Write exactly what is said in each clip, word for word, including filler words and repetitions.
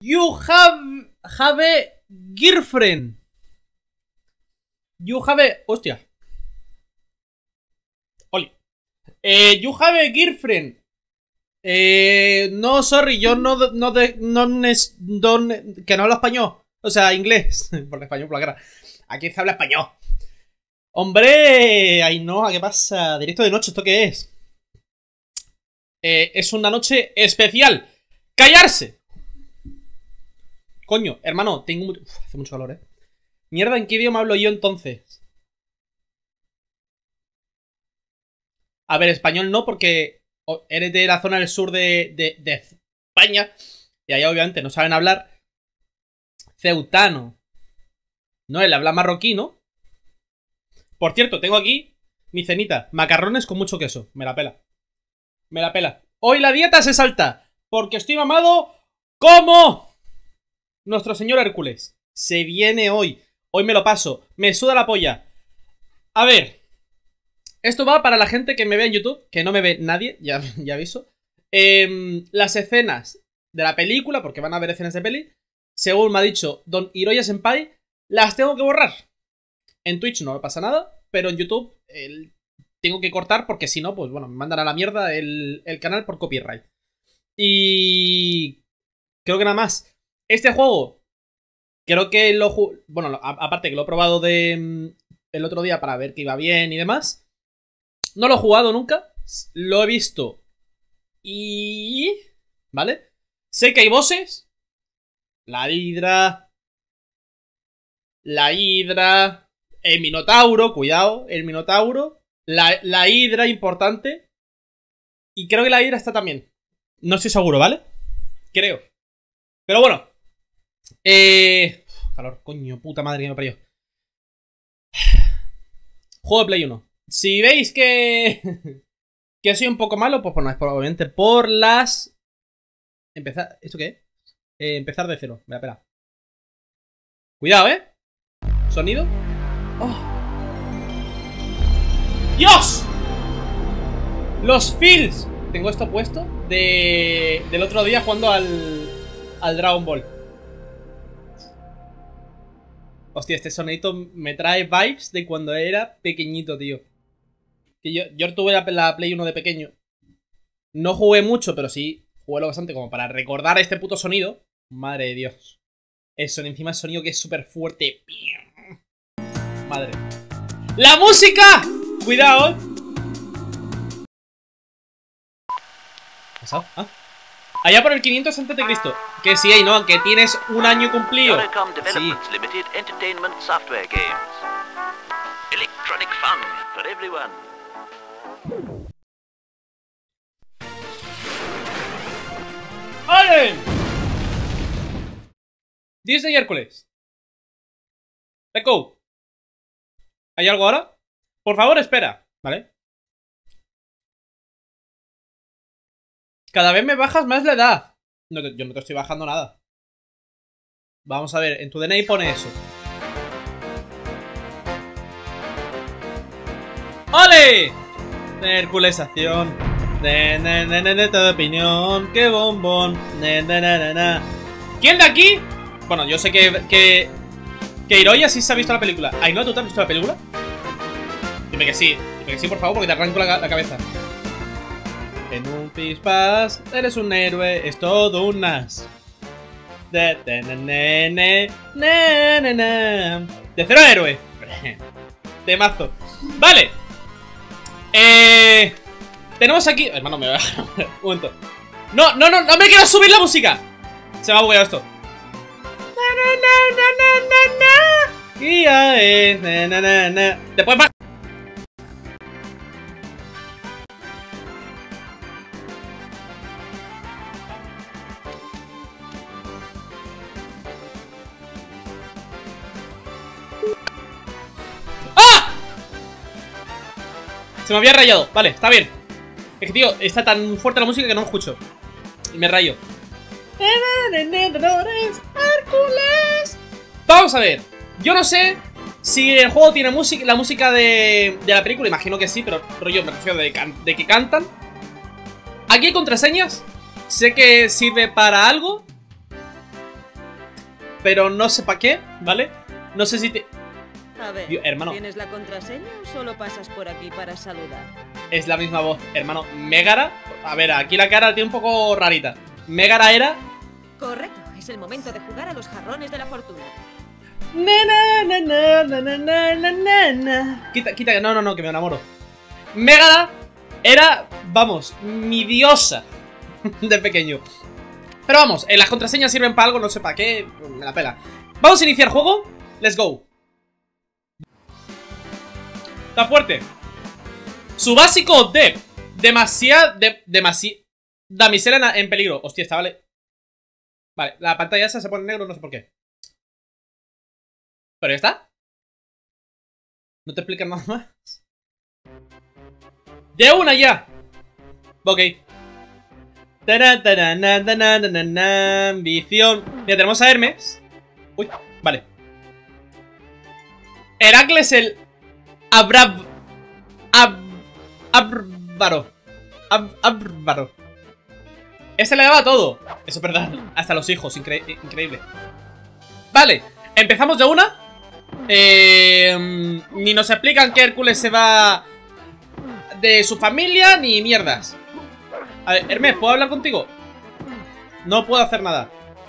You have, have a girlfriend. You have a... Hostia. Oli. Eh, you have a girlfriend. Eh, no, sorry, yo no, no, de, no, no, que no hablo español. O sea, inglés. Por español, por la cara. Aquí se habla español. Hombre, ay no, ¿qué pasa? Directo de noche, ¿esto qué es? Eh, es una noche especial. ¡Callarse! Coño, hermano, tengo... Uf, hace mucho calor, ¿eh? Mierda, ¿en qué idioma hablo yo entonces? A ver, español no, porque eres de la zona del sur de, de, de España. Y allá obviamente no saben hablar ceutano. No, él habla marroquí, ¿no? Por cierto, tengo aquí mi cenita. Macarrones con mucho queso. Me la pela. Me la pela. Hoy la dieta se salta. Porque estoy mamado como nuestro señor Hércules. Se viene hoy. Hoy me lo paso. Me suda la polla. A ver. Esto va para la gente que me ve en YouTube. Que no me ve nadie. Ya, ya aviso. Eh, las escenas de la película. Porque van a ver escenas de peli. Según me ha dicho Don Hiroya Senpai. Las tengo que borrar. En Twitch no me pasa nada. Pero en YouTube el, tengo que cortar. Porque si no, pues bueno, me mandan a la mierda el, el canal por copyright. Y... creo que nada más. Este juego, creo que lo... Bueno, aparte que lo he probado de el otro día para ver que iba bien y demás. No lo he jugado nunca. Lo he visto. Y... ¿vale? Sé que hay bosses. La hidra. La hidra. El minotauro, cuidado. El minotauro. La, la hidra, importante. Y creo que la hidra está también. No estoy seguro, ¿vale? Creo. Pero bueno. Eh... Uf, calor, coño, puta madre que me parió. Juego de Play uno. Si veis que... que soy un poco malo, pues bueno, es probablemente por las... Empezar... ¿Esto qué es? Eh, empezar de cero, me la pela. Cuidado, ¿eh? Sonido. Oh. ¡Dios! Los feels. Tengo esto puesto de... del otro día jugando al... al Dragon Ball. Hostia, este sonidito me trae vibes de cuando era pequeñito, tío. Que yo, yo tuve la, la Play uno de pequeño. No jugué mucho, pero sí jugué lo bastante como para recordar este puto sonido. Madre de Dios. Eso, encima el sonido que es súper fuerte. Madre. ¡La música! Cuidado, ¿eh? ¿Pasado? ¿Ah? Allá por el quinientos antes de Cristo. Que sí hay, ¿no? Que tienes un año cumplido. Sí. ¡Vale! Disney Hércules. Let's go. ¿Hay algo ahora? Por favor, espera. ¿Vale? Cada vez me bajas más la edad. No te, yo no te estoy bajando nada. Vamos a ver, en tu D N I pone eso. ¡Ole! Herculesación. De, de, de, de, de, de opinión. ¡Qué bombón! De, de, de, de, de. ¿Quién de aquí? Bueno, yo sé que... Que, que Hiroya sí se ha visto la película. Ay, ¿no? ¿Tú te has visto la película? Dime que sí. Dime que sí, por favor, porque te arranco la, la cabeza. En un pispas, eres un héroe, es todo un as. De, de, ne, ne, ne, ne, ne, ne. De cero a héroe. De mazo. Vale. Eh... Tenemos aquí... Hermano, me voy a bajar un momento. No, no, no, no me quiero subir la música. Se me ha bugueado esto. Guía es... Después va... Se me había rayado, vale, está bien. Es que, tío, está tan fuerte la música que no lo escucho. Y me rayo. Vamos a ver. Yo no sé si el juego tiene música, la música de, de la película. Imagino que sí, pero rollo, me refiero de, de que cantan. Aquí hay contraseñas. Sé que sirve para algo. pero no sé para qué, ¿vale? No sé si te... A ver, Dios, hermano. ¿tienes la contraseña o solo pasas por aquí para saludar? Es la misma voz, hermano. Megara, a ver, aquí la cara tiene un poco rarita. Megara era... Correcto, es el momento de jugar a los jarrones de la fortuna. Na, na, na, na, na, na, na, na, na. Quita, quita, no, no, no, que me enamoro. Megara era, vamos, mi diosa de pequeño. Pero vamos, eh, las contraseñas sirven para algo, no sé para qué, me la pela. Vamos a iniciar juego, let's go. Está fuerte. Su básico de demasiada, de, demasiada damisela en peligro. Hostia, está, vale. Vale, la pantalla esa se pone negro, no sé por qué. ¿Pero ya está? ¿No te explican nada más? ¡De una ya! Ok. Ambición. Mira, tenemos a Hermes. Uy, vale. Heracles el... Abrab... Ab... Abrbaro. Ab... Abrbaro. Ese le daba todo. Eso es verdad. Hasta los hijos. Incre... Increíble. Vale. Empezamos de una. Eh, ni nos explican que Hércules se va de su familia, ni mierdas. A ver, Hermes, ¿puedo hablar contigo? No puedo hacer nada.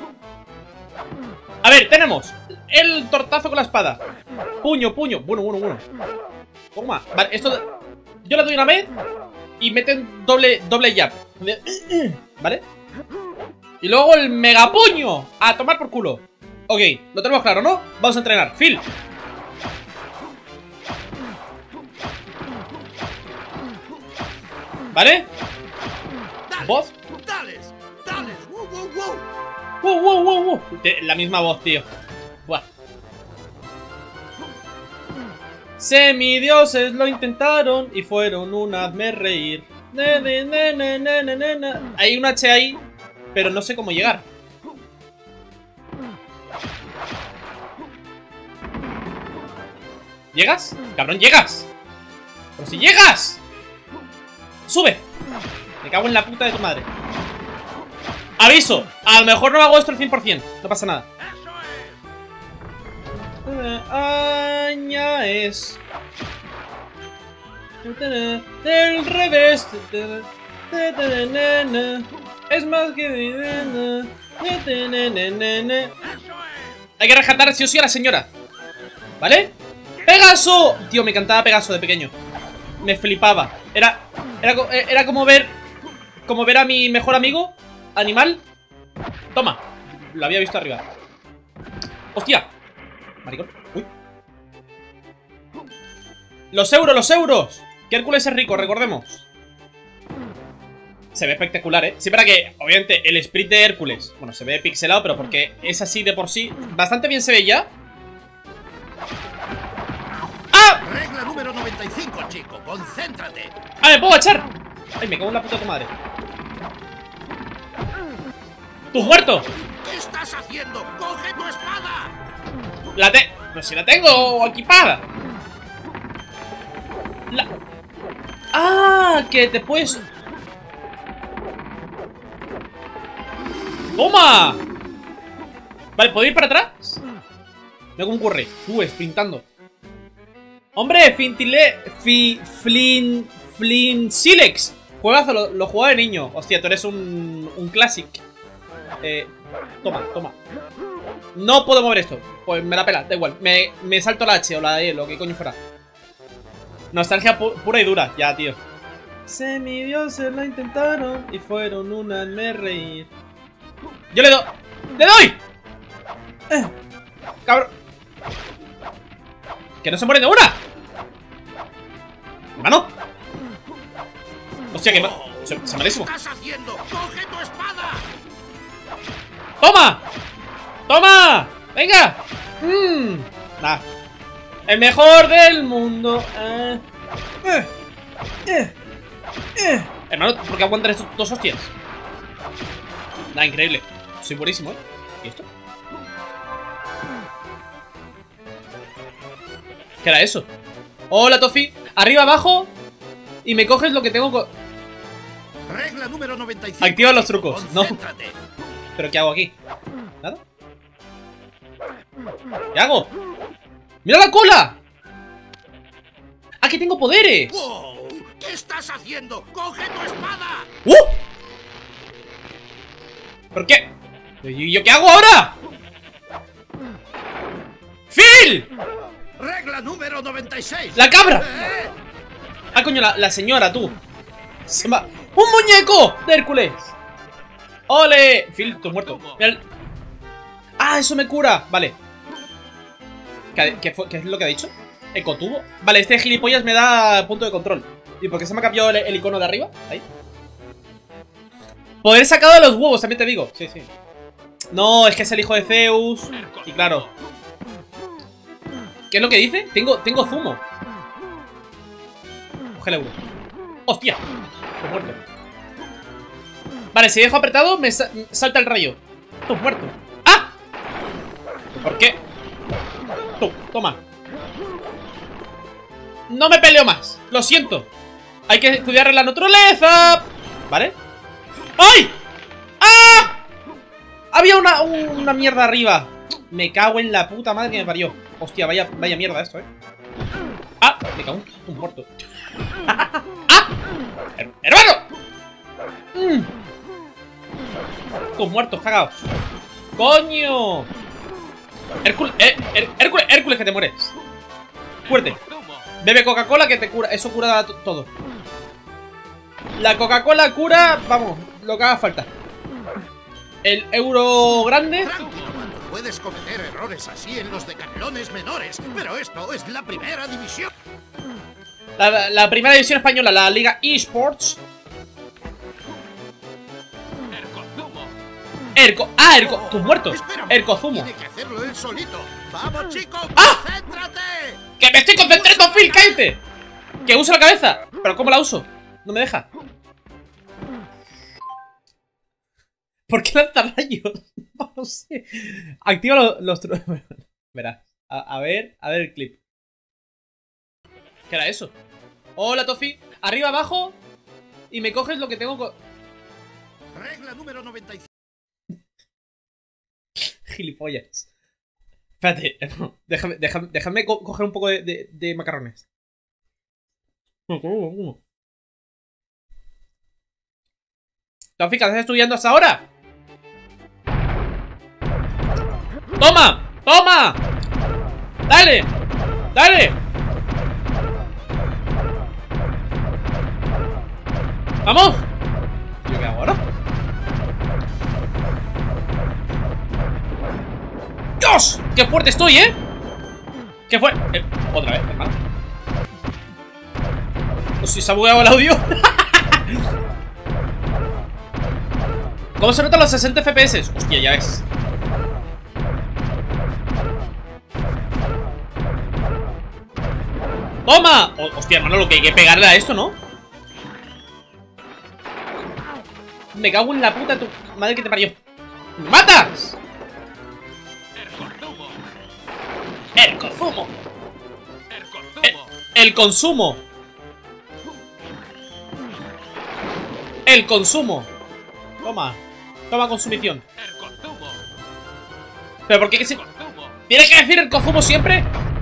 A ver, tenemos el tortazo con la espada. Puño, puño. Bueno, bueno, bueno. Toma. Vale, esto... Yo le doy una vez y meten doble, doble jab. ¿Vale? Y luego el megapuño. A tomar por culo. Ok, lo tenemos claro, ¿no? Vamos a entrenar. Phil. ¿Vale? ¿Voz? ¡Dales! ¡Dales! ¡Wow, wow, wow! ¡Wow, wow, wow, wow! La misma voz, tío. Buah. Semidioses lo intentaron y fueron un hazme reír. Ne, ne, ne, ne, ne, ne, ne. Hay un H ahí, pero no sé cómo llegar. ¿Llegas? ¡Cabrón, llegas! ¡Pero si llegas! ¡Sube! Me cago en la puta de tu madre. ¡Aviso! A lo mejor no hago esto al cien por cien. No pasa nada. Aña es del revés. Es más que... Hay que rescatar sí o sí a la señora. ¿Vale? ¡Pegaso! Tío, me encantaba Pegaso de pequeño. Me flipaba. Era, era, era como ver Como ver a mi mejor amigo animal. Toma. Lo había visto arriba. ¡Hostia! Maricón. Uy. Los euros, los euros. Que Hércules es rico, recordemos. Se ve espectacular, ¿eh? Sí, para que, obviamente, el sprite de Hércules, bueno, se ve pixelado, pero porque es así de por sí. Bastante bien se ve ya. ¡Ah! Regla número noventa y cinco, chico. Concéntrate. ¡Ah, me puedo echar! ¡Ay, me cago en la puta de tu madre! ¡Tú muerto! ¿Qué estás haciendo? ¡Coge tu espada! La te... Pero si la tengo equipada. La... ¡Ah! Que te puedes... ¡Toma! Vale, ¿puedo ir para atrás? Mira cómo corre. Uh, sprintando. ¡Hombre! Fintile... Fi... Flin... Flin... Silex. Juegazo, lo, lo jugaba de niño. Hostia, tú eres un... Un classic. Eh... Toma, toma. No puedo mover esto. Pues me la pela, da igual. Me, me salto la H o la E, lo que coño fuera. Nostalgia pu pura y dura. Ya, tío. Semidioses lo intentaron y fueron una al me reír. Yo le doy. ¡Le doy! Eh, cabrón. ¡Que no se muere de una! ¡Hermano! Hostia, que... Se, se malísimo. ¿Qué estás haciendo? ¡Coge tu espada! ¡Toma! ¡Toma! ¡Venga! Mmm. Nah. El mejor del mundo. Eh. Eh. Eh. Eh. Hermano, ¿por qué aguantan estos dos hostias? Nah, increíble. Soy buenísimo, ¿eh? ¿Y esto? ¿Qué era eso? Hola, Tofi. Arriba, abajo. Y me coges lo que tengo co... Regla número noventa y cinco. Activa los trucos. No. Concéntrate. ¿Pero qué hago aquí? ¿Nada? ¿Qué hago? ¡Mira la cola! ¡Ah, que tengo poderes! ¡Wow! ¿Qué estás haciendo? ¡Coge tu espada! ¡Uh! ¿Por qué? ¿Y yo qué hago ahora? ¡Phil! Regla número noventa y seis. ¡La cabra! ¿Eh? Ah, coño, la, la señora, tú. Se va. ¡Un muñeco de Hércules! ¡Ole! Phil, tú muerto. Mira el... ¡Ah, eso me cura! Vale. ¿Qué, qué, fue, ¿Qué es lo que ha dicho? ¿Ecotubo? Vale, este gilipollas me da punto de control. ¿Y por qué se me ha cambiado el, el icono de arriba? Ahí. Poder sacado de los huevos, también te digo. Sí, sí. No, es que es el hijo de Zeus. Y claro. ¿Qué es lo que dice? Tengo, tengo zumo. Coge el euro. ¡Hostia! Estoy muerto. Vale, si dejo apretado, me sa salta el rayo. Estoy muerto. ¡Ah! ¿Por qué? Tú, toma. No me peleo más. Lo siento. Hay que cuidar la naturaleza. ¿Vale? ¡Ay! ¡Ah! Había una, una mierda arriba. Me cago en la puta madre que me parió. Hostia, vaya, vaya mierda esto, eh. ¡Ah! Me cago en un muerto. ¡Ah! ¡Her ¡Hermano! Mm. Tus muertos, cagados. ¡Coño! Hércules, eh, Hércules, Hércules, que te mueres. Fuerte. Bebe Coca-Cola que te cura. Eso cura todo. La Coca-Cola cura, vamos, lo que haga falta. El euro grande. Tranquilo, mano. Puedes cometer errores así en los decanelones menores, pero esto es la primera división. La, la primera división española, la Liga eSports. Erco, ah, Erco, tus muertos. Ercozumo. Tiene que hacerlo él solito. Vamos, chicos, ¡Ah! concéntrate. ¡Que me estoy concentrando, Phil! ¡Cállate! ¡Que uso la cabeza! ¿Pero cómo la uso? No me deja. ¿Por qué lanza rayos? No sé. Activa los... los Verás. A, a ver, a ver el clip. ¿Qué era eso? Hola, Tofi. Arriba, abajo. Y me coges lo que tengo... Co Regla número noventa y cinco. Gilipollas. Espérate. Déjame, déjame, déjame co coger un poco de, de, de macarrones. Tofi, ¿qué estás estudiando hasta ahora? ¡Toma! ¡Toma! ¡Dale! ¡Dale! ¡Vamos! ¿Yo qué hago ahora? ¡Dios! ¡Qué fuerte estoy, eh! ¿Qué fue? Eh, otra vez, hermano. Pues si se ha bugueado el audio. ¿Cómo se notan los sesenta F P S? Hostia, ya ves. ¡Toma! Oh, hostia, hermano, lo que hay que pegarle a esto, ¿no? Me cago en la puta tu madre que te parió. ¡Me matas! ¡Ercozumo! El, el consumo. El consumo. Toma. Toma consumición. ¿Pero por qué que se... ¿Tienes que decir el consumo siempre?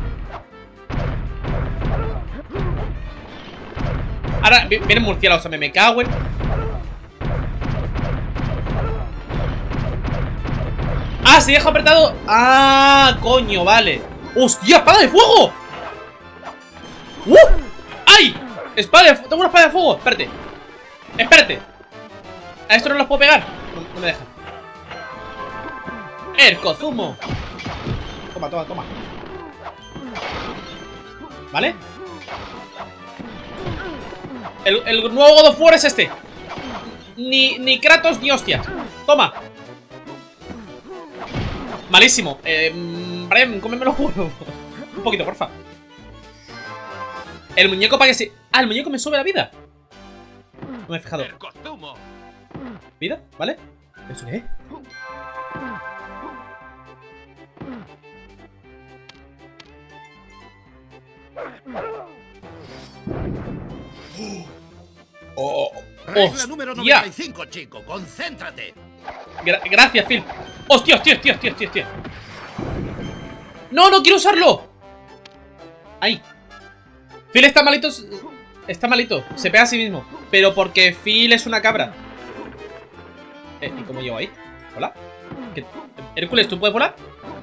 Ahora vienen murciélagos, o sea, me cago en... Ah, si dejo apretado. Ah, coño, vale. ¡Hostia, espada de fuego! ¡Uh! ¡Ay! Espada de fuego. Tengo una espada de fuego. Espérate. Espérate. A esto no los puedo pegar. No, no me deja. Ercozumo. Toma, toma, toma. ¿Vale? El, el nuevo God of War es este. Ni, ni Kratos ni hostias. Toma. Malísimo. Eh, Brian, cómeme los huevos. Un poquito, porfa. El muñeco para que se... Ah, el muñeco me sube la vida. No me he fijado. ¿Vida? ¿Vale? ¿Eso qué es? Oh, Regla número hostia. noventa y cinco, chico. Concéntrate. Gra gracias, Phil. Hostia, hostia, hostia, hostia, hostia, hostia. ¡No, no quiero usarlo! ¡Ay! Phil está malito. Está malito. Se pega a sí mismo. Pero porque Phil es una cabra. Eh, ¿y cómo llego ahí? ¿Hola? ¿Qué? Hércules, ¿tú puedes volar?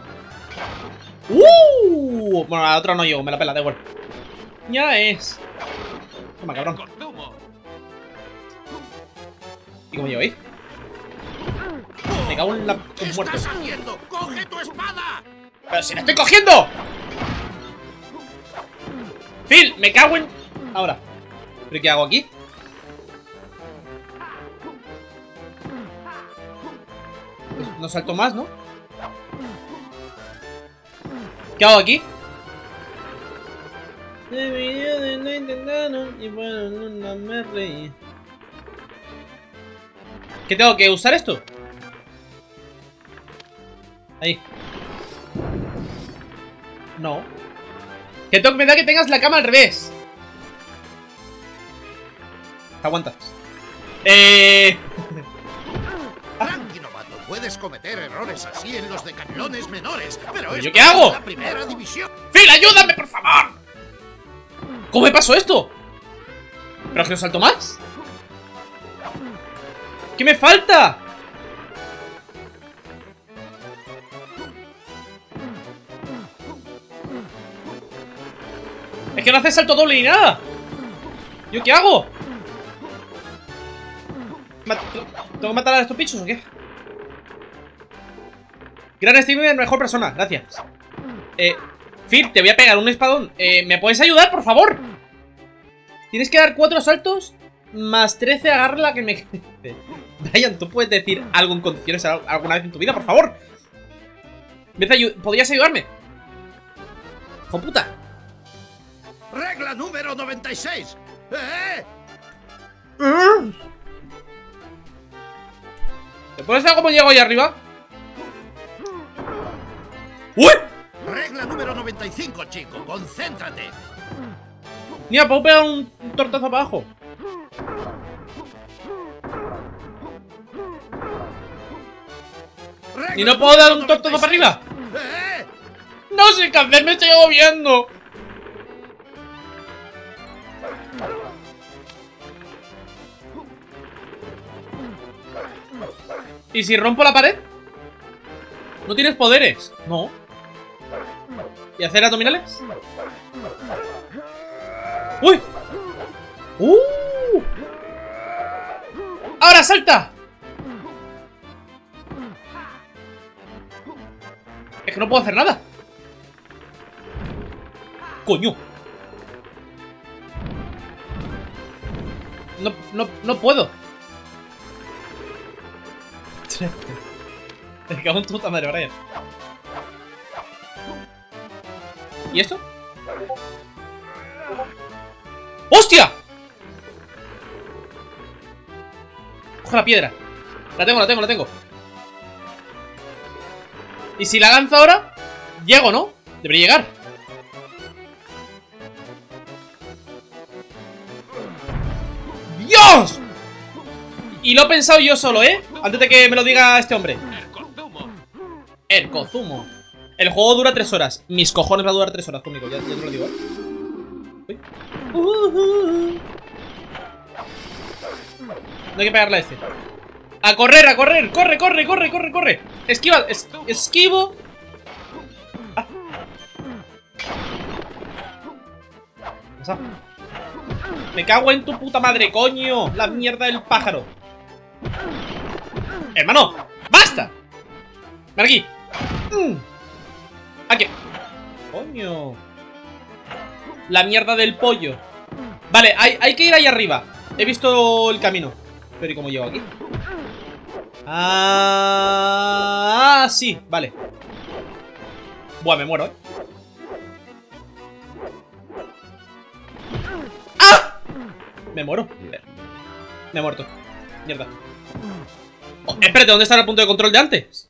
¡Uh! Bueno, a la otra no llego. Me la pela, da igual. Ya es. Toma, cabrón. ¿Y cómo llego ahí? Me cago en la ¿Qué en muerte. estás haciendo? ¡Coge tu espada! ¡Pero si la estoy cogiendo! Phil, me cago en... Ahora. ¿Pero qué hago aquí? Pues no salto más, ¿no? ¿Qué hago aquí? Lo intentaron y bueno, no me reí. ¿Qué tengo que usar esto? Ahí. No. Que tengo que pensar que tengas la cama al revés. Te aguantas. Eh... Tranqui, novato. Puedes cometer errores así en los decatlones menores, pero ¿Pero esto yo qué hago? es la primera división. ¡Phil, ayúdame, por favor! ¿Cómo me pasó esto? ¿Pero que no salto más? ¿Qué me falta? Es que no hace salto doble ni nada. ¿Yo qué hago? ¿Tengo que matar a estos bichos o qué? Gran Steven, mejor persona, gracias. Eh, Phil, te voy a pegar un espadón. eh, ¿Me puedes ayudar, por favor? Tienes que dar cuatro saltos más trece agarra la que me... Brian, ¿tú puedes decir algo en condiciones alguna vez en tu vida, por favor? ¿Podrías ayudarme? ¡Hijo puta! Regla número noventa y seis. ¿Eh? ¿Te puedes saber cómo llego ahí arriba? ¡Uy! Regla número noventa y cinco, chico. Concéntrate. Mira, puedo pegar un, un tortazo para abajo. Regla ¿Y no puedo dar un número tortazo noventa y para arriba? seis. ¿Eh? No sé qué hacer, me estoy agobiando. ¿Y si rompo la pared? ¿No tienes poderes? No. ¿Y hacer abdominales? ¡Uy! ¡Uh! ¡Ahora salta! Es que no puedo hacer nada. ¡Coño! No, no, no puedo. Me cago en tu puta madre, Brian. ¿Y esto? ¡Hostia! Coge la piedra. La tengo, la tengo, la tengo. ¿Y si la lanzo ahora? Llego, ¿no? Debería llegar. ¡Dios! Y lo he pensado yo solo, ¿eh? Antes de que me lo diga este hombre. Ercozumo. El juego dura tres horas. Mis cojones va a durar tres horas conmigo, ya, ya te lo digo, ¿eh? Uy. Uh, uh, uh. No hay que pegarle a este. ¡A correr, a correr! ¡Corre, corre, corre, corre, corre! Esquiva, es, esquivo. Ah. ¿Qué pasa? Me cago en tu puta madre, coño. La mierda del pájaro. Hermano, ¡basta! Ven aquí. Mm. Aquí. Coño. La mierda del pollo. Vale, hay, hay que ir ahí arriba. He visto el camino. Pero ¿y cómo llego aquí? Ah, sí, vale. Buah, me muero, ¿eh? ¡Ah! Me muero. Me he muerto. Mierda. Oh, espérate, ¿dónde está el punto de control de antes?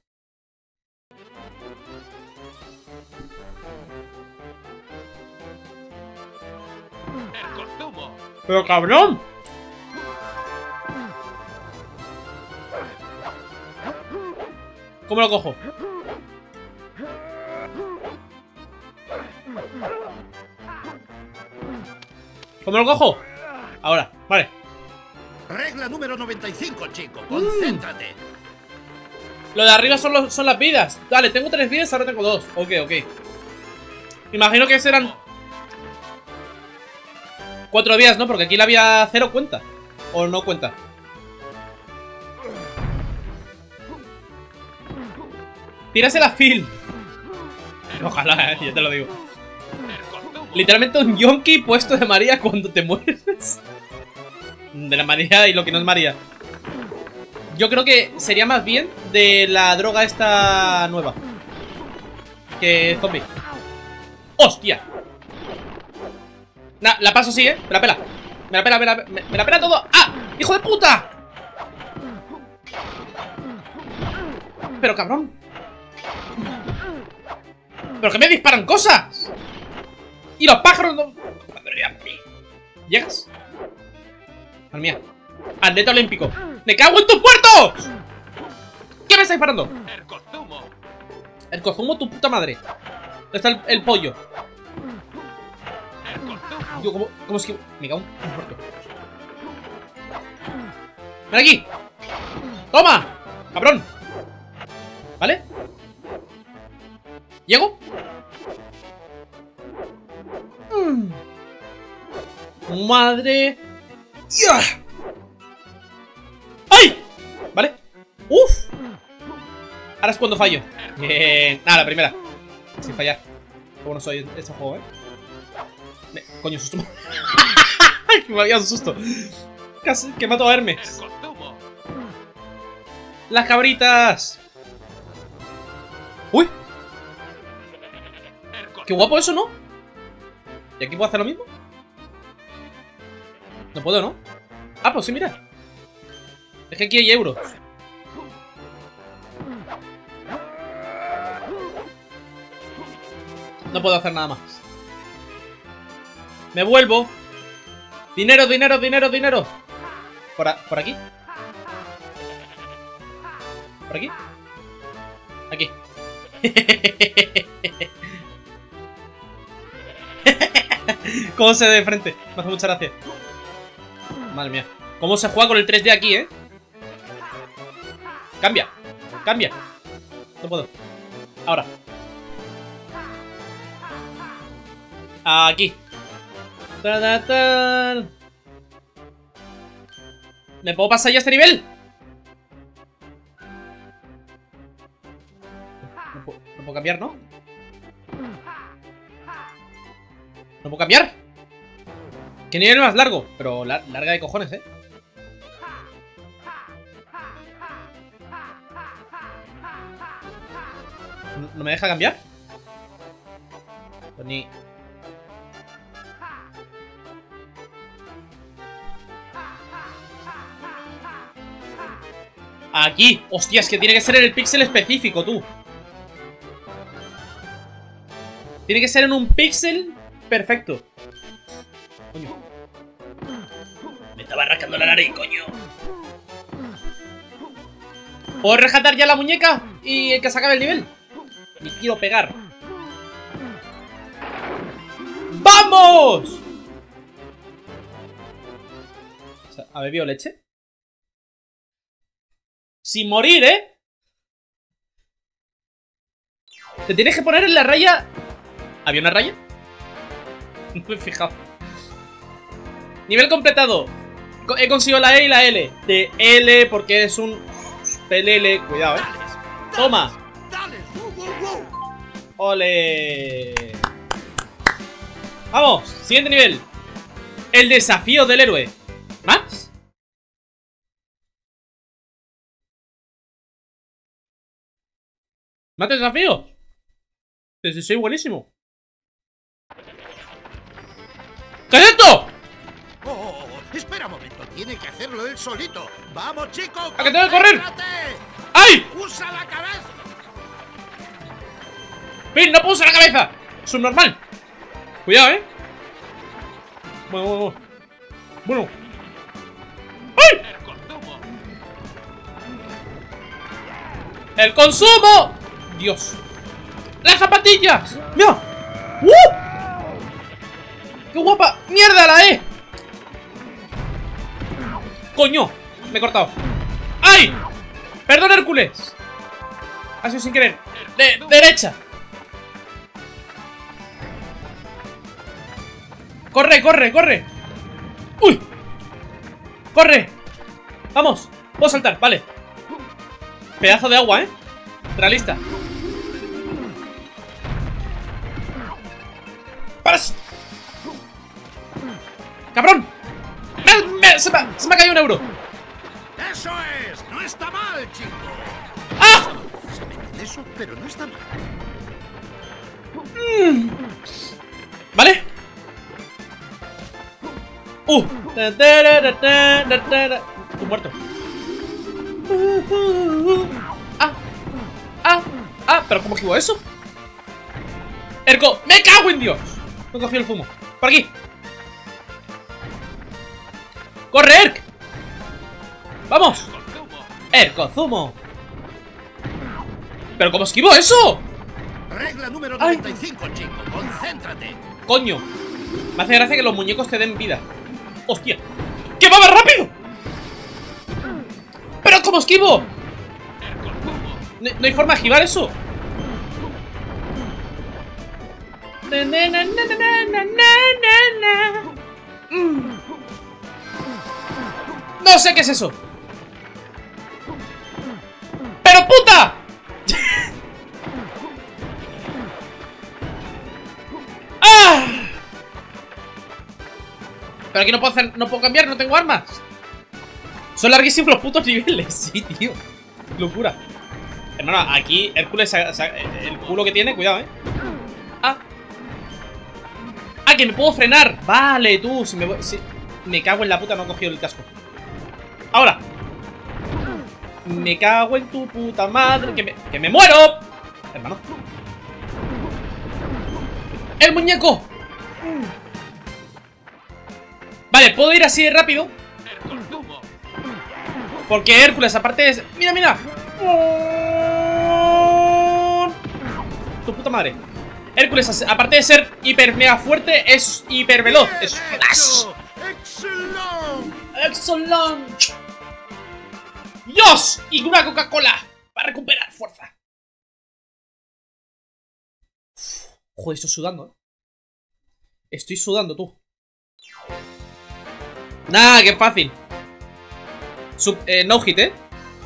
Pero cabrón. ¿Cómo lo cojo? ¿Cómo lo cojo? Ahora, vale. Regla número noventa y cinco, chico. Concéntrate. Mm. Lo de arriba son, los, son las vidas. Vale, tengo tres vidas, ahora tengo dos. Ok, ok. Imagino que serán cuatro vidas, ¿no? Porque aquí la vía cero cuenta. ¿O no cuenta? Tírase la Phil. Ojalá, eh, ya te lo digo. Literalmente un yonki puesto de María cuando te mueres. De la María y lo que no es María. Yo creo que sería más bien de la droga esta nueva que zombie. ¡Hostia! Nah, la paso así, ¿eh? Me la pela. Me la pela, me la, me, me la pela todo. ¡Ah! ¡Hijo de puta! Pero cabrón. ¿Pero que me disparan cosas? Y los pájaros no... ¿Llegas? Madre mía. Atleta olímpico. ¡Me cago en tus muertos! ¿Qué me está disparando? El Kozumo. El Kozumo, tu puta madre. ¿Dónde está el, el pollo? Yo, ¿cómo, cómo es que...? Me cago en muerto. ¡Ven aquí! ¡Toma! ¡Cabrón! ¿Vale? ¿Llego? Mm. ¡Madre! ¡Ya! ¡Ay! ¿Vale? ¡Uf! Ahora es cuando fallo. Bien. Nada, la primera. Sin fallar. Qué bueno soy en este juego, ¿eh? Me... Coño, susto. Que me había un susto. Casi que mato a Hermes. Las cabritas. ¡Uy! ¡Qué guapo eso, ¿no? ¿Y aquí puedo hacer lo mismo? No puedo, ¿no? Ah, pues sí, mira. Es que aquí hay euros. No puedo hacer nada más. Me vuelvo. Dinero, dinero, dinero, dinero. Por, a, por aquí. Por aquí. Aquí. ¿Cómo se ve de frente? Me hace mucha gracia. Madre mía. ¿Cómo se juega con el tres D aquí, eh? Cambia. Cambia. No puedo. Ahora. Aquí. ¿Me puedo pasar ya a este nivel? No puedo, no puedo cambiar, ¿no? ¿No puedo cambiar? ¿Qué nivel más largo? Pero la, larga de cojones, ¿eh? ¿No, no me deja cambiar? Pues ni... Aquí. Hostia, es que tiene que ser en el píxel específico, tú. Tiene que ser en un píxel perfecto. Coño. Me estaba rascando la nariz, coño. ¿Puedo rescatar ya la muñeca y que se acabe el nivel? Y quiero pegar. ¡Vamos! ¿Ha bebido leche? Sin morir, ¿eh? Te tienes que poner en la raya. ¿Había una raya? No me he fijado. Nivel completado. He conseguido la E y la L. De L porque es un pelele. Cuidado, ¿eh? Toma. Ole. Vamos, siguiente nivel. El desafío del héroe. ¿Más? ¿Más desafío? Sí, sí, sí, buenísimo. ¿Qué es esto? Oh, espera un momento, tiene que hacerlo él solito. ¡Vamos, chicos! ¡A que tengo que correr! ¡Ay! ¡Usa la cabeza! ¡Fin, no puedo usar la cabeza! Subnormal. Cuidado, ¿eh? Bueno, bueno, bueno. ¡Ay! ¡El consumo! Dios. ¡Las zapatillas! ¡Mira! ¡Uh! ¡Qué guapa! ¡Mierda, la E! ¡Coño! Me he cortado. ¡Ay! ¡Perdón, Hércules! Ha sido sin querer. De derecha. ¡Corre, corre, corre! ¡Uy! ¡Corre! ¡Vamos! Puedo saltar, vale. Pedazo de agua, ¿eh? Realista. ¡Paras! ¡Cabrón! Me, me, se, me, se me ha caído un euro. ¡Eso es! ¡No está mal, chico! ¡Ah! Se mete eso, pero no está mal. Mm. ¿Vale? ¡Uh! Estoy muerto. ¡Ah! ¡Ah! ¡Ah! ¿Pero cómo esquivo eso? ¡Erco! ¡Me cago en Dios! No he cogido el zumo. ¡Por aquí! ¡Corre, Erk! ¡Vamos! ¡Erco, zumo! ¿Pero cómo esquivo eso? Regla número noventa y cinco, chico. Concéntrate. ¡Coño! Me hace gracia que los muñecos te den vida. ¡Hostia! ¡Que va más rápido! ¿Pero cómo esquivo? No, no hay forma de esquivar eso. No sé qué es eso. ¡Pero puta! ¡Ah! Pero aquí no puedo hacer, no puedo cambiar, no tengo armas. Son larguísimos los putos niveles. Sí, tío. Locura. Hermano, aquí Hércules, el culo que tiene, cuidado, eh. Ah. Ah, que me puedo frenar. Vale, tú, si me voy, si... Me cago en la puta, no he cogido el casco. Ahora. Me cago en tu puta madre. Que me, que me muero. Hermano. ¡El muñeco! Vale, puedo ir así de rápido. Porque Hércules, aparte es... ¡Mira, mira! Tu puta madre. Hércules, aparte de ser hiper mega fuerte, es hiper veloz. Es flash. ¡Excelente! ¡Excelente! ¡Dios! Y una Coca-Cola para recuperar fuerza. Joder, estoy sudando, ¿eh? Estoy sudando, tú. Nah, qué fácil. Sub, eh, no hit, ¿eh?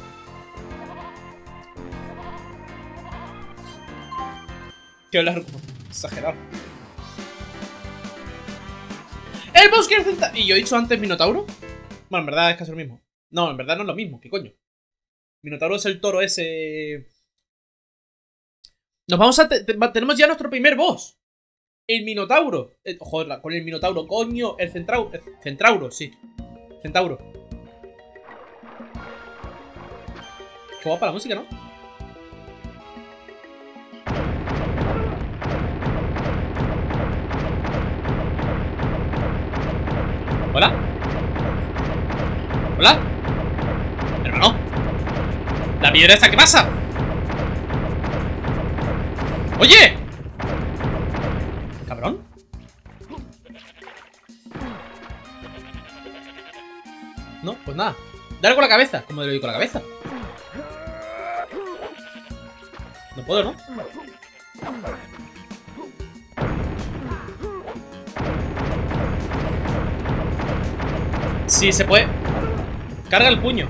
Qué largo. Exagerado. El bosque del centauro. ¿Y yo he dicho antes Minotauro? Bueno, en verdad es casi lo mismo. No, en verdad no es lo mismo. ¿Qué coño? Minotauro es el toro ese. Nos vamos a... Te te tenemos ya nuestro primer boss. El Minotauro. Eh, joder, con el Minotauro, coño. El Centauro. El Centauro, sí. Centauro. Qué guapa la música, ¿no? ¿Hola? ¿Hola? Hermano. ¿La piedra esta qué pasa? ¡Oye! ¿Cabrón? No, pues nada. Dale con la cabeza. ¿Cómo le doy con la cabeza? No puedo, ¿no? Sí, se puede. Carga el puño.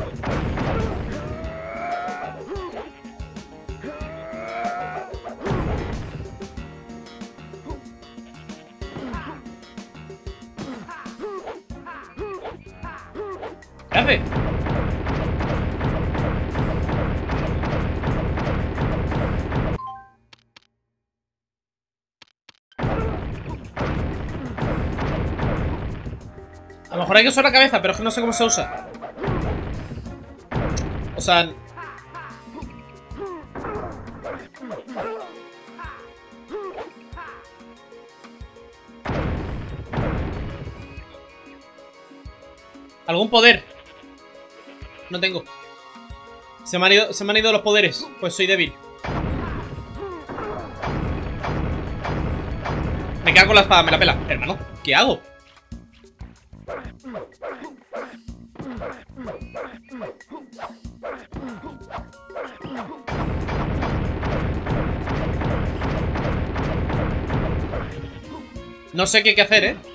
¿Qué hace? A lo mejor hay que usar la cabeza, pero es que no sé cómo se usa. O sea... ¿Algún poder? No tengo. Se me han ido, se me han ido los poderes. Pues soy débil. Me quedo con la espada, me la pela. Hermano, ¿qué hago? No sé qué hay que hacer, ¿eh?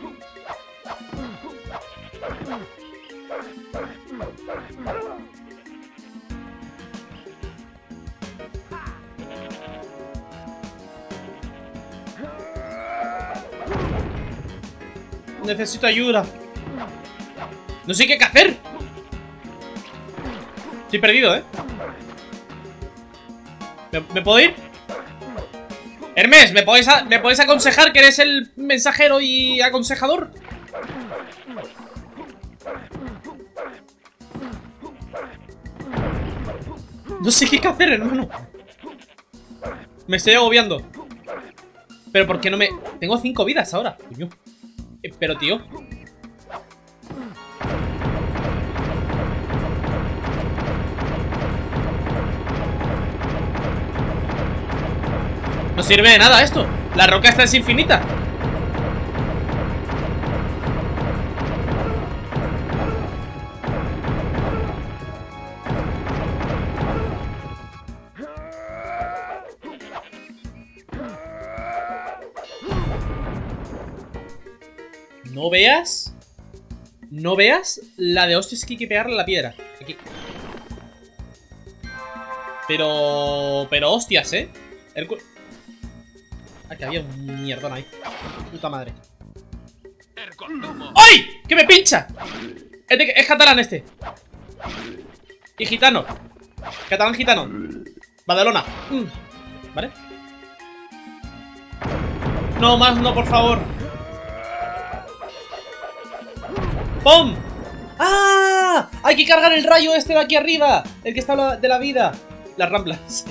Necesito ayuda. No sé qué hay que hacer. Estoy perdido, ¿eh? ¿Me, ¿me puedo ir? Hermes, ¿me podéis, a, ¿me podéis aconsejar que eres el mensajero y aconsejador? No sé qué hay que hacer, hermano. Me estoy agobiando. Pero ¿por qué no me...? Tengo cinco vidas ahora. Coño. Eh, pero, tío... No sirve de nada esto. La roca esta es infinita. No veas. No veas la de hostias que hay que pegarle a la piedra. Aquí. Pero... Pero hostias, ¿eh? Hércules... Ah, que había un mierdón ahí. Puta madre. ¡Ay! ¡Que me pincha! Es, de, es catalán este. Y gitano. Catalán gitano. Badalona. Mm. ¿Vale? No más, no, por favor. ¡Pum! ¡Ah! Hay que cargar el rayo este de aquí arriba. El que está de la vida. Las ramplas.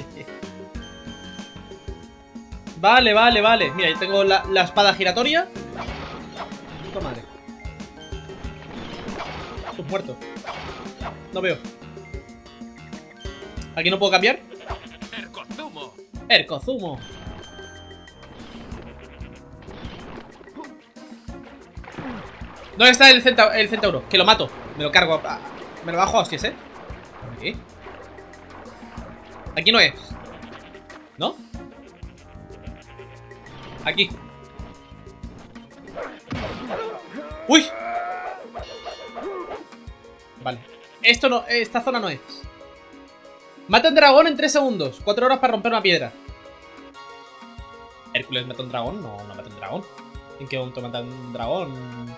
Vale, vale, vale. Mira, yo tengo la, la espada giratoria. Puta madre. Estoy muerto. No veo. ¿Aquí no puedo cambiar? Ercozumo. Ercozumo. ¿Dónde está el, centa el centauro? Que lo mato. Me lo cargo. Me lo bajo a hostias, ¿eh? Aquí. Aquí no es. ¿No? Aquí. ¡Uy! Vale. Esto no, esta zona no es. Mata un dragón en tres segundos. cuatro horas para romper una piedra. ¿Hércules mata un dragón? No, no mata un dragón. ¿En qué momento mata un dragón?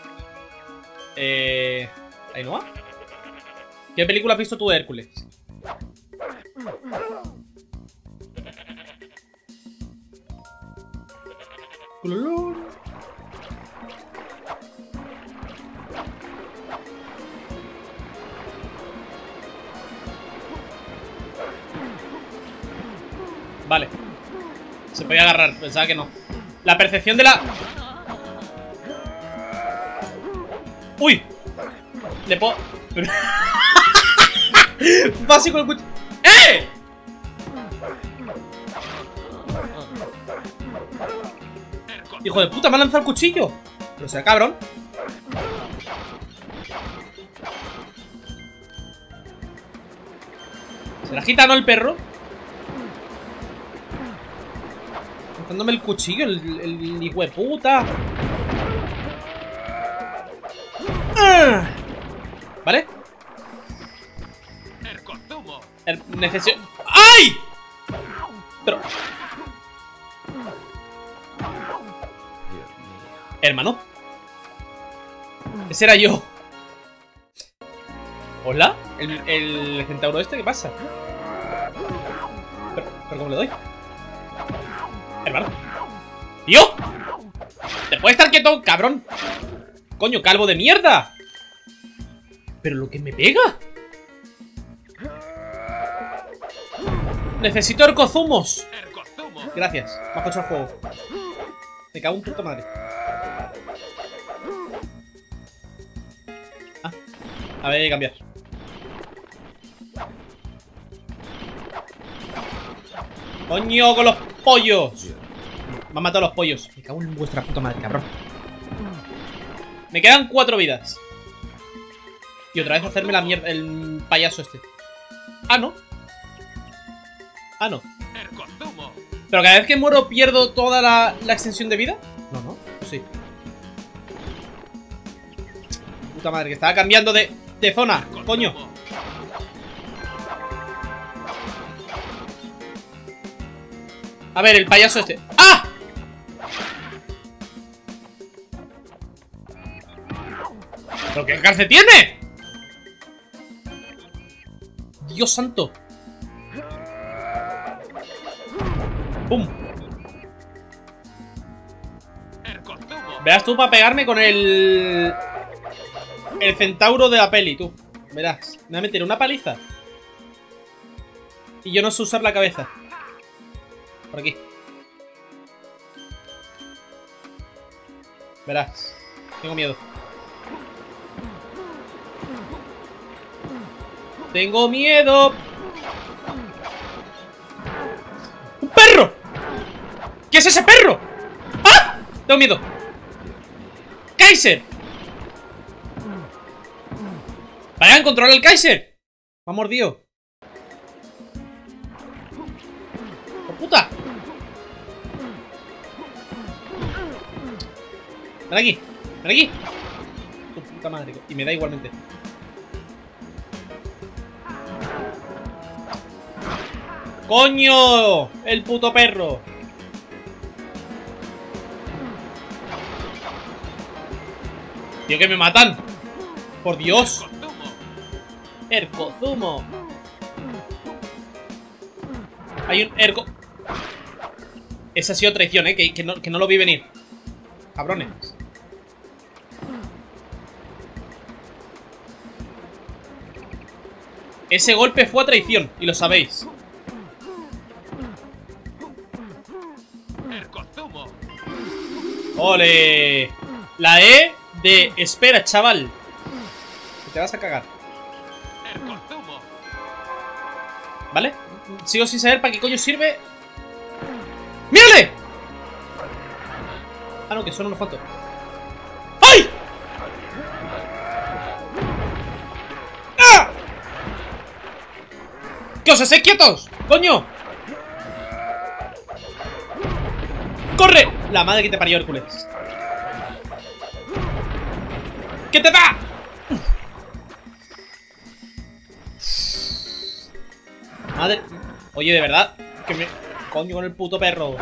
Eh... ¿Ainhoa? ¿Qué película has visto tú de Hércules? Vale. Se podía agarrar, pensaba que no. La percepción de la... ¡Uy! Le puedo... Básico el cuchillo. ¡Eh! Hijo de puta, me ha lanzado el cuchillo. Pero sea cabrón. ¿Será gitano el perro? Lanzándome el cuchillo, el, el, el hijo de puta. ¡Ah! ¿Vale? El, necesito... ¡Ay! Pero... Hermano. Ese era yo. ¿Hola? ¿El, el centauro este? ¿Qué pasa? Pero, pero ¿cómo le doy? Hermano. ¡Tío! ¿Te puedes estar quieto, cabrón? Coño, calvo de mierda. Pero lo que me pega. Necesito ercozumos. Gracias, me has hecho el juego. Me cago en puta madre. Ah, a ver, hay que cambiar. Coño, con los pollos. Me han matado los pollos. Me cago en vuestra puta madre, cabrón. Me quedan cuatro vidas. Y otra vez hacerme la mierda, el payaso este. Ah, no. Ah, no. Pero cada vez que muero pierdo toda la, la extensión de vida. No, no, sí. Puta madre, que estaba cambiando de, de zona. Coño. A ver, el payaso este. ¡Ah! ¿Pero qué cárcel tiene? Dios santo. ¡Pum! Verás tú para pegarme con el... El centauro de la peli, tú. Verás. Me va a meter una paliza. Y yo no sé usar la cabeza. Por aquí. Verás. Tengo miedo. Tengo miedo. ¡Un perro! ¿Qué es ese perro? ¡Ah! Tengo miedo. ¡Kaiser! ¡Vayan, controla el Kaiser! Me ha mordido. ¡Oh, puta! Ven aquí, ven aquí. Tu puta madre. Y me da igualmente. ¡Coño! El puto perro. Tío, que me matan. Por Dios. Ercozumo. Hay un erco. Esa ha sido traición, eh. Que, que, no, que no lo vi venir. Cabrones. Ese golpe fue a traición. Y lo sabéis. ¡Ole! La E de espera, chaval. Que te vas a cagar. ¿Vale? Sigo sin saber para qué coño sirve. ¡Mírale! Ah, no, que son unos cuantos. ¡Ay! ¡Ah! ¡Que os estéis quietos! ¡Coño! ¡Corre! La madre que te parió, Hércules. ¿Qué te da? Madre. Oye, de verdad. Que me. Coño con el puto perro.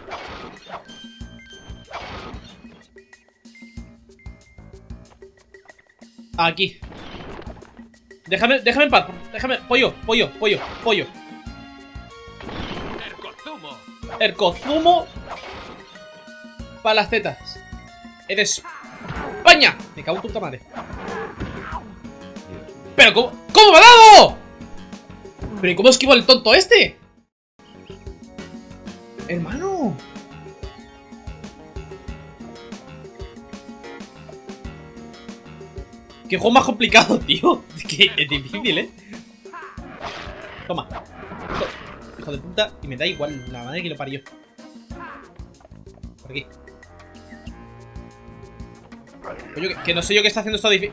Aquí. Déjame, déjame en paz. Déjame. Pollo, pollo, pollo, pollo. Ercozumo. Ercozumo. Para las tetas. Eres España. Me cago en puta madre. Pero ¿cómo? ¿Cómo me ha dado? Pero ¿y cómo esquivo el tonto este? Hermano. Qué juego más complicado, tío. Que es difícil, eh. Toma. Hijo de puta. Y me da igual. La madre que lo parió. Por aquí. Coño, que, que no sé yo qué está haciendo esto difícil.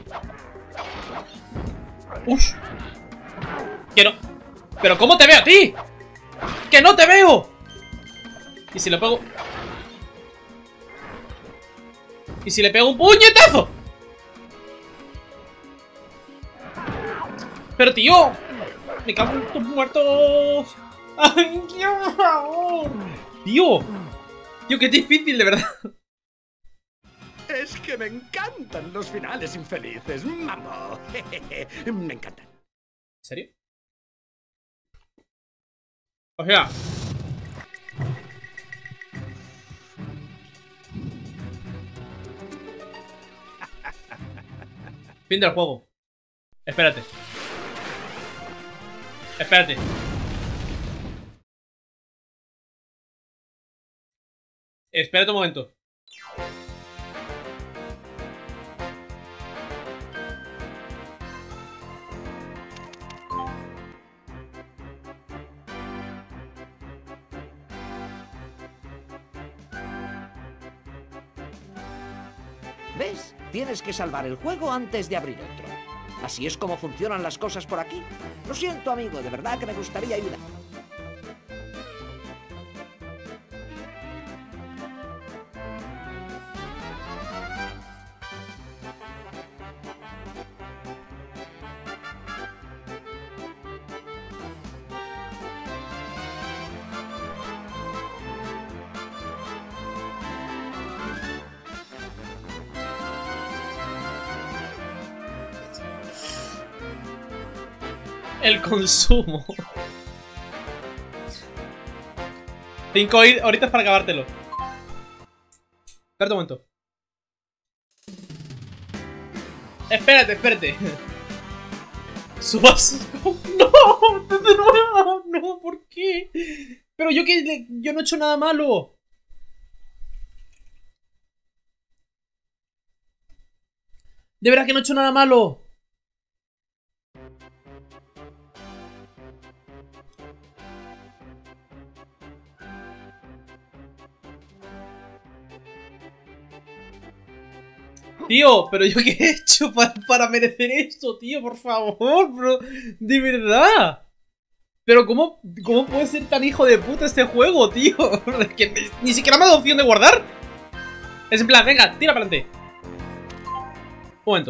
Ush. Que no. Pero ¿cómo te veo a ti? ¡Que no te veo! ¿Y si le pego? ¿Y si le pego un puñetazo? Pero tío, me cago en tus muertos. Ay, tío, por favor. Tío. Tío, qué difícil, de verdad. Es que me encantan los finales infelices, mambo. Me encantan. ¿En serio? O sea. Fin del juego. Espérate. Espérate. Espérate un momento. ¿Ves? Tienes que salvar el juego antes de abrir otro. Así es como funcionan las cosas por aquí. Lo siento, amigo, de verdad que me gustaría ayudar. El consumo. Cinco horitas para acabártelo. Espérate un momento. Espérate, espérate. Subas. No, no, no, ¿por qué? Pero yo que yo no he hecho nada malo. De verdad que no he hecho nada malo. Tío, pero yo qué he hecho para, para merecer esto, tío, por favor, bro. De verdad. Pero ¿cómo, cómo puede ser tan hijo de puta este juego, tío? Que ni siquiera me ha dado opción de guardar. Es en plan, venga, tira para adelante. Un momento.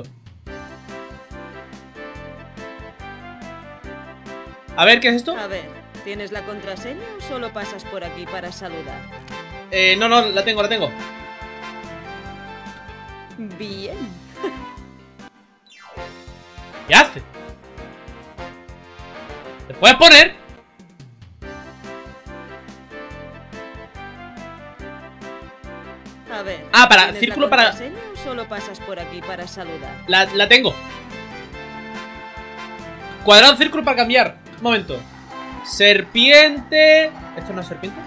A ver, ¿qué es esto? A ver, ¿tienes la contraseña o solo pasas por aquí para saludar? Eh, no, no, la tengo, la tengo. Bien. ¿Qué hace? ¿Te puedes poner? A ver. Ah, para, ¿tienes círculo la para- contraseña o solo pasas por aquí para saludar? La, la tengo. Cuadrado, círculo para cambiar. Un momento. Serpiente. ¿Esto no es serpiente?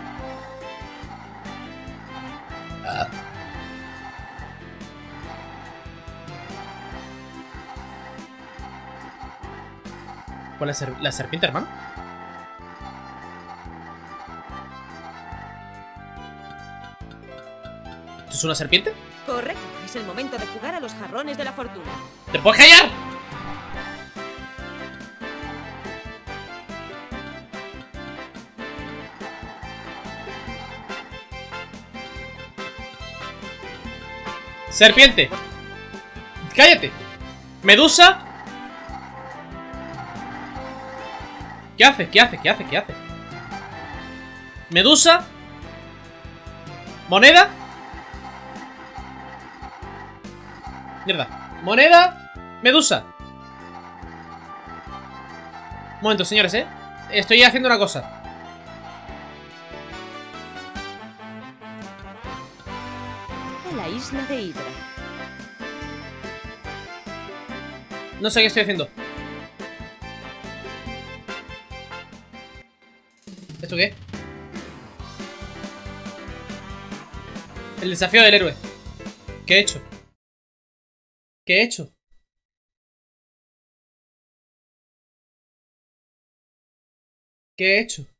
Ah. ¿Cuál es la serpiente, hermano? ¿Esto es una serpiente? Correcto, es el momento de jugar a los jarrones de la fortuna. ¿Te puedes callar? Serpiente. Cállate. Medusa. ¿Qué hace? ¿Qué hace? ¿Qué hace? ¿Qué hace? Medusa. Moneda. Mierda. Moneda. Medusa. Un momento, señores, ¿eh? Estoy haciendo una cosa. La isla de Hydra. No sé qué estoy haciendo. ¿Esto qué? El desafío del héroe. ¿Qué he hecho? ¿Qué he hecho? ¿Qué he hecho?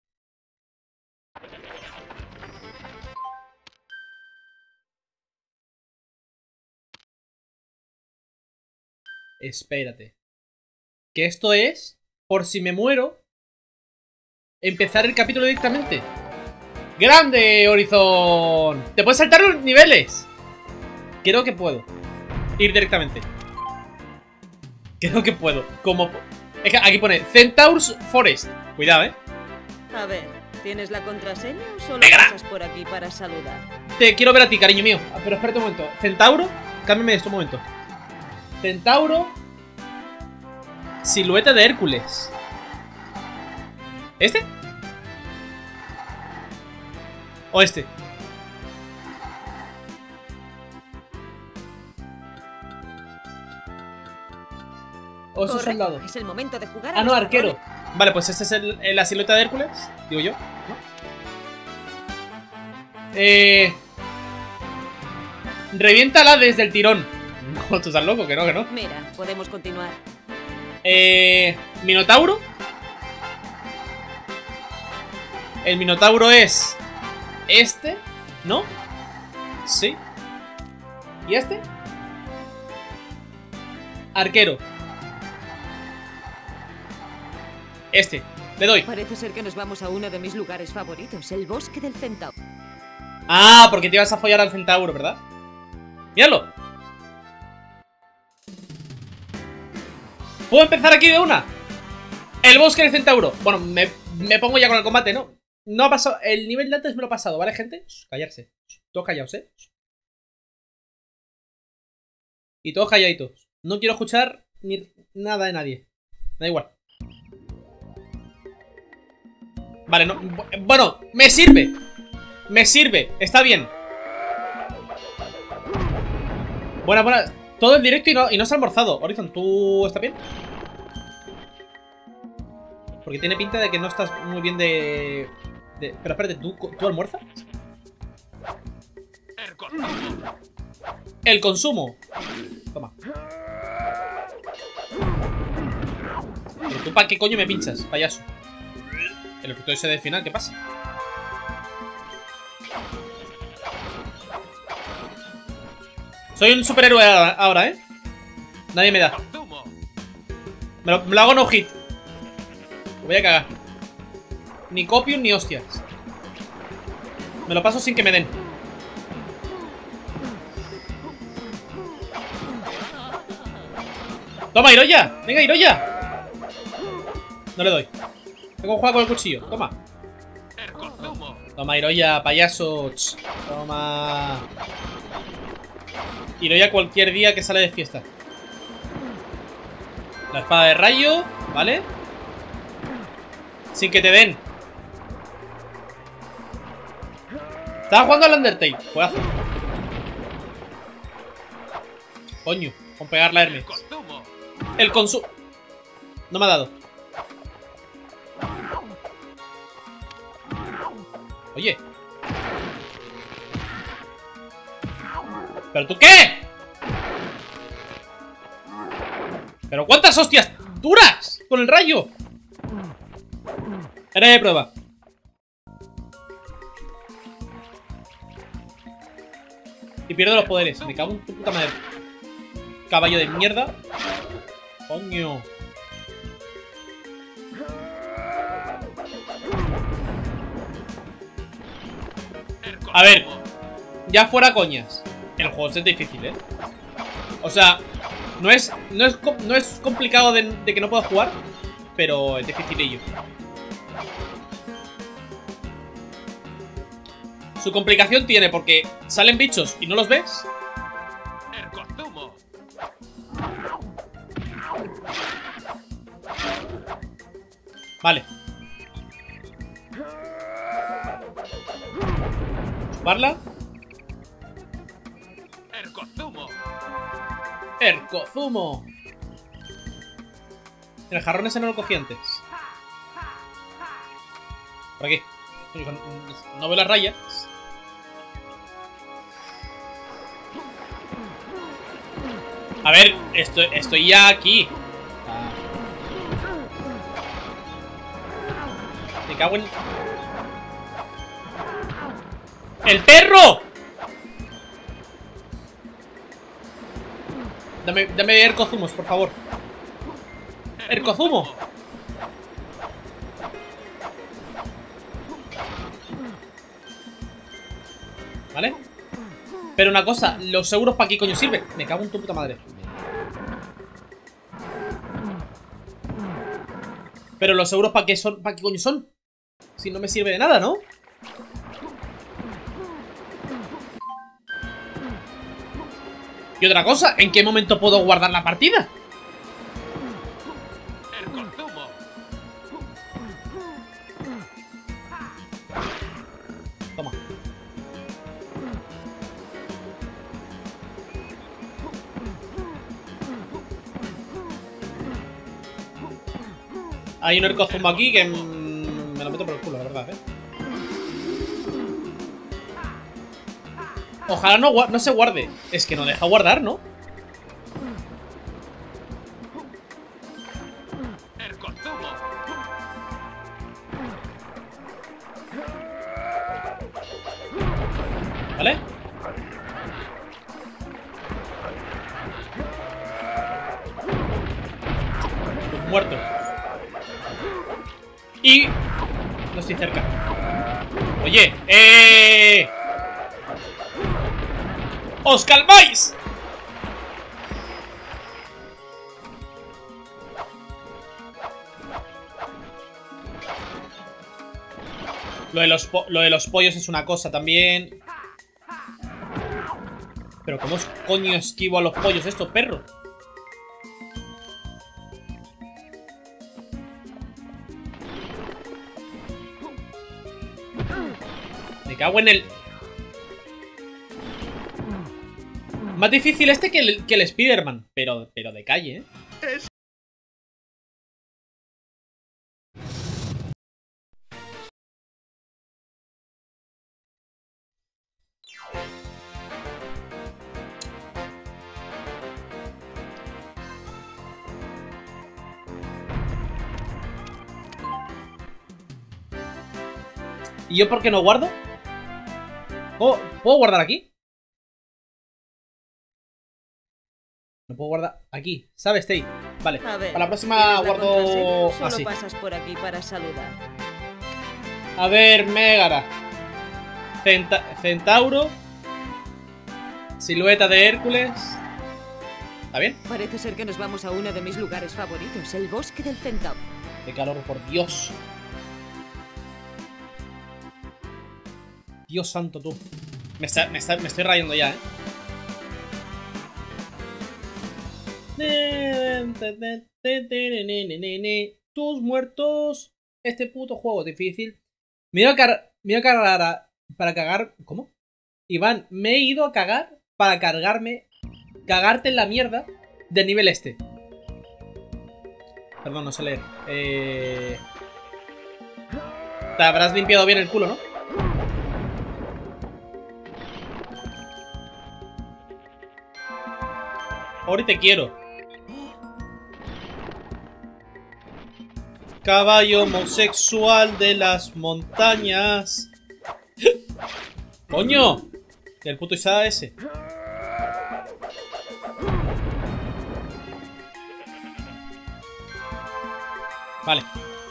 Espérate. Que esto es, por si me muero, empezar el capítulo directamente. ¡Grande, Horizon! ¿Te puedes saltar los niveles? Creo que puedo ir directamente. Creo que puedo. Como... Es que aquí pone Centaur's Forest. Cuidado, ¿eh? A ver, ¿tienes la contraseña o solo ¡Venga! pasas por aquí para saludar? Te quiero ver a ti, cariño mío. Ah, pero espérate un momento. Centauro. Cámbiame esto un momento. Centauro. Silueta de Hércules. ¿Este? ¿O este? ¿O eso es Correcto, soldado? es el momento de jugar a Ah, los no, arquero. jarrones. Vale, pues esta es el, el- la silueta de Hércules. Digo yo, ¿no? Eh... Reviéntala desde el tirón. No, tú estás loco, que no, que no. Mira, podemos continuar. Eh... Minotauro. El Minotauro es... Este, ¿no? Sí. ¿Y este? Arquero. Este. Le doy. Parece ser que nos vamos a uno de mis lugares favoritos, el bosque del centauro. Ah, porque te ibas a follar al centauro, ¿verdad? ¡Míralo! ¿Puedo empezar aquí de una? El bosque del centauro. Bueno, me, me pongo ya con el combate, ¿no? No ha pasado. El nivel de antes me lo ha pasado, ¿vale, gente? Callarse. Todos callados, ¿eh? Y todos calladitos. No quiero escuchar ni nada de nadie. Da igual. Vale, no. Bueno, me sirve. Me sirve. Está bien. Buena, buena. Todo el directo y no, y no se ha almorzado. Horizon, ¿tú estás bien? Porque tiene pinta de que no estás muy bien de... de... Pero espérate, ¿tú, ¿tú almuerzas? El consumo. Toma. ¿Pero tú para qué coño me pinchas, payaso? El objeto ese de final, ¿qué pasa? Soy un superhéroe ahora, ¿eh? Nadie me da. Me lo, me lo hago no hit. Me voy a cagar. Ni copium ni hostias. Me lo paso sin que me den. Toma, Iroya. Venga, Iroya. No le doy. Tengo que jugar con el cuchillo. Toma. Toma, Iroya, payaso. Toma. Iroya cualquier día que sale de fiesta. La espada de rayo. ¿Vale? Sin que te den. Estaba jugando al Undertale. Juegazo. Coño, con pegar la Hermes. El consumo. No me ha dado. Oye. ¿Pero tú qué? ¿Pero cuántas hostias duras con el rayo? Era de prueba. Y pierdo los poderes. Me cago en tu puta madre. Caballo de mierda. Coño. A ver. Ya fuera coñas. El juego es difícil, ¿eh? O sea, no es, no es, no es complicado de, de que no pueda jugar, pero es dificilillo. Su complicación tiene porque salen bichos y no los ves. Vale. Chuparla. Ercozumo. El jarrón ese no lo cogí antes. ¿Por aquí? No veo las rayas. A ver, estoy, estoy ya aquí. Me cago en... ¡El perro! Dame, dame Ercozumos, por favor. Ercozumo. ¿Vale? Pero una cosa, ¿los euros para qué coño sirven? Me cago en tu puta madre. Pero los euros para qué son, para qué coño son. Si no me sirve de nada, ¿no? Y otra cosa, ¿en qué momento puedo guardar la partida? Toma. Hay un Ercozumo aquí que mm, me lo meto por el culo, la verdad, ¿eh? Ojalá no, no se guarde. Es que no deja guardar, ¿no? ¿Vale? Muerto. Y... no estoy cerca. Oye, ¡eh! ¡Os calmáis! Lo de, los lo de los pollos es una cosa también. Pero ¿cómo es coño esquivo a los pollos estos perros? Me cago en el... Más difícil este que el, que el Spider-Man. Pero, pero de calle, ¿eh? Es... ¿Y yo por qué no guardo? ¿Puedo, ¿puedo guardar aquí? No puedo guardar aquí, ¿sabes, Tay? Vale, A ver, para la próxima ¿tienes la guardo contraseña? Solo así. pasas por aquí para saludar. A ver, Megara. Centa Centauro. Silueta de Hércules. ¿Está bien? Parece ser que nos vamos a uno de mis lugares favoritos, el bosque del centauro. Qué calor, por Dios. Dios santo, tú. Me, está, me, está, me estoy rayando ya, ¿eh? Tus muertos. Este puto juego es difícil. Me he ido a, car me he ido a cargar a, para cagar... ¿Cómo? Iván, me he ido a cagar para cargarme... Cagarte en la mierda del nivel este. Perdón, no sé leer. Eh... Te habrás limpiado bien el culo, ¿no? Ahora te quiero. Caballo homosexual de las montañas. ¡Coño! El puto Isada ese. Vale.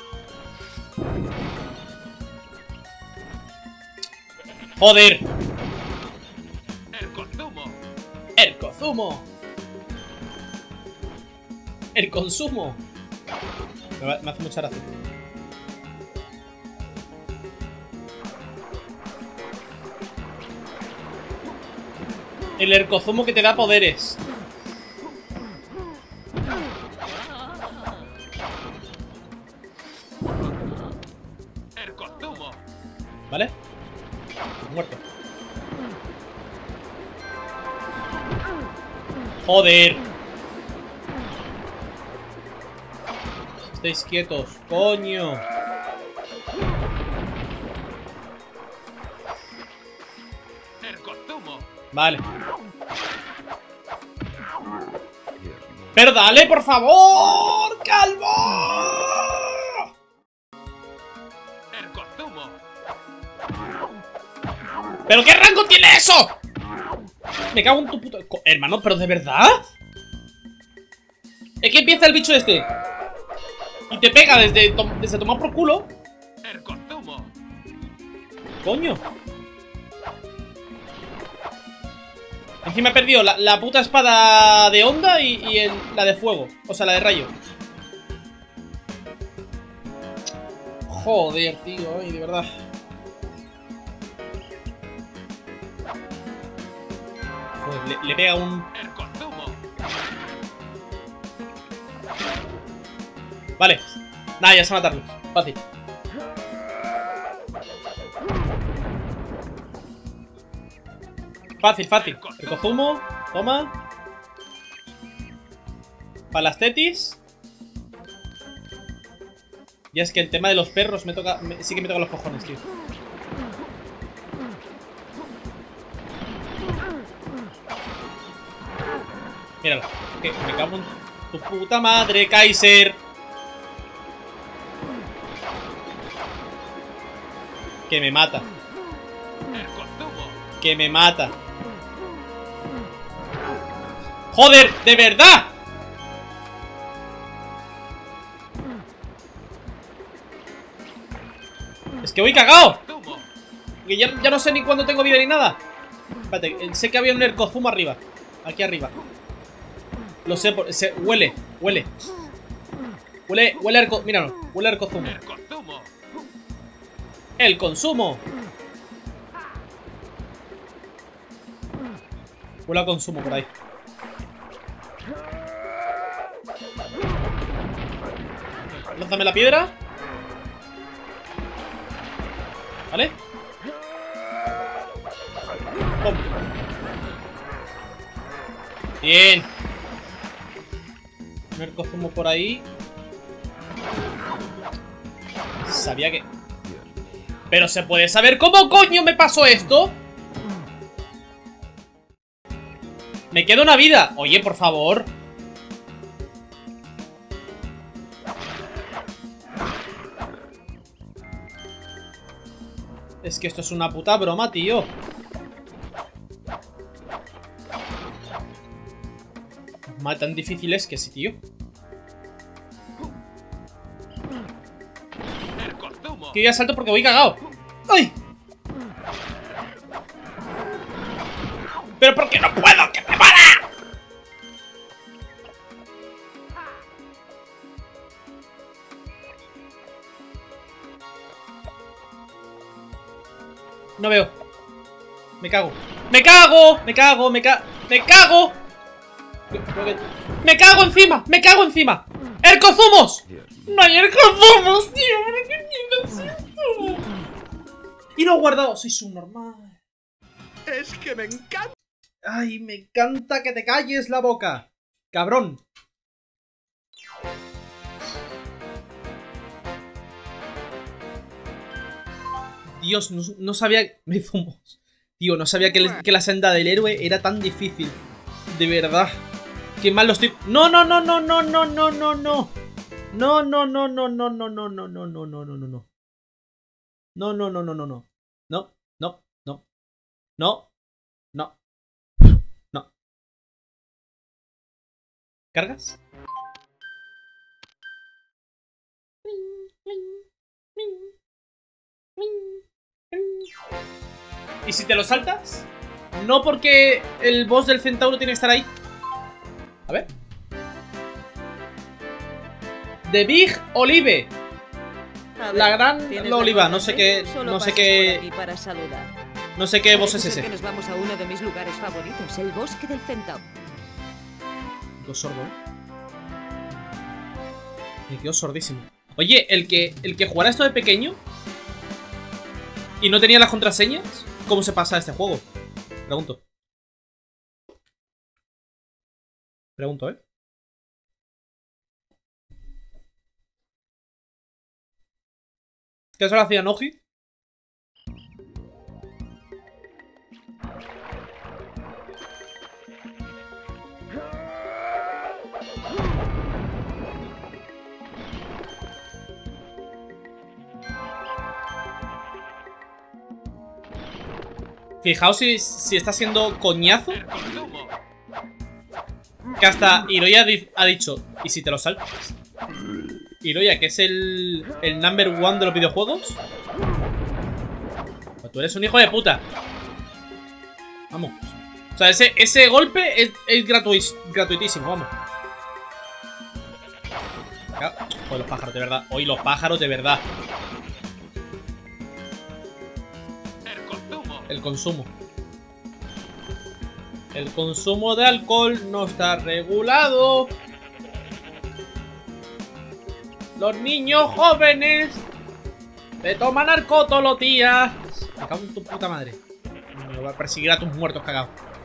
¡Joder! El consumo. ¡El consumo! ¡El consumo! Me, va, me hace mucha gracia. El ercozumo que te da poderes. El consumo. ¿Vale? Muerto. ¡Joder! Estáis quietos, coño. El consumo. Vale. Pero dale, por favor, calvo. El consumo. ¿Pero qué rango tiene eso? Me cago en tu puto... Hermano, ¿pero de verdad? Es que empieza el bicho este y te pega desde, to desde tomar por culo. El consumo. Coño. Encima he perdido la, la puta espada de onda y, y el, la de fuego. O sea, la de rayo. Joder, tío, ay, de verdad. Joder, le, le pega un... El consumo. Vale. Nada, ya sé matarlos. Fácil. Fácil, fácil. El cozumo. Toma. Para las tetis. Ya es que el tema de los perros me toca... Me, sí que me toca los cojones, tío. Míralo. Que me cago en tu puta madre, Kaiser. Que me mata. El consumo. Que me mata. ¡Joder! ¡De verdad! Es que voy cagado. Que ya, ya no sé ni cuándo tengo vida ni nada. Espérate, sé que había un Ercozumo arriba. Aquí arriba. Lo sé, por, se, huele, huele. Huele, huele a Erco, míralo, huele a Ercozumo. El consumo. Huele a consumo por ahí. Lánzame la piedra. ¿Vale? ¡Pum! Bien. Un Ercozumo por ahí. Sabía que... ¿Pero se puede saber cómo coño me pasó esto? Me queda una vida. Oye, por favor. Es que esto es una puta broma, tío. Madre, tan difícil es que sí, tío. Que yo ya salto porque voy cagado. ¡Ay! ¿Pero por qué no puedo? ¡Que me para! No veo. Me cago. ¡Me cago! ¡Me cago! ¡Me cago! ¡Me cago! ¡Me cago encima! ¡Me cago encima! ¡Ercozumos! ¡No hay Ercozumos, tío! ¿Qué mierda es esto? Y no he guardado. Soy subnormal. Es que me encanta. Ay, me encanta que te calles la boca. Cabrón. Dios, no, no sabía... Me zumos. Tío, no sabía que, le, que la senda del héroe era tan difícil. De verdad. Qué mal lo estoy... No, no, no, no, no, no, no, no, no. No, no, no, no, no, no, no, no, no, no, no, no, no, no. No, no, no, no, no, no. No, no, no. No. No. No. ¿Cargas? ¿Y si te lo saltas? No, porque el boss del centauro tiene que estar ahí. A ver. The Big Olive. A ver, La gran ¿tienes oliva. la No sé contraseña? qué. Solo No sé pasas qué. por aquí para saludar. No sé qué boss es Parece ser ese. que nos vamos a uno de mis lugares favoritos, el bosque del centauro. Quedo sordo, ¿eh? Me quedo sordísimo. Oye, el que, el que jugara esto de pequeño y no tenía las contraseñas, ¿cómo se pasa este juego? Pregunto. Pregunto, ¿eh? ¿Qué se lo hacía Noji? Fijaos si, si está siendo coñazo. Que hasta Hiroya ha dicho, ¿y si te lo saltas? Hiroya, que es el, el number one de los videojuegos. Pues tú eres un hijo de puta. Vamos. O sea, ese, ese golpe es, es gratuit, gratuitísimo, vamos. Hoy los pájaros, de verdad. Hoy los pájaros, de verdad. El consumo. El consumo de alcohol no está regulado. Los niños jóvenes te toman narco todos los días. Me cago en tu puta madre. Me voy a perseguir a tus muertos cagados.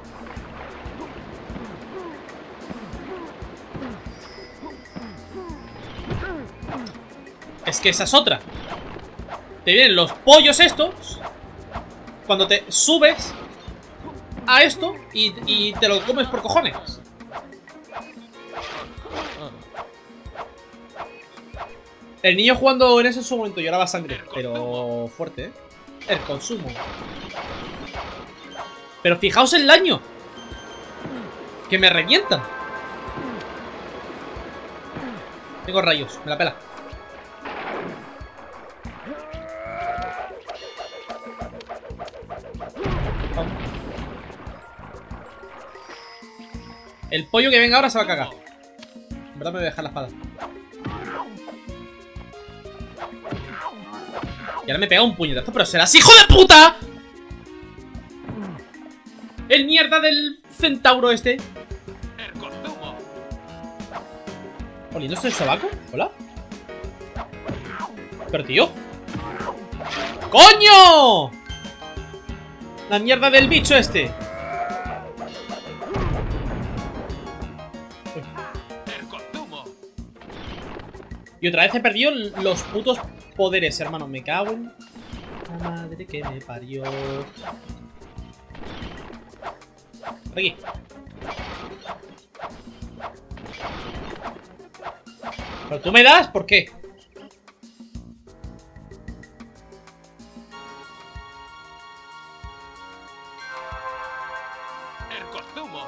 Es que esa es otra. Te vienen los pollos estos cuando te subes a esto y, y te lo comes por cojones. El niño jugando en ese momento lloraba sangre, pero fuerte, ¿eh? El consumo. Pero fijaos el daño que me revientan. Tengo rayos, me la pela. El pollo que venga ahora se va a cagar. En verdad me voy a dejar la espada. Y ahora me pega un puñetazo, pero serás hijo de puta. El mierda del centauro este. ¿Oliéndose el sobaco? ¿Hola? Pero tío, ¡coño! La mierda del bicho este. Y otra vez he perdido los putos poderes, hermano. Me cago en la madre que me parió. Por aquí. ¿Pero tú me das? ¿Por qué? El costumo.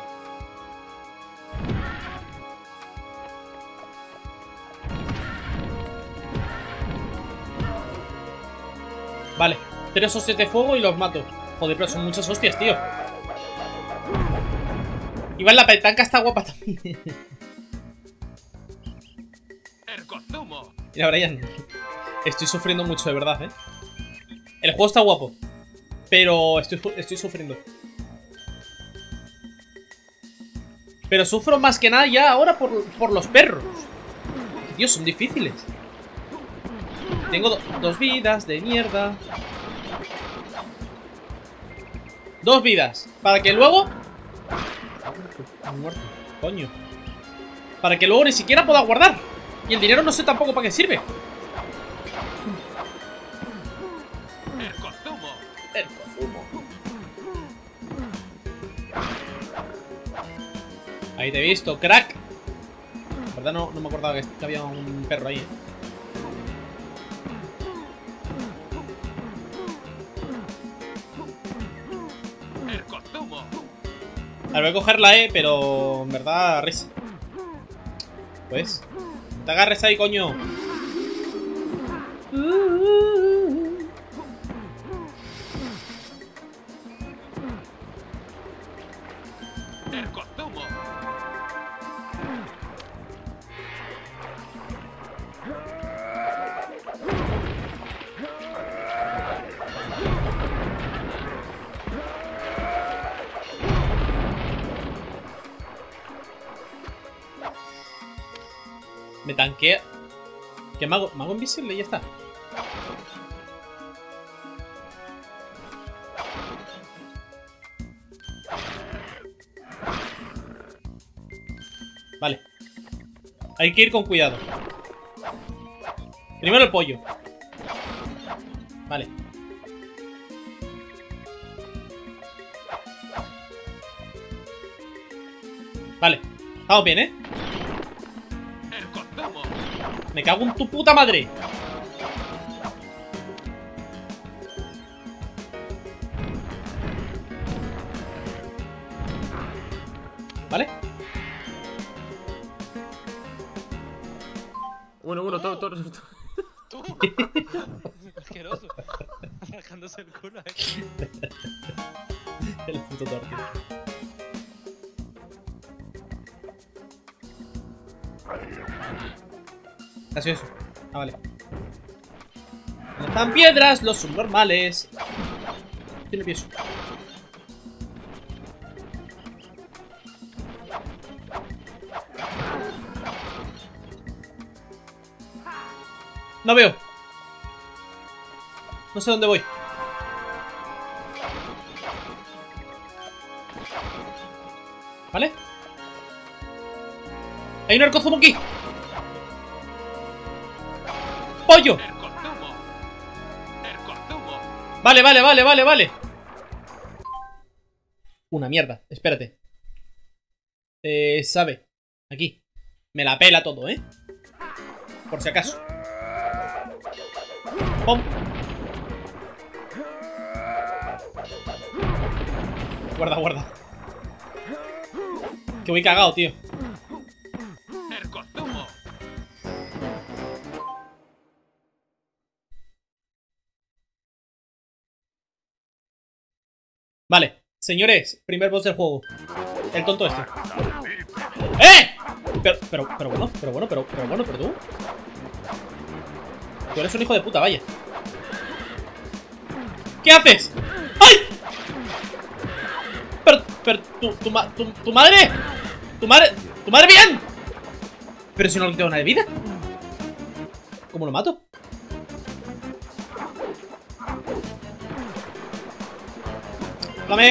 Vale, tres hostias de fuego y los mato. Joder, pero son muchas hostias, tío. Iván, la petanca está guapa también. El costumo. Mira, Brian, estoy sufriendo mucho, de verdad, ¿eh? El juego está guapo, pero estoy, estoy sufriendo. Pero sufro más que nada ya ahora por, por los perros. Dios, son difíciles. Tengo do dos vidas de mierda. Dos vidas. Para que luego... muerto, coño. Para que luego ni siquiera pueda guardar. Y el dinero no sé tampoco para qué sirve. El costumo. El consumo. Ahí te he visto, crack. La verdad no, no me acordaba que, que había un perro ahí, ¿eh? El costumo. Ahora voy a coger la E, pero en verdad risa. Pues, no te agarres ahí, coño. El costumo. Me tanquea. ¿Qué mago? Mago invisible y ya está. Vale. Hay que ir con cuidado. Primero el pollo. Vale. Vale. Estamos bien, ¿eh? Me cago en tu puta madre. ¿Vale? Uno, uno, todo, todo. Tú. Asqueroso. Arrancándose el culo, eh. El puto torque. ¿Qué ha sido eso? Ah, vale. No están piedras, los subnormales. Estoy nervioso. No veo. No sé dónde voy. ¿Vale? Hay un arcozomo aquí. ¡Pollo! El costumo. El costumo. Vale, vale, vale, vale, vale. Una mierda, espérate. Eh, sabe. Aquí. Me la pela todo, ¿eh? Por si acaso. ¡Pum! Guarda, guarda. Que voy cagado, tío. El costumo. Vale, señores, primer boss del juego. El tonto este. ¡Eh! Pero, pero, pero bueno, pero bueno, pero, pero bueno, pero tú. Tú eres un hijo de puta, vaya. ¿Qué haces? ¡Ay! Pero, pero, tu, tu, ma- tu, tu madre. Tu madre, tu madre bien. Pero si no le quito nada de vida. ¿Cómo lo mato? Dame.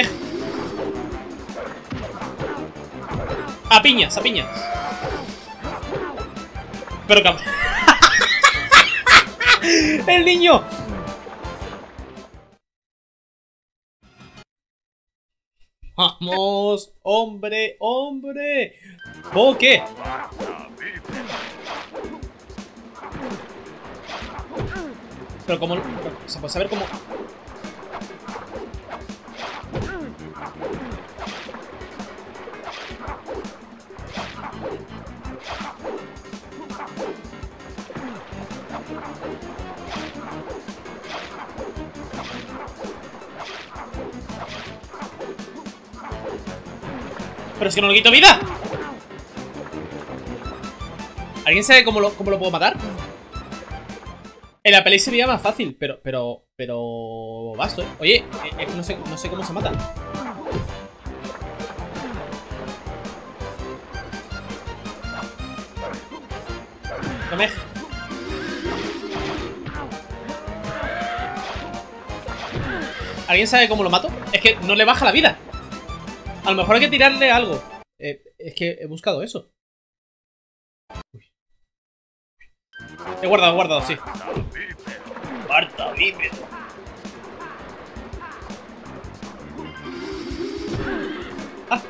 A piñas, a piñas. Pero que... ¡El niño! ¡Vamos! ¡Hombre! ¡Hombre! ¿O qué? Pero como... Se puede saber cómo... Pero es que no le quito vida. ¿Alguien sabe cómo lo, cómo lo puedo matar? En la peli se veía más fácil, pero, pero, pero... Basto, ¿eh? Oye, eh, eh, no sé, no sé cómo se mata. No me... ¿Alguien sabe cómo lo mato? Es que no le baja la vida. A lo mejor hay que tirarle algo. Eh, es que he buscado eso. Uy. He guardado, he guardado, sí. Marta, vive. Ah.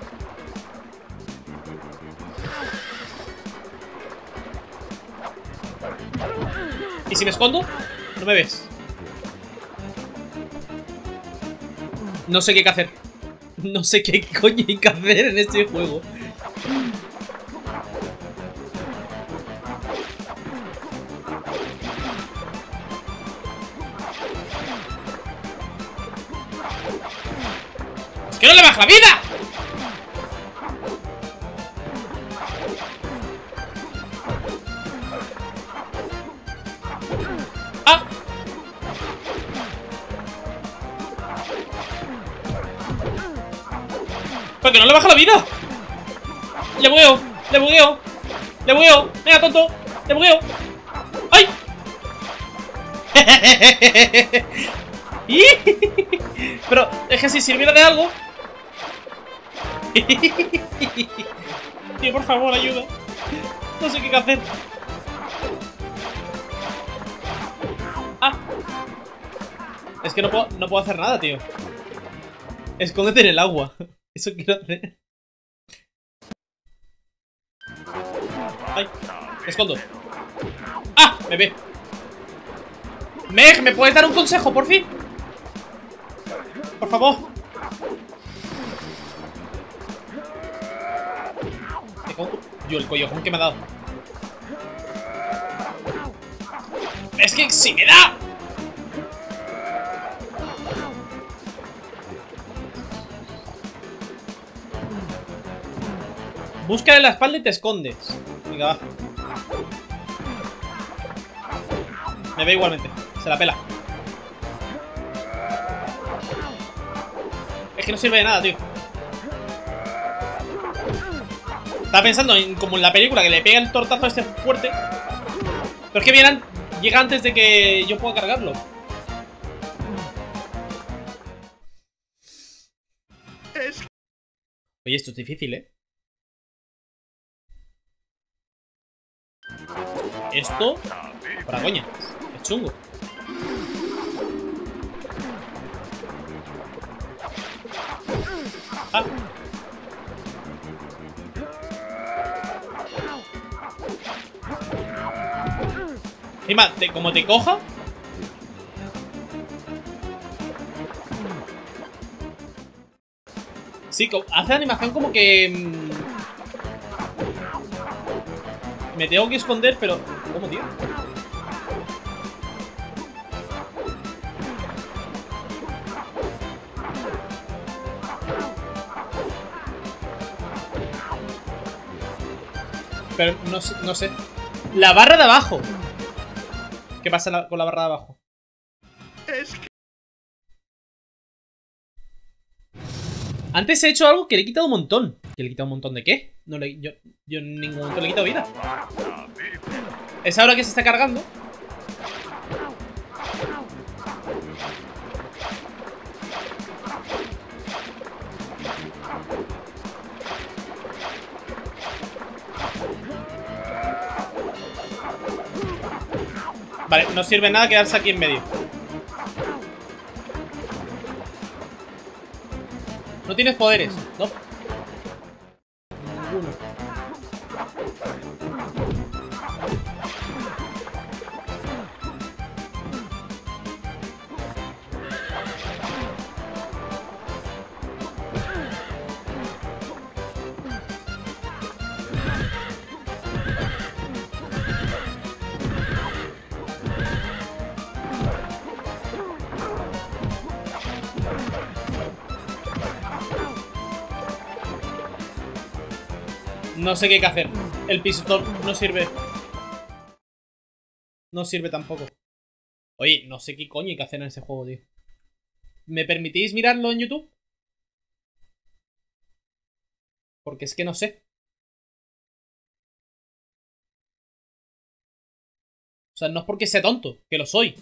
¿Y si me escondo? No me ves. No sé qué hay que hacer. No sé qué coño hay que hacer en este juego. ¡Es que no le baja la vida! ¡Ah! ¡Pero que no le baja la vida! ¡Le bugueo! ¡Le bugueo! ¡Le bugueo! ¡Venga, tonto! ¡Le bugueo! ¡Ay! Pero es que si sirviera de algo. Tío, por favor, ayuda. No sé qué hacer. Ah. Es que no puedo, no puedo hacer nada, tío. Escóndete en el agua. Eso quiero hacer. Ay, me escondo. ¡Ah! Me ve. Meg, ¿me puedes dar un consejo, por fin? Por favor. Yo, el collojón que me ha dado. Es que si me da. Busca en la espalda y te escondes. Venga, va. Me ve igualmente. Se la pela. Es que no sirve de nada, tío. Estaba pensando en como en la película, que le pega el tortazo a este fuerte. Pero es que viene, llega antes de que yo pueda cargarlo. Oye, esto es difícil, ¿eh? Esto, para coña, es chungo. Ah. Encima, te, como te coja. Sí, hace animación como que... Mmm, me tengo que esconder, pero... ¿Cómo, tío? Pero no, sé- no sé. La barra de abajo. ¿Qué pasa la- con la barra de abajo? Es que... Antes he hecho algo que le he quitado un montón. ¿Que le he quitado un montón de qué? No le, yo, yo en ningún momento le he quitado vida. Es ahora que se está cargando. Vale, no sirve nada quedarse aquí en medio. No tienes poderes, ¿no? Ninguno. No sé qué hay que hacer. El pistol no sirve. No sirve tampoco. Oye, no sé qué coño hay que hacer en ese juego, tío. ¿Me permitís mirarlo en YouTube? Porque es que no sé. O sea, no es porque sea tonto, que lo soy.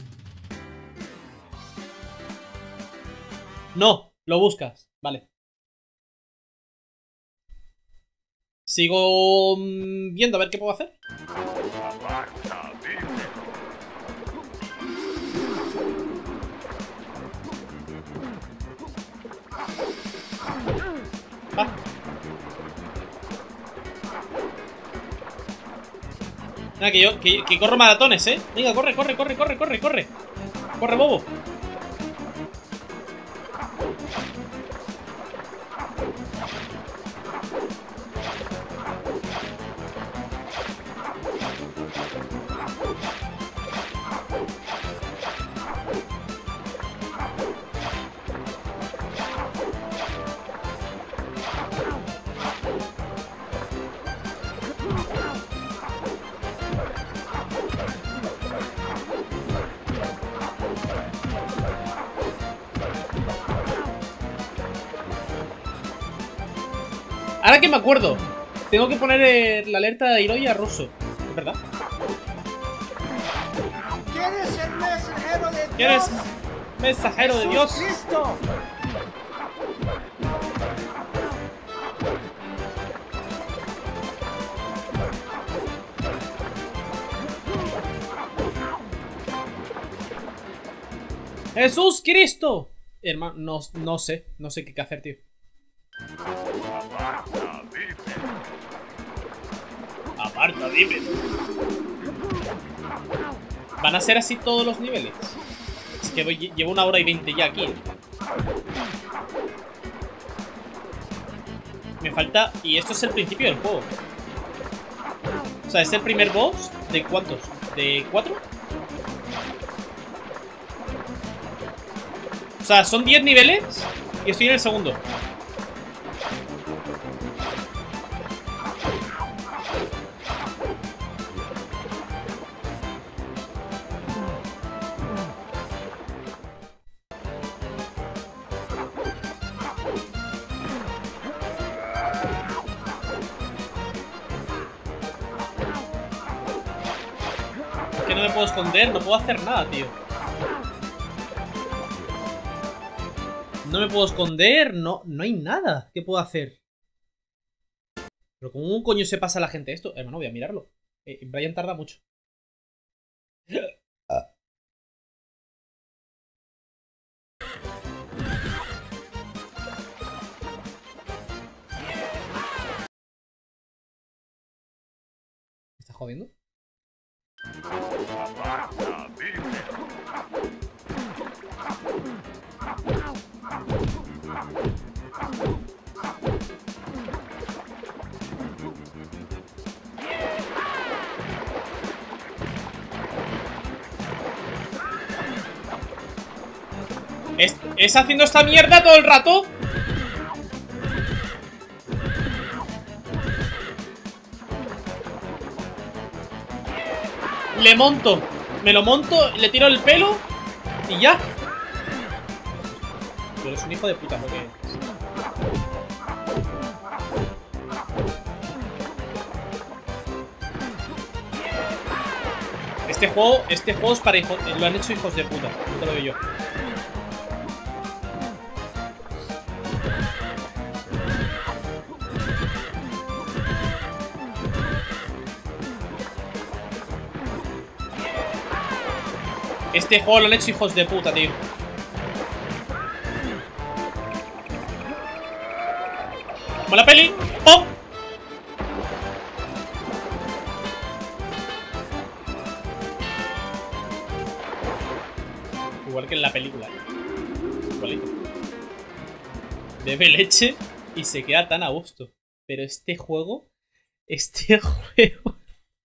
No, lo buscas. Vale. Sigo mm, viendo a ver qué puedo hacer. Va. Venga, que yo, que, que corro maratones, eh. Venga, corre, corre, corre, corre, corre, corre. Corre, bobo. Ahora que me acuerdo, tengo que poner eh, la alerta de Hiroi a ruso. ¿Es verdad? ¿Quién es el mensajero de Dios? ¿Quién es mensajero de Dios? ¡Jesucristo! ¡Jesús Cristo! Hermano, no, no sé, no sé qué hacer, tío. Aparta, dime. ¿Van a ser así todos los niveles? Es que voy, llevo una hora y veinte ya aquí. Me falta... Y esto es el principio del juego. O sea, es el primer boss. ¿De cuántos? ¿De cuatro? O sea, son diez niveles y estoy en el segundo. Es que no me puedo esconder, no puedo hacer nada, tío. No me puedo esconder, no, no hay nada que puedo hacer. Pero ¿cómo coño se pasa a la gente esto? Hermano, voy a mirarlo. Eh, Brian tarda mucho. ¿Me estás jodiendo? ¿Es, ¿Es haciendo esta mierda todo el rato? Le monto. Me lo monto, le tiro el pelo y ya. Tú eres un hijo de puta, porque... Este juego, este juego es para hijos... Lo han hecho hijos de puta, no te lo digo yo. Este juego lo han hecho hijos de puta, tío. ¡Mola peli! ¡Oh! Igual que en la película. Igualito. Bebe leche y se queda tan a gusto. Pero este juego... Este juego...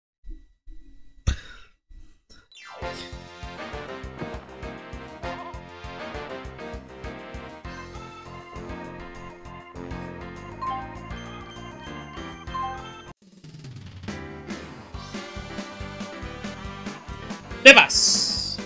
¡Tebas!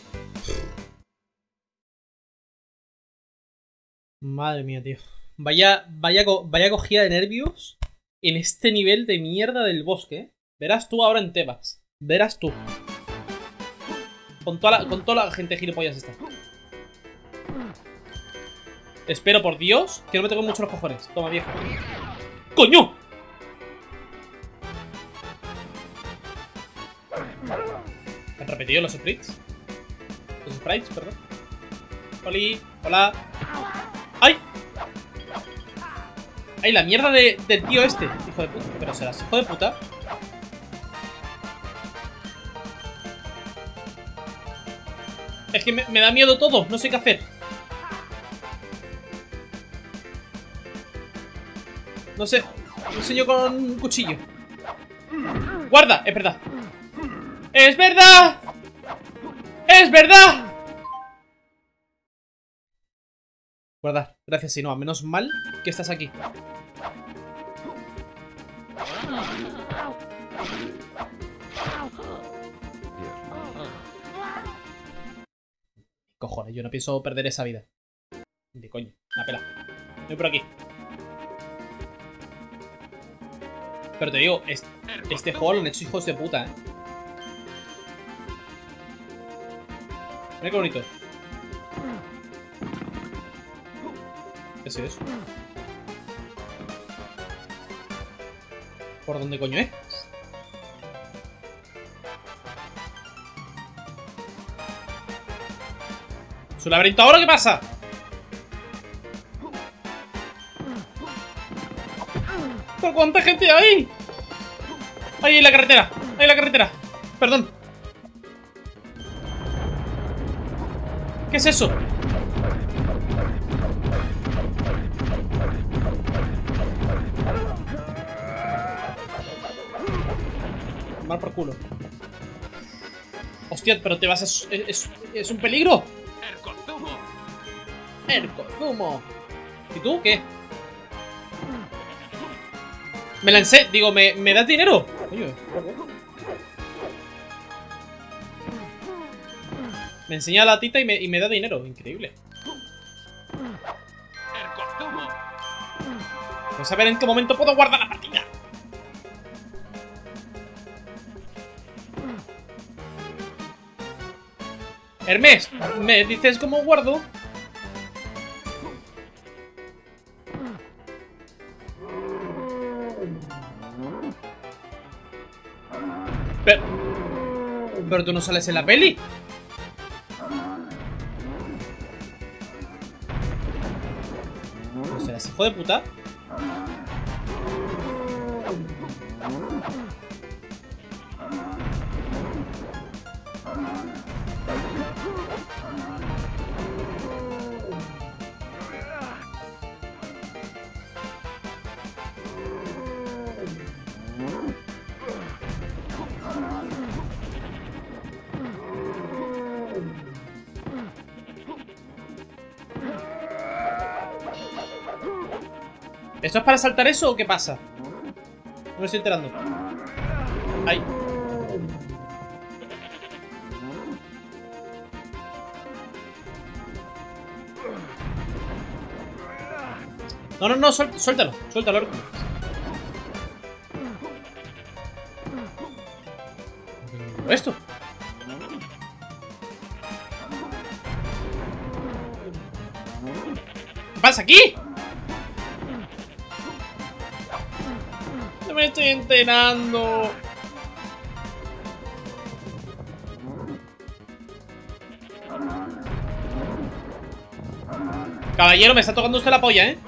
Madre mía, tío. Vaya, vaya, vaya cogida de nervios en este nivel de mierda del bosque, ¿eh? Verás tú ahora en Tebas. Verás tú. Con toda la, con toda la gente gilipollas esta. Espero, por Dios, que no me toquen mucho los cojones. Toma, viejo. ¡Coño! ¿Han repetido los sprites? Los sprites, perdón. Oli, hola. ¡Ay! ¡Ay, la mierda de, del tío este! Hijo de puta. Pero serás hijo de puta. Es que me, me da miedo todo. No sé qué hacer. No sé. Lo enseño con un cuchillo. ¡Guarda! Es verdad. ¡Es verdad! ¡Es verdad! Guardar. Gracias, Sinoa. Menos mal que estás aquí. Cojones, yo no pienso perder esa vida. De coño. La pela. Voy por aquí. Pero te digo, este, este juego lo han hecho hijos de puta, eh. Mira qué bonito. ¿Qué es eso? ¿Por dónde coño es? ¿Es un laberinto ahora? ¿Qué pasa? ¿Pero cuánta gente hay? Ahí en la carretera. Ahí en la carretera. Perdón. ¿Qué es eso? Mal por culo. Hostia, pero te vas a... Es, es, es un peligro. ¡Ercozumo! Ercozumo. ¿Y tú qué? Me lancé. Digo, ¿me, me das dinero? Coño. Me enseña la tita y me, y me da dinero. Increíble. ¡Ercozumo! Vamos a ver en qué momento puedo guardar la partida. Hermes, ¿me dices cómo guardo? Pero... Pero tú no sales en la peli. ¿No serás hijo de puta? ¿Esto es para saltar eso o qué pasa? No me estoy enterando. Ay. No, no, no, suéltalo, suéltalo, suéltalo. Esto. ¿Qué pasa aquí? No me estoy enterando. Caballero, me está tocando usted la polla, ¿eh?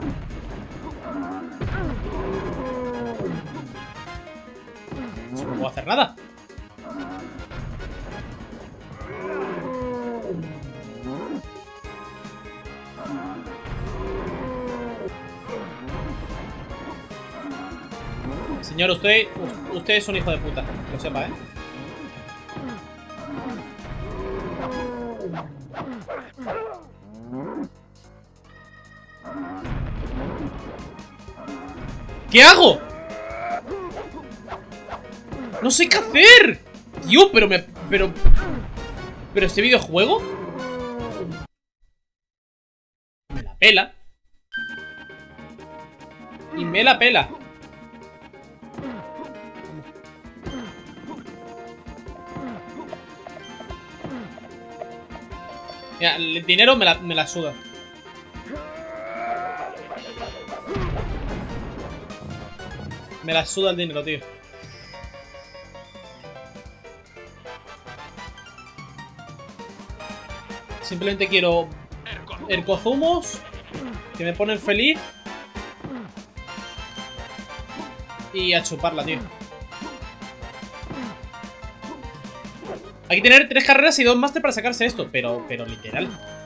No puedo hacer nada. Señor, usted, usted es un hijo de puta, que lo sepa, ¿eh? ¿Qué hago? No sé qué hacer. Tío, pero me... Pero... ¿Pero este videojuego? Me la pela. Y me la pela. Mira, el dinero me la, me la suda. Me la suda el dinero, tío. Simplemente quiero Ercozumos que me ponen feliz. Y a chuparla, tío. Hay que tener tres carreras y dos máster para sacarse esto. Pero, pero literal.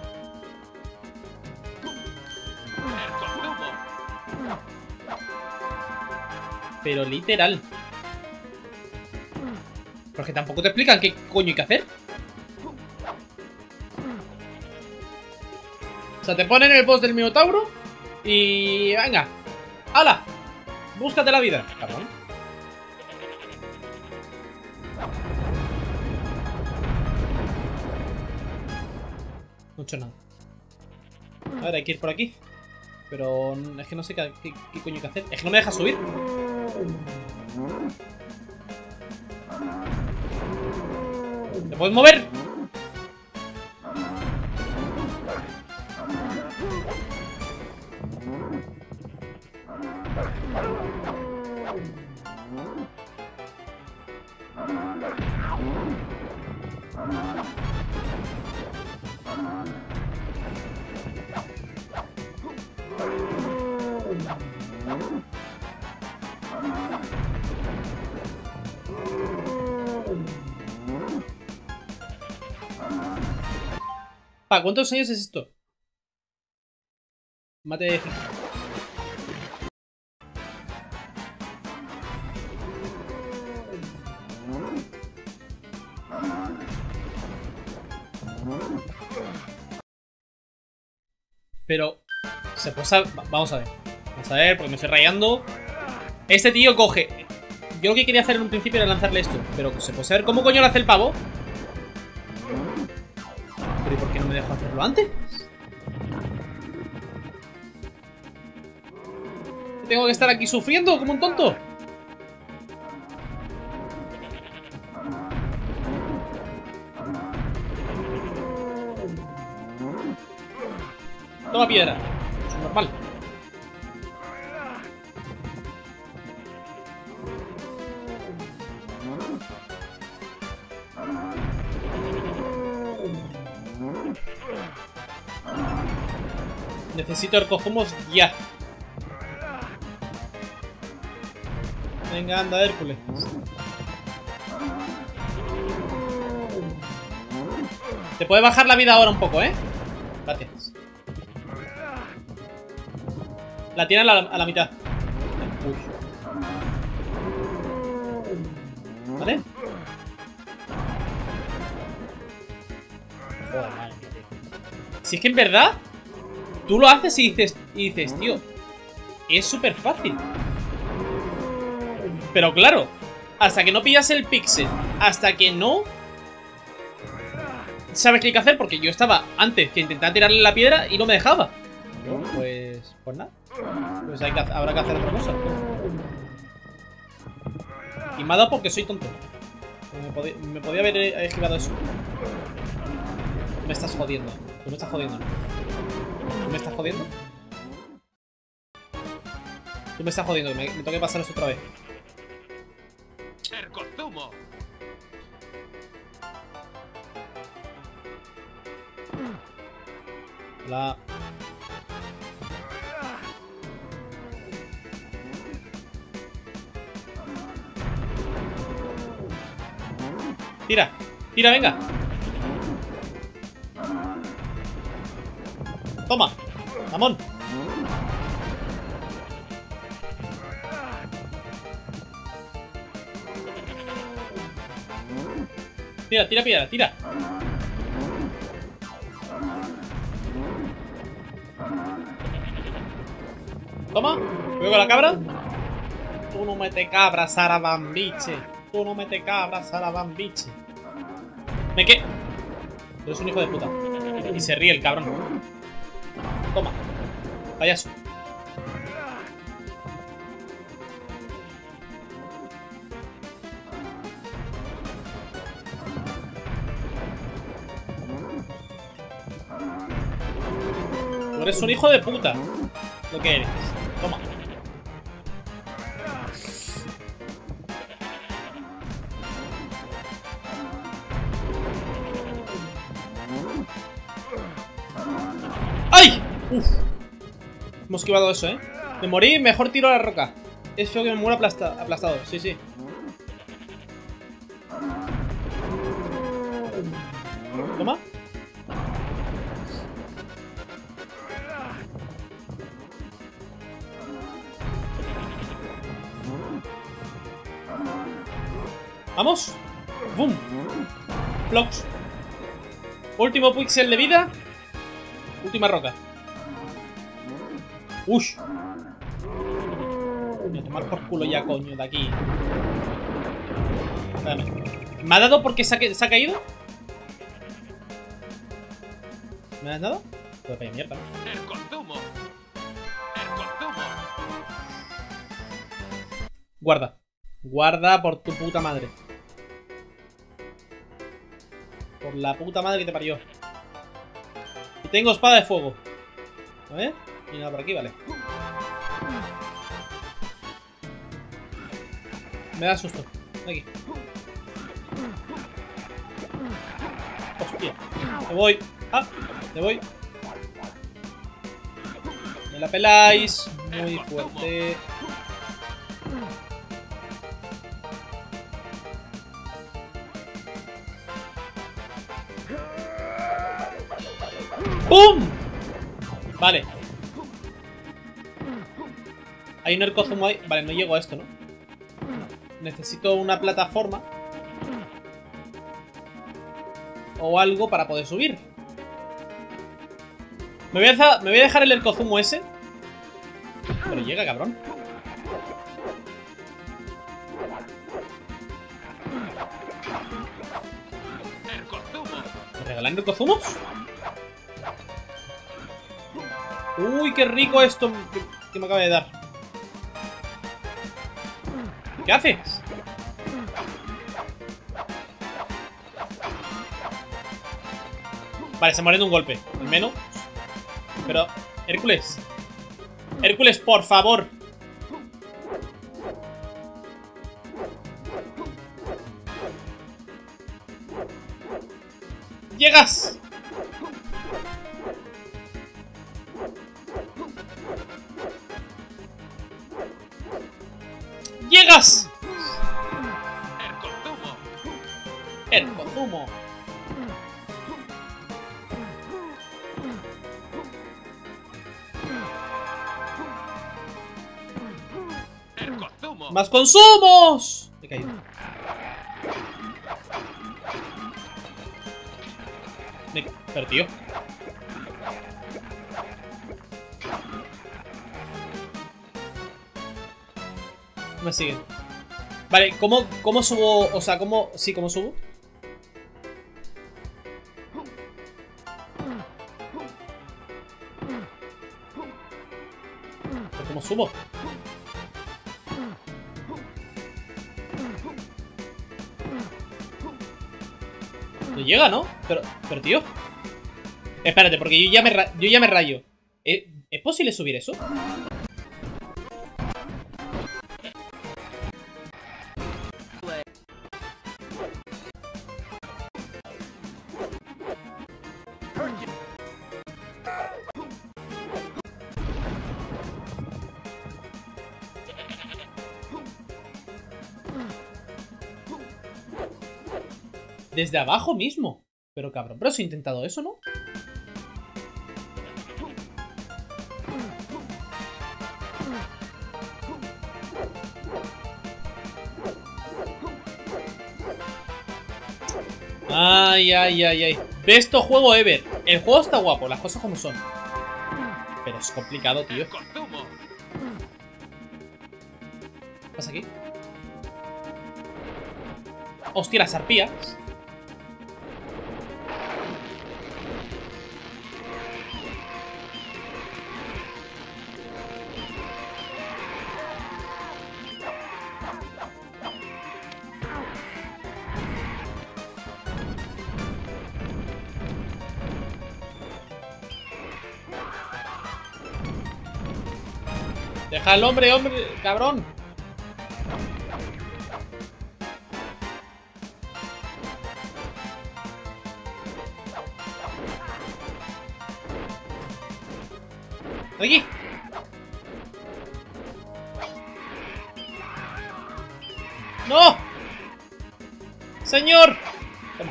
Pero literal. Porque tampoco te explican qué coño hay que hacer. O sea, te ponen el boss del Minotauro y... venga. ¡Hala! Búscate la vida, cabrón. No he hecho nada. A ver, hay que ir por aquí. Pero es que no sé qué, qué, qué coño hay que hacer. Es que no me deja subir. ¿Te puedes mover? Pa, ¿cuántos años es esto? Mate de... Pero... Se puede saber... Vamos a ver. Vamos a ver, porque me estoy rayando. Este tío coge... Yo lo que quería hacer en un principio era lanzarle esto. Pero se puede saber cómo coño lo hace el pavo. ¿Pero y por qué no me dejó hacerlo antes? ¿Tengo que estar aquí sufriendo como un tonto? Toma piedra. Es normal. Necesito Ercozumos ya. Venga, anda, Hércules. Te puede bajar la vida ahora un poco, ¿eh? Gracias. La tiene a la, a la mitad. Uy. ¿Vale? Joder, madre mía, tío. Si es que en verdad tú lo haces y dices, y dices, tío, es súper fácil. Pero claro, hasta que no pillas el pixel, hasta que no sabes qué hay que hacer, porque yo estaba antes que intentaba tirarle la piedra y no me dejaba. Pues... Pues... Pues nada. Pues hay que, habrá que hacer otra cosa. Y me ha dado porque soy tonto. Me, podía, me podía haber esquivado eso. Me estás jodiendo. Tú me estás jodiendo. ¿Tú me estás jodiendo? Tú me estás jodiendo. Me, me tengo que pasar esto otra vez. El consumo. La... Tira, tira, venga. Toma, mamón. Tira, tira piedra, tira. Toma, juego con la cabra. Tú no me te cabras, Sarabambiche. Tú no me te cabras, Sarabambiche. ¿Me qué? Tú eres un hijo de puta. Y se ríe el cabrón. Toma, payaso. Tú eres un hijo de puta. Lo que eres. Toma. ¡Ay! Uf. Hemos esquivado eso, ¿eh? Me morí, mejor tiro a la roca. Es feo que me muera aplasta aplastado. Sí, sí. Toma. Vamos. Boom. Blocks. Último pixel de vida. Última roca. Ush. Voy a tomar por culo ya, coño, de aquí. Espérame. ¿Me ha dado porque se ha, se ha caído? ¿Me has dado? Puedo pedir mierda. El consumo. El consumo. Guarda. Guarda por tu puta madre. Por la puta madre que te parió. Y tengo espada de fuego. A ver. Y nada por aquí, vale. Me da susto. Aquí. Hostia. Me voy. Ah, me voy. Me la peláis. Muy fuerte. ¡Pum! Vale. Hay un Erkozumo ahí. Vale, no llego a esto, ¿no? Necesito una plataforma o algo para poder subir. Me voy a dejar, me voy a dejar el Erkozumo ese. Pero llega, cabrón. ¿Me regalan Erkozumos? Uy, qué rico esto que, que me acaba de dar. ¿Qué haces? Vale, se muere de un golpe. Al menos. Pero, Hércules. Hércules, por favor. ¡Llegas! ¡Llegas! Erkozumo. Erkozumo. Erkozumo. ¡Más consumos! Me he caído. Me... Pero tío. Me siguen. Vale, ¿cómo, cómo subo? O sea, ¿cómo...? Sí, ¿cómo subo? ¿Cómo subo? No llega, ¿no? Pero, pero tío. Espérate, porque yo ya me, ra yo ya me rayo. ¿Es, ¿Es posible subir eso? Desde abajo mismo. Pero cabrón, pero si he intentado eso, ¿no? Ay, ay, ay, ay. Best juego ever. El juego está guapo, las cosas como son. Pero es complicado, tío. ¿Qué pasa aquí? Hostia, las arpías. Deja al hombre, hombre, cabrón. Aquí. ¡No! ¡Señor! Toma.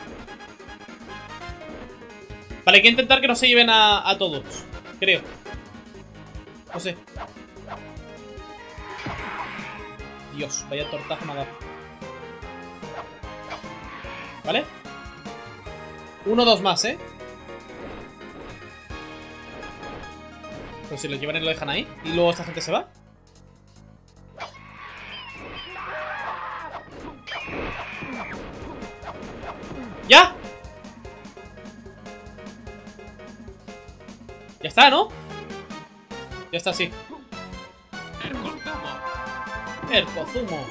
Vale, hay que intentar que no se lleven a, a todos. Creo. No sé. Dios, vaya tortazo me ha dado. ¿Vale? Uno, dos más, ¿eh? Pues si lo llevan y lo dejan ahí. Y luego esta gente se va. ¡Ya! Ya está, ¿no? Ya está, sí. El Kozumo.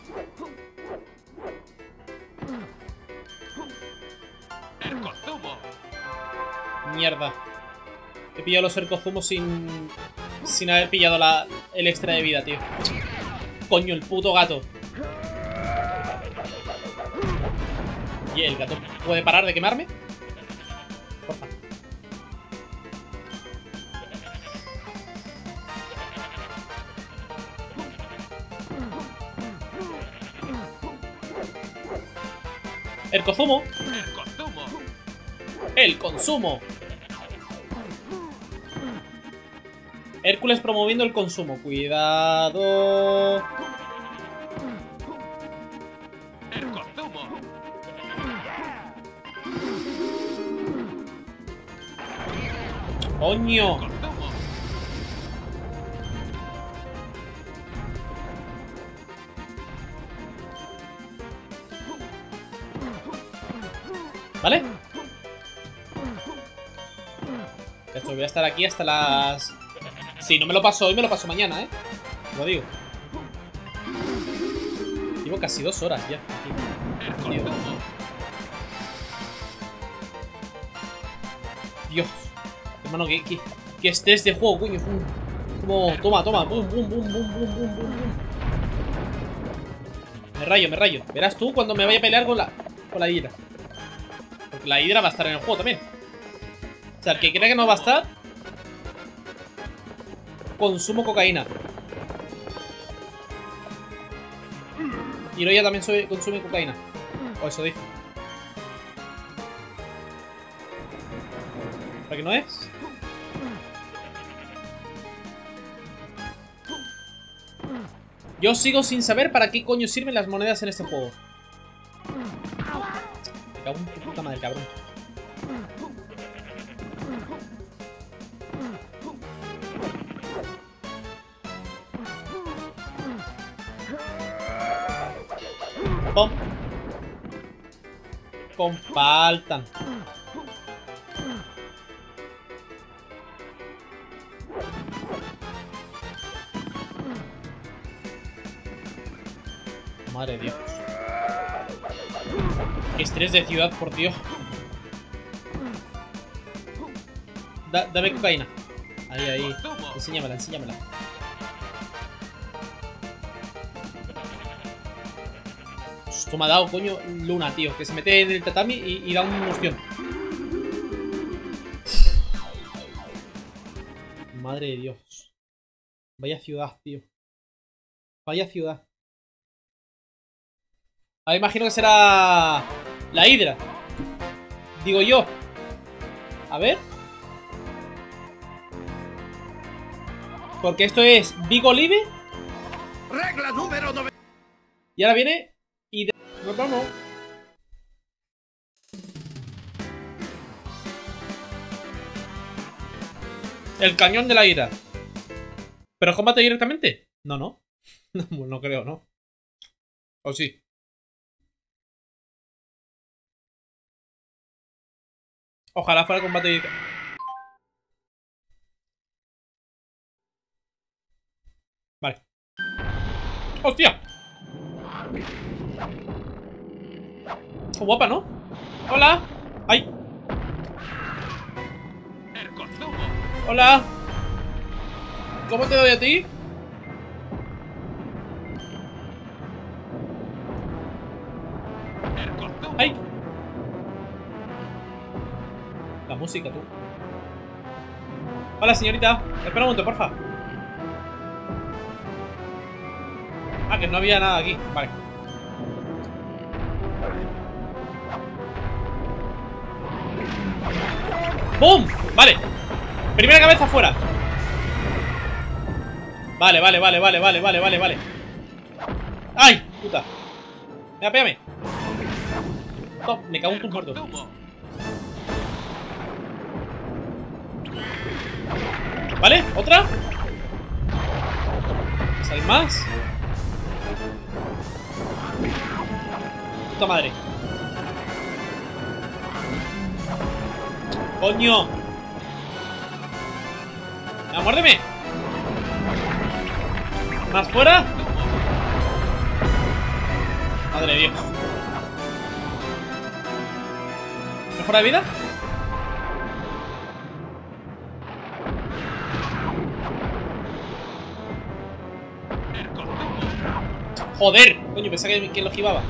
El Kozumo. Mierda. He pillado los Erkozumos sin... Sin haber pillado la... el extra de vida, tío. Coño, el puto gato. ¿Y el gato puede parar de quemarme? Porfa. El Kozumo. El consumo. El consumo. Hércules promoviendo el consumo. Cuidado. El consumo. ¡Coño! ¿Vale? Esto, voy a estar aquí hasta las... Si no me lo paso hoy, me lo paso mañana, ¿eh? Lo digo. Llevo casi dos horas ya aquí. Dios. Dios. Hermano, que, que, que estrés de juego, coño. Como, toma, toma. Bum, bum, bum, bum, bum, bum, bum. Me rayo, me rayo. Verás tú cuando me vaya a pelear con la, con la hidra. Porque la hidra va a estar en el juego también. O sea, el que crea que no va a estar, consumo cocaína. Hiroya también soy, consume cocaína. O eso dice. ¿Para qué no es? Yo sigo sin saber para qué coño sirven las monedas en este juego. Me cago en tu puta madre, cabrón. Pom. Compartan. Madre de Dios. Qué estrés de ciudad, por Dios. Da, dame cocaína. Ahí, ahí. Enséñamela, enséñamela. Esto me ha dado, coño, Luna, tío. Que se mete en el tatami y, y da un ostión. Madre de Dios. Vaya ciudad, tío. Vaya ciudad. Ahora imagino que será la Hidra. Digo yo. A ver. Porque esto es Big Olive. Regla número nueve. Y ahora viene Hidra. Nos vamos. El cañón de la ira. ¿Pero combate directamente? No, no. No, no creo, ¿no? ¿O sí? Ojalá fuera combate directo. Vale. ¡Hostia! ¡Qué guapa, ¿no? ¡Hola! ¡Ay! ¡Hola! ¿Cómo te doy a ti? ¡Ay! La música, tú. Hola, señorita. Espera un momento, porfa. Ah, que no había nada aquí. Vale. ¡Bum! Vale. Primera cabeza fuera. Vale, vale, vale, vale, vale, vale, vale, vale. ¡Ay! Puta. Venga, pégame. No, me cago en tus muertos. ¿Vale? ¿Otra? ¿Sal más? Puta madre. ¡Coño! ¡Ya, muérdeme! ¿Más fuera? Madre de Dios. ¿Mejora de vida? ¡Joder! Coño, pensaba que, que lo esquivaba.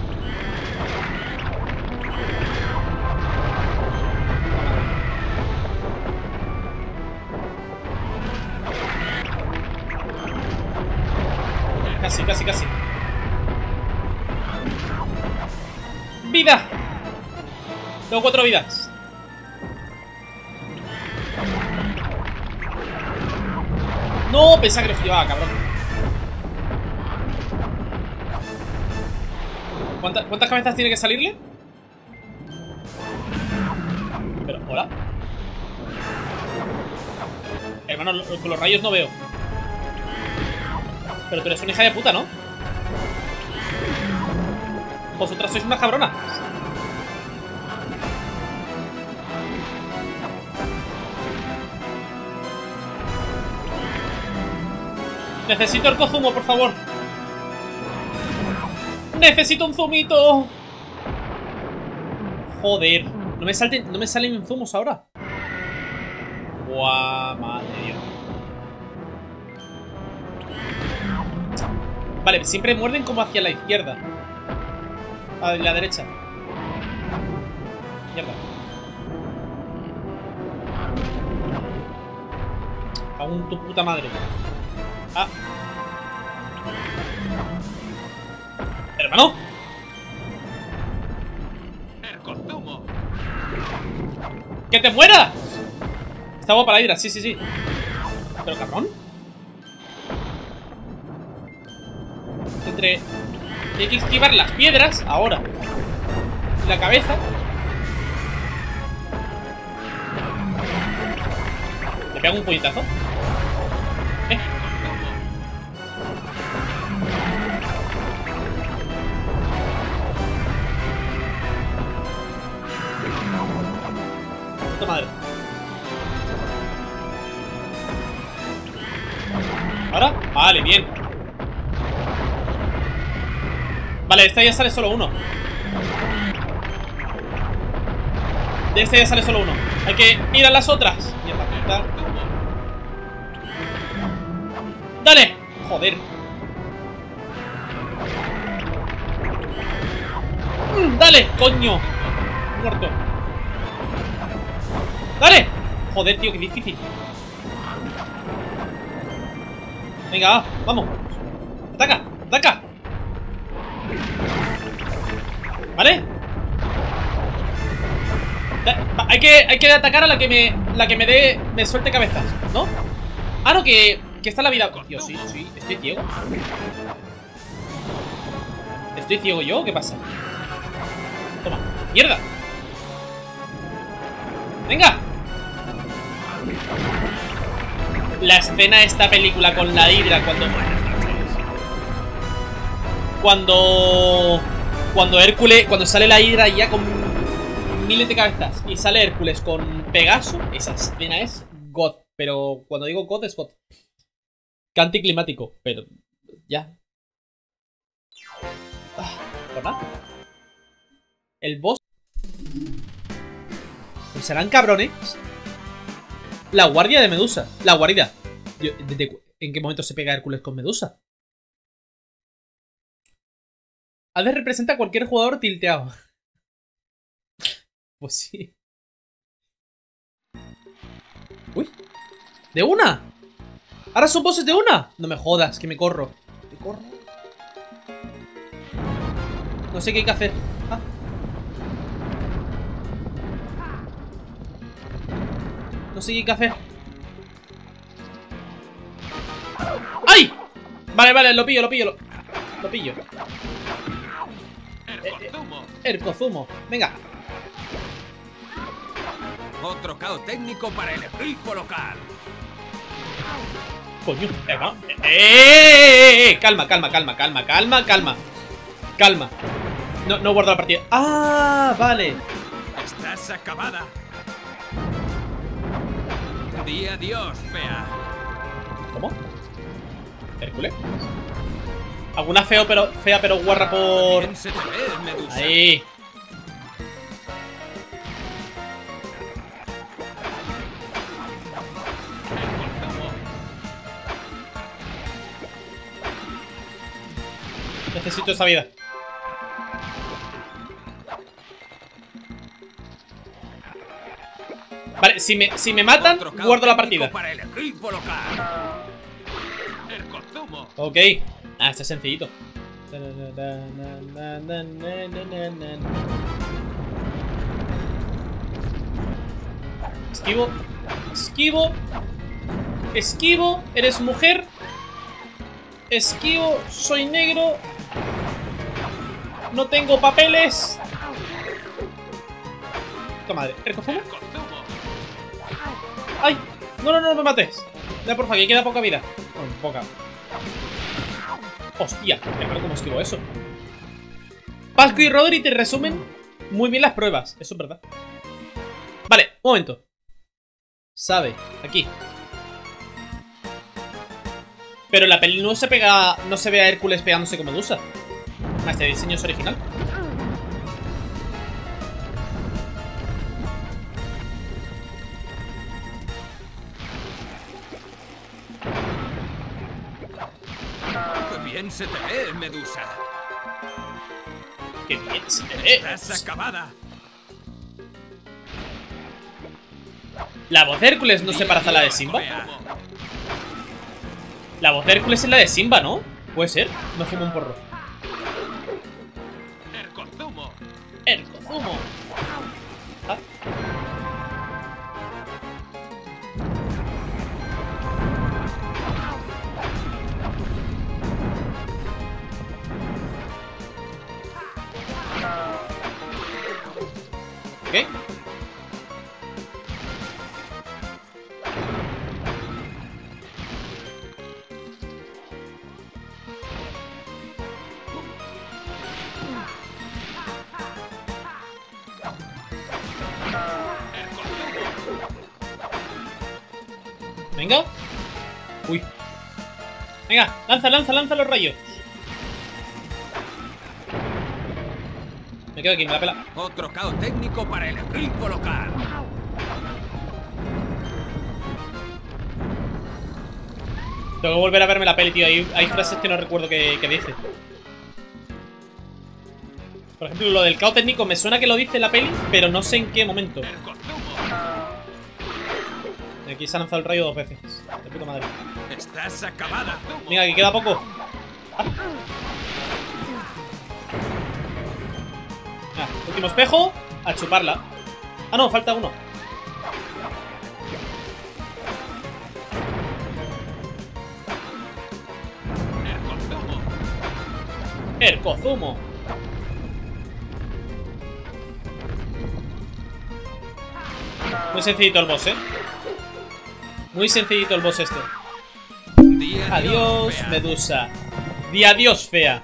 Casi, casi, casi. ¡Vida! Tengo cuatro vidas. No, pensaba que lo esquivaba, cabrón. ¿Cuántas, ¿Cuántas cabezas tiene que salirle? Pero, hola. Hermano, con los rayos no veo. Pero tú eres una hija de puta, ¿no? Vosotras sois unas cabronas. Necesito el cozumo, por favor. Necesito un zumito. Joder. No me salten, no me salen zumos ahora. Guau, madre de Dios. Vale, siempre muerden como hacia la izquierda. A la derecha. Mierda. Aún tu puta madre. Ah. Hermano. ¡Que te mueras! Está guapa la hidra, sí, sí, sí. Pero cabrón. Entre... Hay que esquivar las piedras ahora. Y la cabeza. Le pego un puñetazo. Eh. Puta madre. ¿Ahora? Vale, bien. Vale, esta ya sale solo uno. De esta ya sale solo uno. Hay que ir a las otras. Mierda, puta. ¡Dale! Joder. Mm, ¡Dale! ¡Coño! Muerto. ¡Dale! Joder, tío, qué difícil. Venga, va, vamos. ¡Ataca! ¡Ataca! ¿Vale? Da, hay que, hay que atacar a la que me. La que me dé. Me suelte cabezas, ¿no? Ah, no, que. Que está la vida. Tío, sí, sí, estoy ciego. ¿Estoy ciego yo? ¿Qué pasa? Toma, mierda. Venga. La escena de esta película con la hidra cuando... Cuando... Cuando Hércules... Cuando sale la hidra ya con miles de cabezas y sale Hércules con Pegaso, esa escena es God. Pero cuando digo God es God. Que anticlimático, pero... Ya. Ah, ¿por nada? El boss... Pues serán cabrones. La guardia de Medusa. La guarida. Yo, ¿desde ¿En qué momento se pega Hércules con Medusa? Hades representa a cualquier jugador tilteado. Pues sí. Uy. ¿De una? ¿Ahora son bosses de una? No me jodas, que me corro. ¿Me corro? No sé qué hay que hacer. Ah. No sé qué hay que hacer. ¡Ay! Vale, vale, lo pillo, lo pillo, lo, lo pillo. Ercozumo. Ercozumo, venga. Otro caos técnico para el equipo local. Coño, eh, va. Eh, eh, eh, eh, calma, calma, calma, calma, calma, calma. Calma. No, no guardo la partida. Ah, vale. Estás acabada. Di adiós, fea. ¿Cómo? ¿Hércules? Alguna feo pero, fea pero guarra por... Bien se te ve, Medusa. Ahí. Necesito esa vida. Vale, si me, si me matan, guardo la partida. Para el equipo local. Ercozumo. Ok. Ah, este es sencillito. Esquivo. Esquivo. Esquivo. Eres mujer. Esquivo. Soy negro. No tengo papeles. Toma, madre. ¿Ercozumo? ¡Ay! No, no, no, no me mates. Ya, porfa, que queda poca vida. Bueno, poca. Hostia, pero ¿cómo esquivo eso? Pascu y Rodri te resumen muy bien las pruebas. Eso es verdad. Vale, un momento. Sabe, aquí. Pero en la peli no se pega. No se ve a Hércules pegándose con Medusa. Ah, este diseño es original. Qué bien se te ve, Medusa. Qué bien se te ve. Estás acabada. La voz de Hércules no se parece a la de Simba. La voz de Hércules es la de Simba, ¿no? Puede ser. No fumo un porro. Ercozumo. Ercozumo. Ah. Ok. Venga. Uy. Venga, lanza, lanza, lanza los rayos. Me quedo aquí, me la pela. Otro caos técnico para el equipo local. Tengo que volver a verme la peli, tío. Hay, hay frases que no recuerdo que, que dice. Por ejemplo, lo del caos técnico me suena que lo dice en la peli, pero no sé en qué momento. Aquí se ha lanzado el rayo dos veces. De puta madre. Estás acabada. Venga, que queda poco. Ah. Ah, último espejo. A chuparla. Ah, no, falta uno. Ercozumo. Muy sencillito el boss, eh. Muy sencillito el boss este. Di Adiós, fea. Medusa. Di adiós, fea.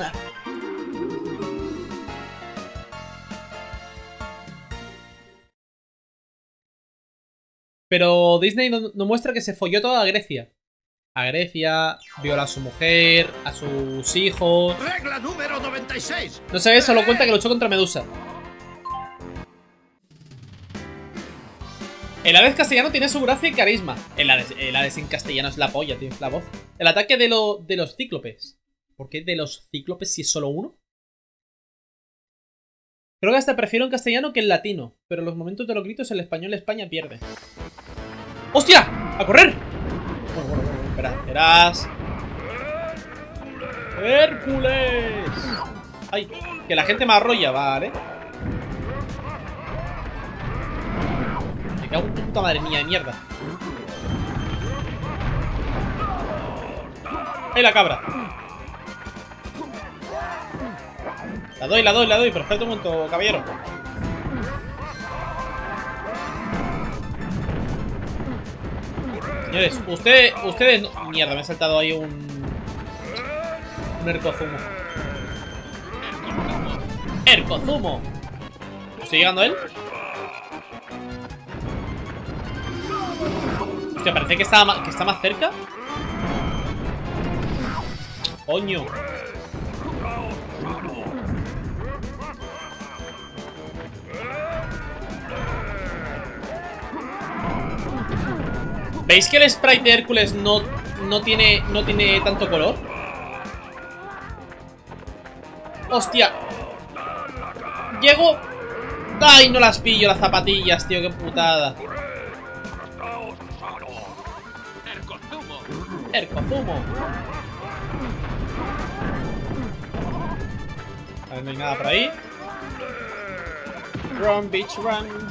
Pero Disney no, no muestra que se folló toda Grecia. A Grecia, viola a su mujer, a sus hijos. Regla número noventa y seis. No se ve, solo cuenta que luchó contra Medusa. El Hades castellano tiene su gracia y carisma. El Hades, el Hades en castellano es la polla, tío, es la voz. El ataque de, lo, de los cíclopes. ¿Por qué de los cíclopes si es solo uno? Creo que hasta prefiero en castellano que en latino. Pero en los momentos de los gritos el español España pierde. ¡Hostia! ¡A correr! Bueno, bueno, bueno, espera, verás. ¡Hércules! ¡Ay! Que la gente me arrolla, vale. Me cago en puta madre mía de mierda. ¡Ay, la cabra! La doy, la doy, la doy, pero espérate un momento, caballero. Señores, ustedes, ustedes... no- Mierda, me he saltado ahí un... Un Ercozumo. ¡Ercozumo! ¿Estoy llegando a él? Hostia, parece que está, ma- que está más cerca. Coño. ¿Veis que el sprite de Hércules no, no, tiene, no tiene tanto color? ¡Hostia! Llego... ¡Ay, no las pillo las zapatillas, tío! ¡Qué putada! Ercozumo. A ver, no hay nada por ahí. Run, bitch, run.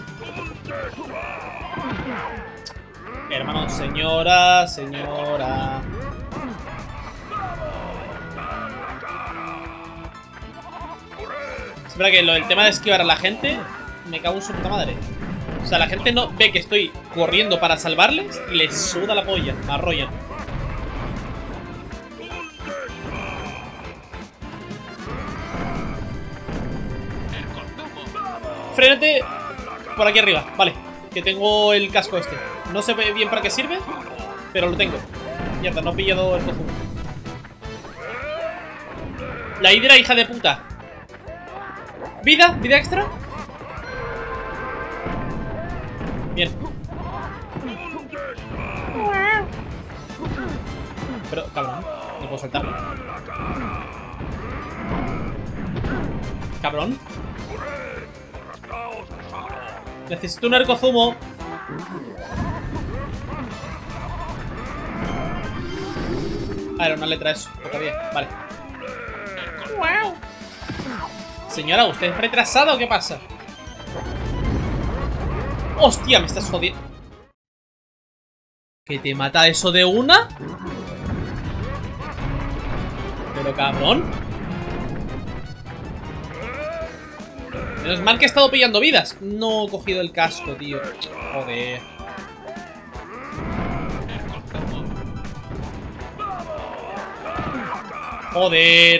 Hermano, señora, señora. Es verdad que lo del tema de esquivar a la gente me cago en su puta madre. O sea, la gente no ve que estoy corriendo para salvarles y les suda la polla, me arrollan. Frénate por aquí arriba, vale. Que tengo el casco este. No sé bien para qué sirve, pero lo tengo. Mierda, no he pillado el cozumo. La hidra, hija de puta. ¿Vida? ¿Vida extra? Bien. Pero, cabrón, no puedo saltarlo. Cabrón. Necesito un Ercozumo. Ah, era una letra eso, toca bien, vale. Señora, ¿usted es retrasada o qué pasa? ¡Hostia! Me estás jodiendo. ¿Que te mata eso de una? Pero cabrón. Menos mal que he estado pillando vidas. No he cogido el casco, tío. Joder. Joder.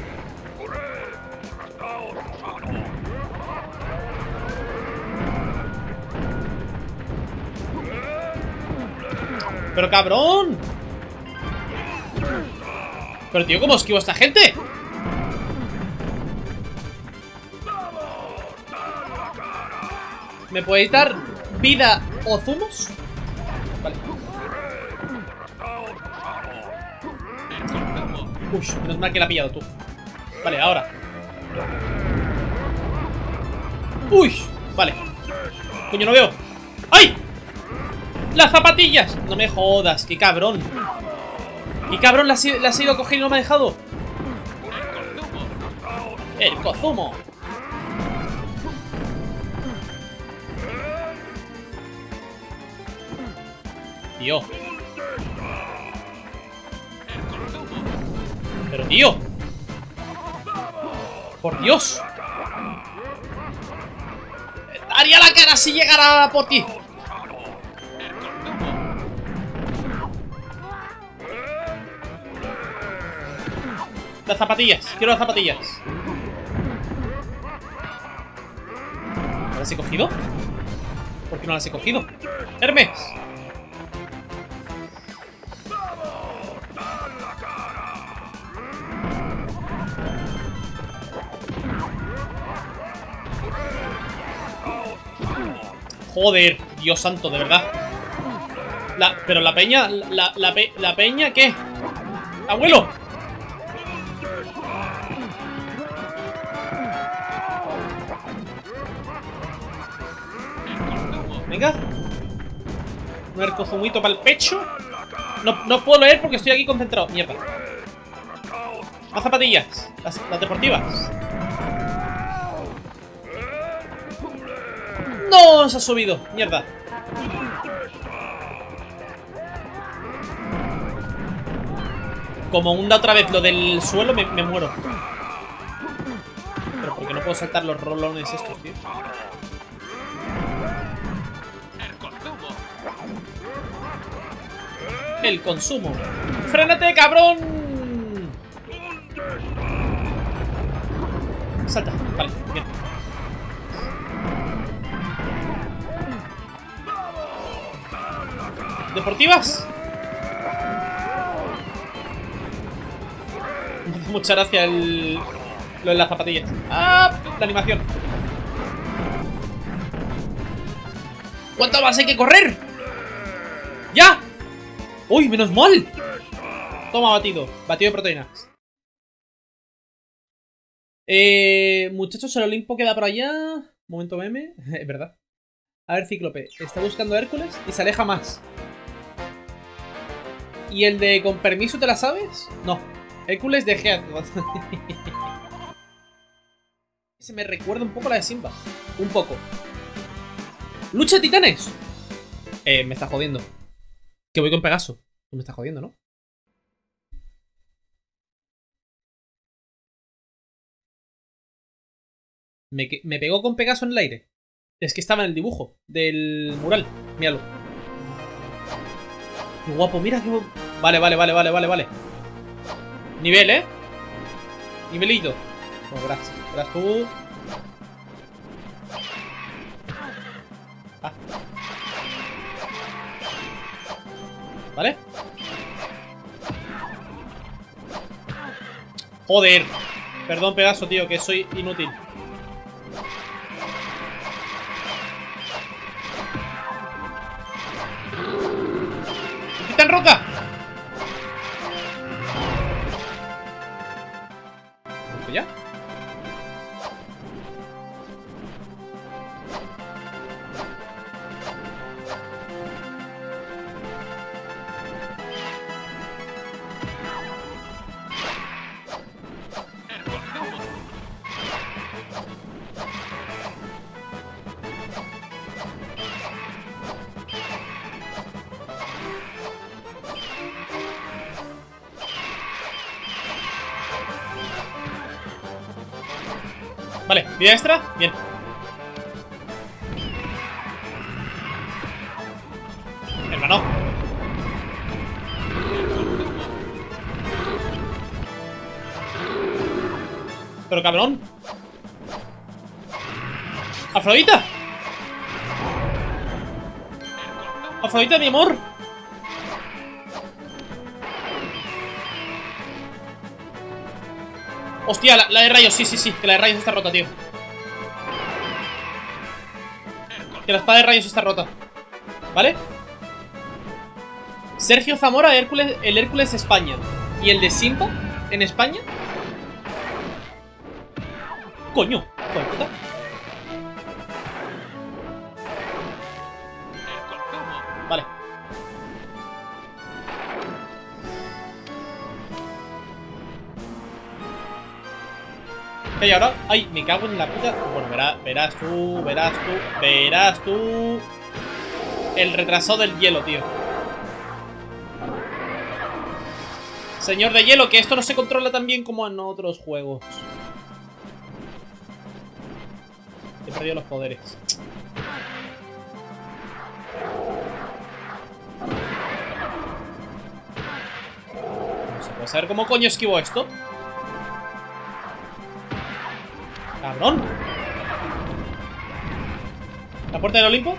Pero cabrón. Pero tío, ¿cómo esquivo a esta gente? ¿Me podéis dar vida o zumos? Vale. Uy, menos mal que la ha pillado tú. Vale, ahora. Uy, vale. Coño, no veo. ¡Ay! ¡Las zapatillas! No me jodas, qué cabrón. Qué cabrón, las has ido a coger y no me ha dejado. El Kozumo. Tío. Pero tío. Por Dios. Daría la cara si llegara por ti. Las zapatillas. Quiero las zapatillas. ¿Las he cogido? ¿Por qué no las he cogido? ¡Hermes! Joder, Dios santo, de verdad. La, pero la peña, la, la, pe, la peña, ¿qué? ¡Abuelo! Venga. Un arcozumito para el pecho. No, no puedo leer porque estoy aquí concentrado. Mierda. Más zapatillas. Las, las deportivas. ¡No! Se ha subido. Mierda. Como hunda otra vez lo del suelo, me, me muero. Pero porque no puedo saltar los rolones estos, tío. El consumo. ¡Frénate, cabrón! Salta. Vale, bien. ¿Deportivas? Muchas gracias el... lo de las zapatillas. ¡Ah! La animación. ¿Cuánto más hay que correr? ¡Ya! ¡Uy, menos mal! Toma, batido. Batido de proteínas. Eh... Muchachos, el Olimpo queda por allá. Momento meme. Es verdad. A ver, Cíclope. Está buscando a Hércules y se aleja más. ¿Y el de con permiso te la sabes? No. Hércules de Geat. Se me recuerda un poco a la de Simba. Un poco. ¡Lucha de titanes! Eh, me está jodiendo. Que voy con Pegaso. Me está jodiendo, ¿no? Me, me pegó con Pegaso en el aire. Es que estaba en el dibujo del mural. Míralo. Qué guapo, mira qué... Vale, vale, vale, vale, vale, vale. Nivel, ¿eh? Nivelito. Bueno, verás, verás tú. Ah. ¿Vale? Joder. Perdón, Pegaso, tío, que soy inútil. ¡Titán Roca! ¿Ya? Vale, vida extra, bien. Hermano. Pero cabrón. Afrodita. Afrodita, mi amor. Hostia, la, la de rayos, sí, sí, sí. Que la de rayos está rota, tío. Que la espada de rayos está rota. ¿Vale? Sergio Zamora, Hércules, el Hércules España. ¿Y el de Simba en España? Coño, hijo de puta. Vale. Y ahora, ay, me cago en la puta. Bueno, verás, verás tú, verás tú, verás tú. El retraso del hielo, tío. Señor de hielo, que esto no se controla tan bien como en otros juegos. He perdido los poderes. No se puede saber cómo coño esquivo esto. ¡Cabrón! ¿La puerta del Olimpo?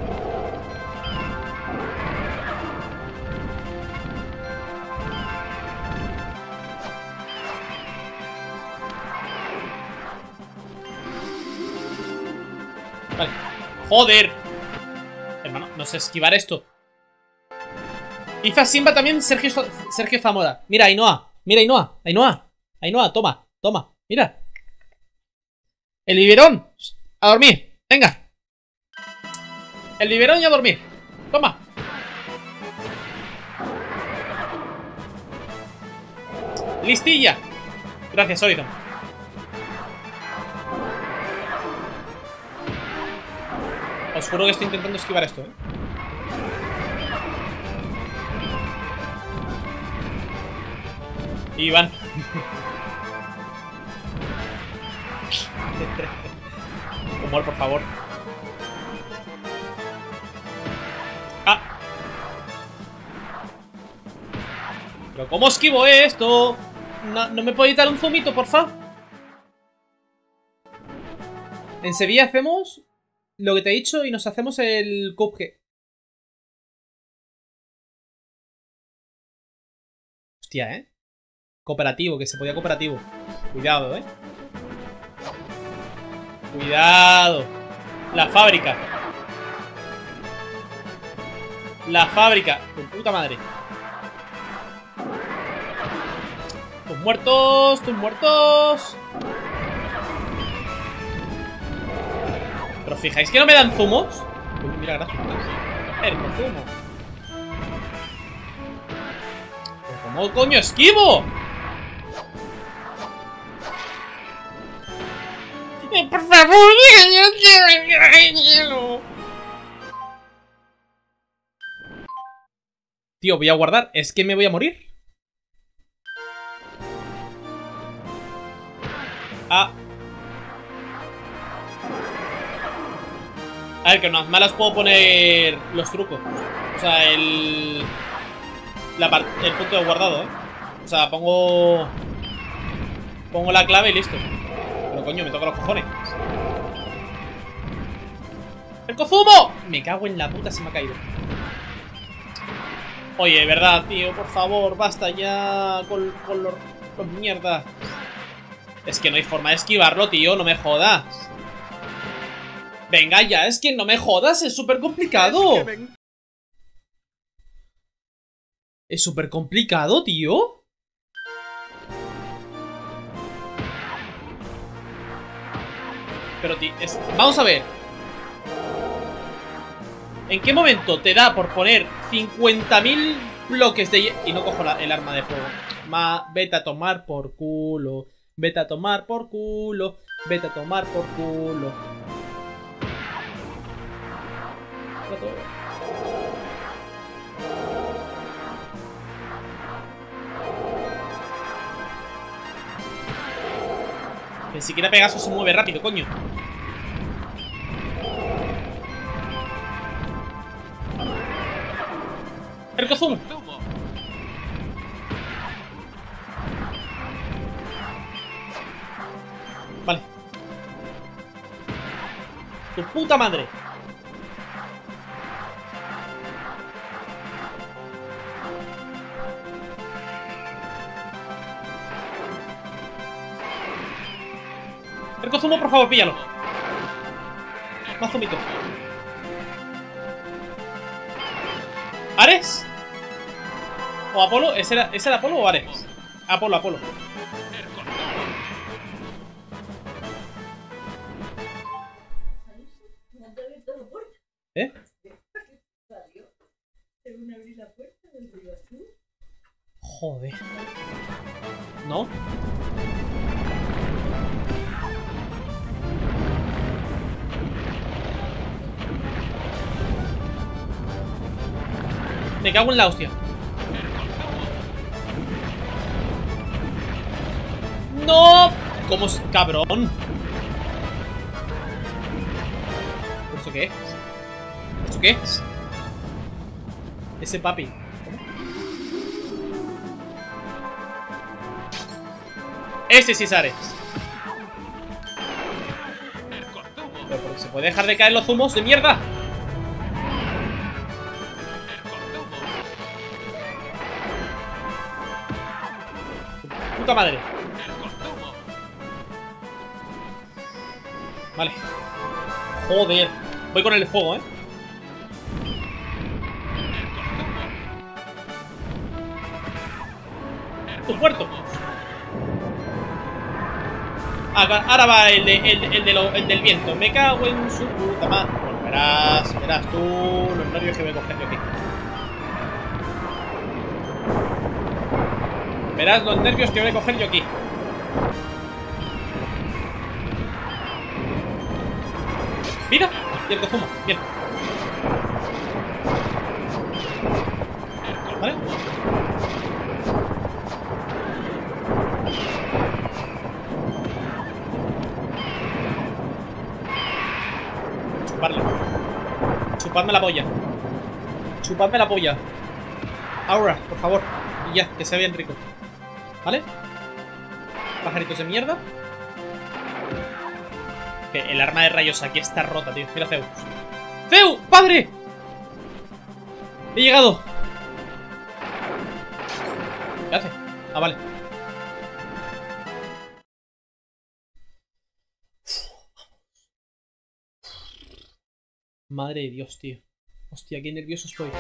Vale. ¡Joder! Hermano, no sé esquivar esto. Hizo a Simba también Sergio, Sergio Zamora. Mira, Ainhoa. Mira, Ainhoa. Ainhoa. Ainhoa, toma. Toma. Mira. El biberón. A dormir. Venga. El biberón y a dormir. Toma. Listilla. Gracias, Horizon. Os juro que estoy intentando esquivar esto, ¿eh? Iván. Humor, por favor. Ah. Pero ¿cómo esquivo esto? No, ¿no me podéis dar un zumito, porfa? En Sevilla hacemos lo que te he dicho y nos hacemos el cupcake. Hostia, ¿eh? Cooperativo, que se podía cooperativo. Cuidado, ¿eh? Cuidado. La fábrica. La fábrica. Tu puta madre. Tus muertos. Tus muertos. Pero fijáis que no me dan zumos. Uy, mira, gracias. El zumo. ¿Pero cómo coño esquivo? Por favor, yo quiero el hielo. Tío, voy a guardar. Es que me voy a morir. Ah. A ver, que unas malas puedo poner los trucos. O sea, el... La part... El punto de guardado, ¿eh? O sea, pongo... Pongo la clave y listo. Pero coño, me toca los cojones. ¡El Kozumo! Me cago en la puta, se me ha caído. Oye, verdad, tío, por favor, basta ya con, con los... Con mierda. Es que no hay forma de esquivarlo, tío, no me jodas. Venga ya, es que no me jodas, es súper complicado. Es súper complicado, tío. Pero, tío, es... vamos a ver. ¿En qué momento te da por poner cincuenta mil bloques de... Y no cojo la, el arma de fuego? Ma, vete a tomar por culo. Vete a tomar por culo. Vete a tomar por culo. Ni siquiera Pegaso se mueve rápido, coño. El Kozumo. Vale. Tu puta madre. El Kozumo, por favor, píllalo. Más zumito. ¿Ares? ¿O Apolo? ¿Ese era, ¿ese era Apolo o Ares? Apolo, Apolo. ¿Eh? Joder. ¿No? Me cago en la hostia. ¡No! ¿Cómo es? ¡Cabrón! ¿Esto qué es? ¿Esto qué es? Ese papi. ¿Cómo? Ese sí es Ares. Pero porque se puede dejar de caer los zumos de mierda. Puta madre. Vale. Joder. Voy con el fuego, eh. Tu puerto. Ahora va el, de, el, el, de lo, el del viento. Me cago en su puta madre. Bueno, verás, verás tú los nervios que voy a coger yo aquí. Verás los nervios que voy a coger yo aquí. Vida y el consumo. Bien. ¿Vale? Chuparle. Chupadme la polla. Chupadme la polla. Ahora, por favor. Y ya, que sea bien rico. ¿Vale? Pajaritos de mierda. Que el arma de rayos aquí está rota, tío. Mira Zeus. ¡Zeus! ¡Padre! He llegado. ¿Qué hace? Ah, vale. Madre de Dios, tío. Hostia, qué nervioso estoy.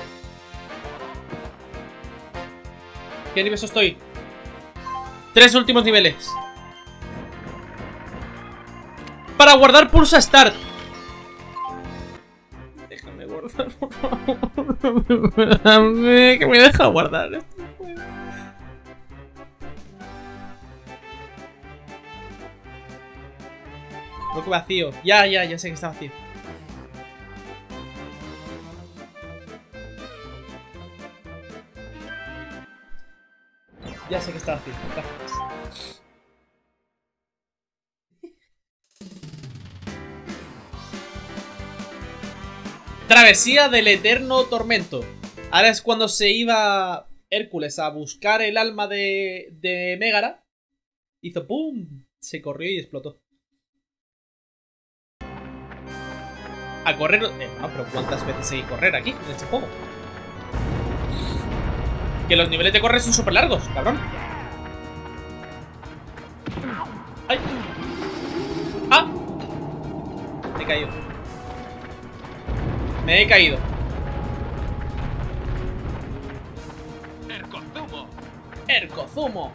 Qué nervioso estoy. Tres últimos niveles. Para guardar pulsa Start. Déjame guardar, por favor. Que me deja guardar. Creo que vacío. Ya, ya, ya sé que está vacío. Ya sé que está vacío. Gracias. Travesía del eterno tormento. Ahora es cuando se iba Hércules a buscar el alma de, de Mégara. Hizo ¡pum! Se corrió y explotó. A correr... Eh, no, pero ¿cuántas veces hay que correr aquí, en este juego? Que los niveles de correr son súper largos, cabrón. ¡Ay! ¡Ah! Me he caído. Me he caído. Ercozumo. Ercozumo.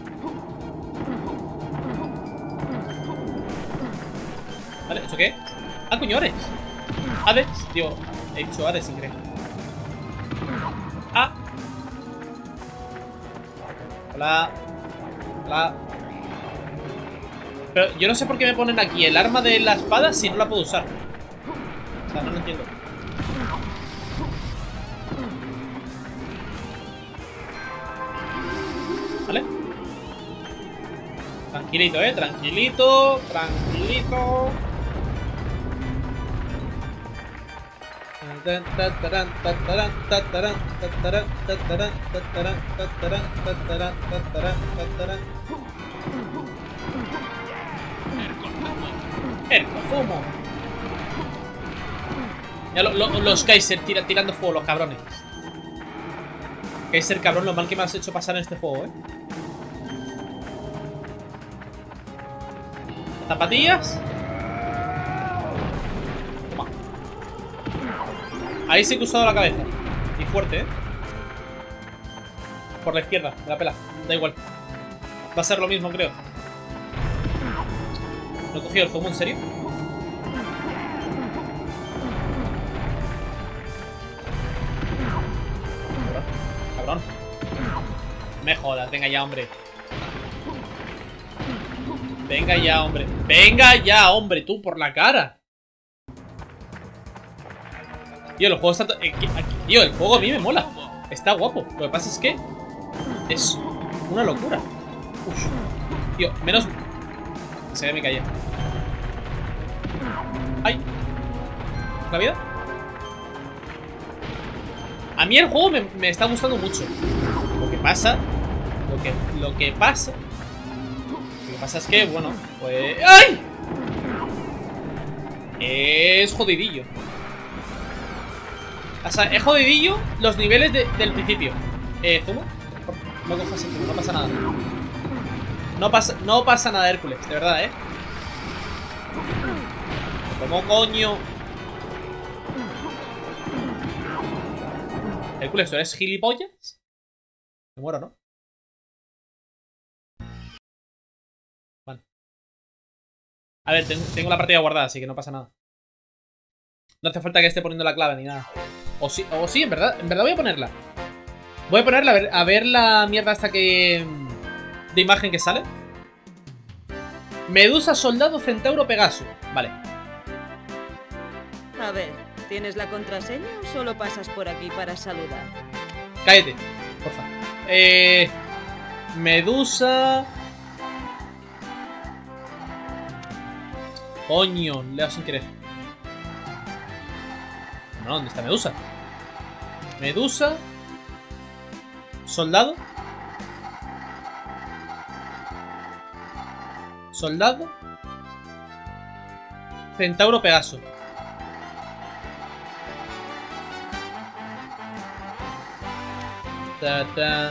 Vale, ¿eso qué? Ah, coñores. Hades. Tío, he dicho Hades sin creer. Ah. Hola. Hola. Pero yo no sé por qué me ponen aquí el arma de la espada si no la puedo usar. O sea, no lo entiendo. ¿Vale? Tranquilito, eh, tranquilito, tranquilito. Ercozumo. Ya lo, lo, los Kaiser tira, tirando fuego, los cabrones. Kaiser, cabrón, lo mal que me has hecho pasar en este juego, eh. Zapatillas. Toma. Ahí sí que he usado la cabeza. Y fuerte, ¿eh? Por la izquierda, me la pela. Da igual. Va a ser lo mismo, creo. ¿No he cogido el zumo, en serio? Cabrón. Me jodas, venga ya, hombre. Venga ya, hombre. Venga ya, hombre, tú por la cara. Tío, el juego está... Eh, aquí, tío, el juego a mí me mola. Está guapo. Lo que pasa es que es una locura. Uf. Tío, menos... Se me caía. ¡Ay! ¿La vida? A mí el juego me, me está gustando mucho. Lo que pasa... Lo que, lo que pasa... Lo que pasa es que, bueno, pues... ¡Ay! Es jodidillo. O sea, es jodidillo los niveles de, del principio. Eh, ¿zumo? No cojas el zumo, no pasa nada. No pasa, no pasa nada, Hércules, de verdad, ¿eh? ¿Cómo coño? Hércules, ¿tú eres gilipollas? Me muero, ¿no? Vale. A ver, ten, tengo la partida guardada, así que no pasa nada. No hace falta que esté poniendo la clave ni nada. O sí, o sí, en verdad, en verdad voy a ponerla. Voy a ponerla a ver, a ver la mierda hasta que... de imagen que sale. Medusa, soldado, centauro, Pegaso. Vale. A ver, ¿tienes la contraseña o solo pasas por aquí para saludar? Cállate, porfa. Eh... Medusa... Coño, le he dado sin querer. No, ¿dónde está Medusa? Medusa. Soldado. Soldado. Centauro, Pegaso. Ta, ta.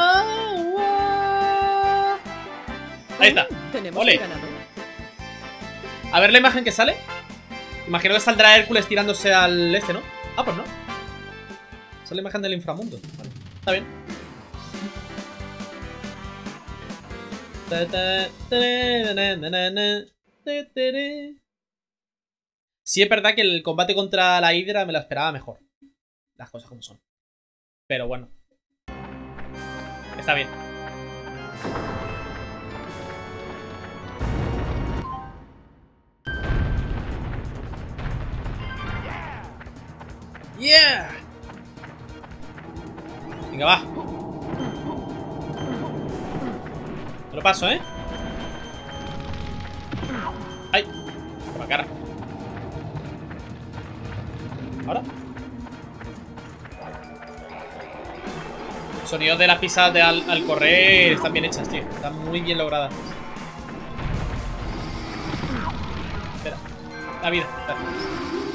Ahí está. Tenemos Ole. un ganador. A ver la imagen que sale. Imagino que saldrá Hércules tirándose al este, ¿no? Ah, pues no. Sale la imagen del inframundo. Vale. Está bien. Sí, es verdad que el combate contra la Hidra me la esperaba mejor. Las cosas como son. Pero bueno. Está bien. ¡Yeah! Venga, va. Me lo paso, ¿eh? ¡Ay! Por la cara. ¿Ahora? Sonidos de las pisadas de al, al correr están bien hechas, tío. Están muy bien logradas. Espera. La vida. Gracias.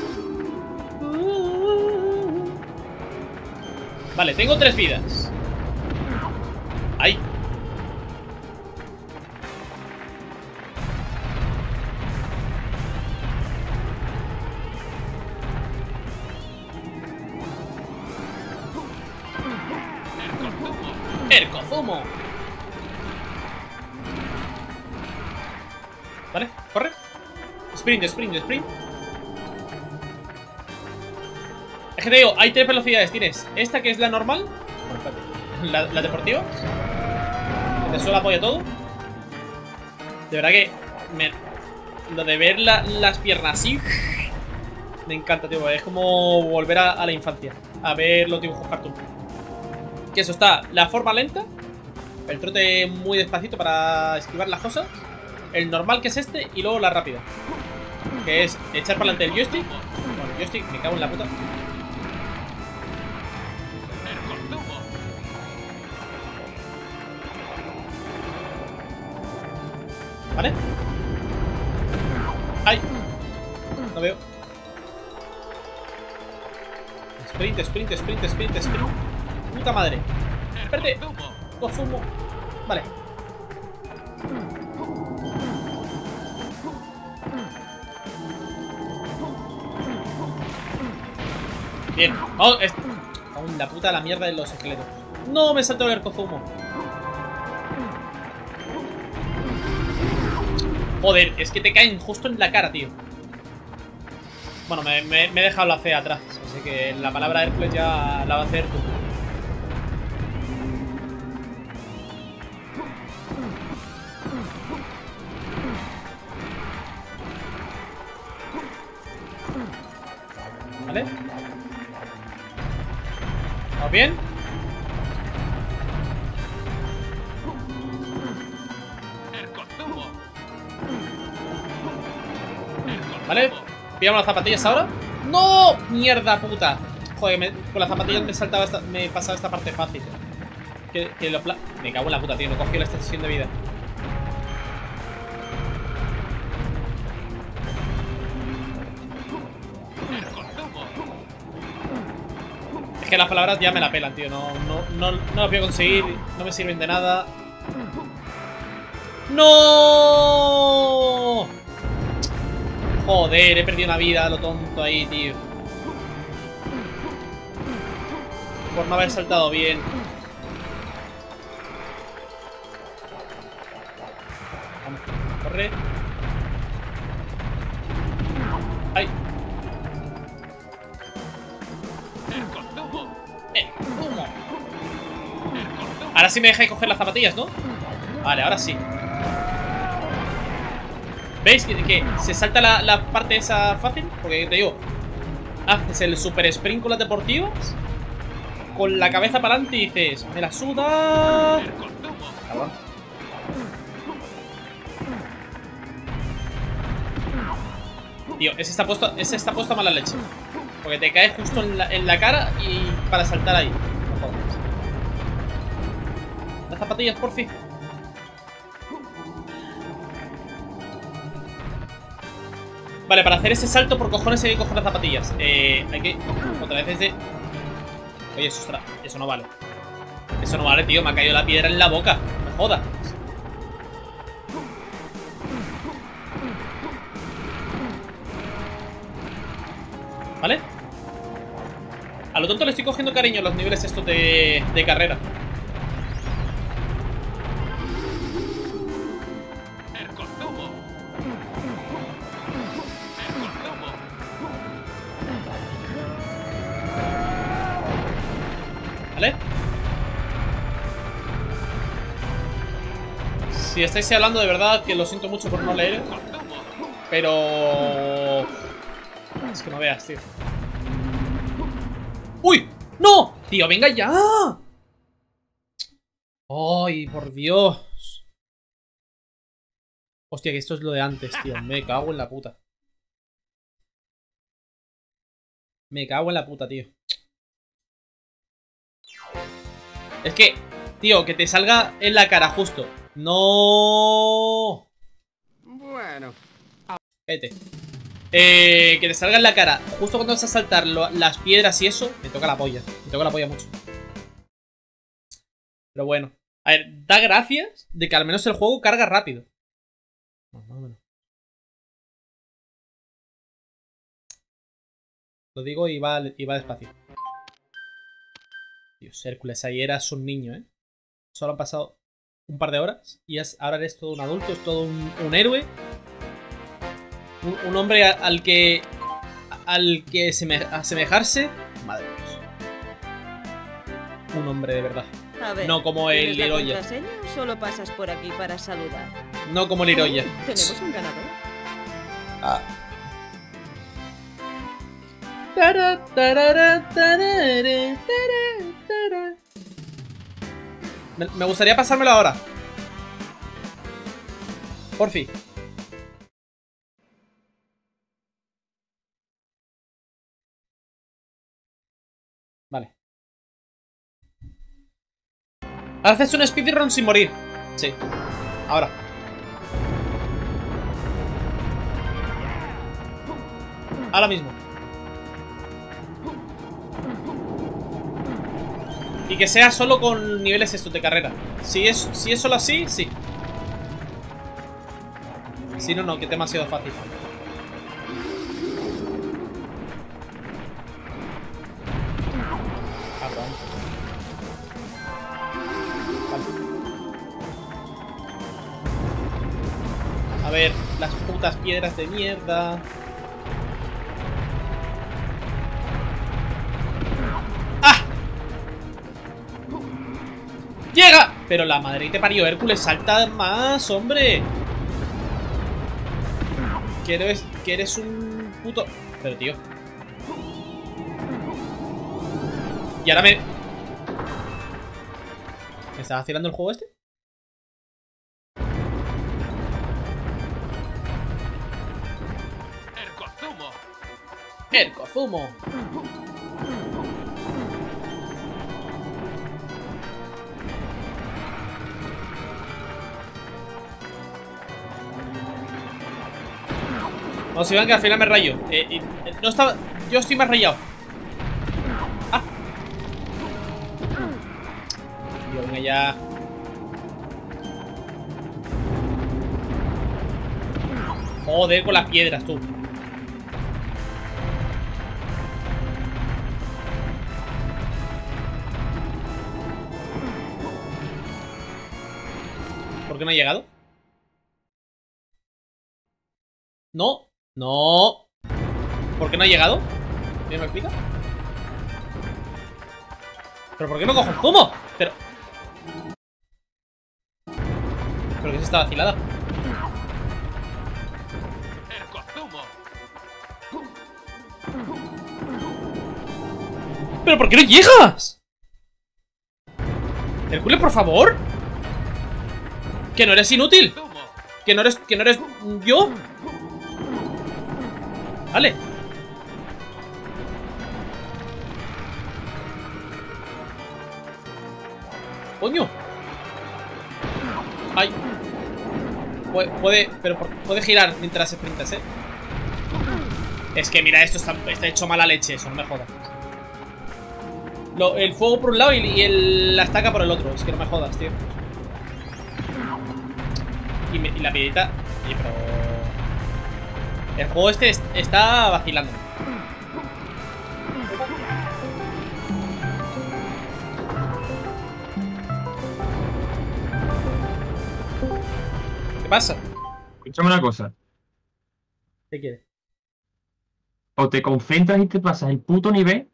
Vale, tengo tres vidas. ¡Ay! ¡Ercozumo! Vale, corre. Sprint, sprint, sprint. Es que te digo, hay tres velocidades. Tienes esta que es la normal. La, la deportiva. Que te suele apoyar todo. De verdad que me, lo de ver la, las piernas así me encanta, tío. Es como volver a, a la infancia. A ver los dibujos cartoon. Que eso está la forma lenta. El trote muy despacito para esquivar las cosas. El normal, que es este. Y luego la rápida, que es echar para adelante el joystick. Bueno, el joystick, me cago en la puta. ¿Vale? ¡Ay! No veo. Sprint, sprint, sprint, sprint, sprint. Puta madre. Espérate. Lo fumo. Vale. Bien. Vamos. Es... en la puta la mierda de los esqueletos. No, me saltó el arcozumo. Joder, es que te caen justo en la cara, tío. Bueno, me, me, me he dejado la C atrás. Así que la palabra Hércules ya la va a hacer tú. ¿Vale? ¿Vamos bien? ¿Vale? ¿Pillamos las zapatillas ahora? ¡No! ¡Mierda puta! Joder, me, con las zapatillas me saltaba esta, me pasaba esta parte fácil. Que, que lo pla me cago en la puta, tío. No cogí la estación de vida. Es que las palabras ya me la pelan, tío. No, no, no, no las voy a conseguir. No me sirven de nada. ¡No! Joder, he perdido una vida, lo tonto ahí, tío. Por no haber saltado bien. Vamos, corre. ¡Ay! ¡Eh! ¡Fumo! Ahora sí me dejáis coger las zapatillas, ¿no? Vale, ahora sí. ¿Veis que, que se salta la, la parte esa fácil? Porque te digo, haces el super sprint con las deportivas, con la cabeza para adelante y dices, me la suda. Cabrón. Tío, ese está puesto, ese está puesto a mala leche. Porque te cae justo en la, en la cara y para saltar ahí. No jodas. Las zapatillas, por fin. Vale, para hacer ese salto por cojones hay que coger las zapatillas. Eh, hay que... Otra vez desde... Oye, eso, ostras, eso no vale. Eso no vale, tío. Me ha caído la piedra en la boca. No me jodas. ¿Vale? A lo tonto le estoy cogiendo cariño a los niveles estos de, de carrera. ¿Vale? Si estáis hablando de verdad, que lo siento mucho por no leer, pero... Es que no veas, tío. ¡Uy! ¡No! Tío, venga ya. ¡Ay, por Dios! Hostia, que esto es lo de antes, tío. Me cago en la puta. Me cago en la puta, tío. Es que, tío, que te salga en la cara justo. No. Bueno. Vete. Eh, que te salga en la cara justo cuando vas a saltar lo, las piedras y eso. Me toca la polla. Me toca la polla mucho. Pero bueno. A ver, da gracias de que al menos el juego carga rápido. No, no, no. Lo digo y va, y va despacio. Dios, Hércules, ahí eras un niño, ¿eh? Solo han pasado un par de horas y es, ahora eres todo un adulto, es todo un, un héroe. Un, un hombre al que... Al que seme, asemejarse... Madre mía. Un hombre de verdad. A ver, no como el ¿tienes la Liroya. contraseña o solo pasas por aquí para saludar? No como el Liroya. Tenemos un ganador. Ah. Tara, tarara, tarara, tarara, tarara. Me, me gustaría pasármelo ahora. Por fin. Vale. Ahora haces un speedrun sin morir. Sí. Ahora. Ahora mismo. Y que sea solo con niveles estos de carrera. Si es, si es solo así, sí. Si no, no, que es demasiado fácil. Cabrón. ver, las putas piedras de mierda. ¡Ah! ¡Llega! Pero la madre que te parió, Hércules, salta más, hombre. Que eres, que eres un puto... Pero, tío. Y ahora me... ¿Me está vacilando el juego este? Ercozumo. Ercozumo. Vamos, Iván, que al final me rayo. Eh, eh, no estaba... Yo estoy más rayado. Ah. Dios, venga ya. Joder, con las piedras, tú. ¿Por qué no ha llegado? No. No. ¿Por qué no ha llegado? ¿Me explica? ¿Pero por qué no cojo el zumo? Pero... ¿Pero qué es esta vacilada? ¿Pero por qué no llegas? Hércules, por favor. Que no eres inútil. Que no eres... Que no eres... yo. Vale. Coño. Ay. Puede, puede, pero puede girar mientras sprintas, eh. Es que mira, esto está, está hecho mala leche, eso, no me jodas. Lo, el fuego por un lado y, y el, la estaca por el otro. Es que no me jodas, tío. Y, me, y la piedrita. Oye, pero... El juego este es, está vacilando. ¿Qué pasa? Escúchame una cosa. ¿Qué quieres? O te concentras y te pasas el puto nivel,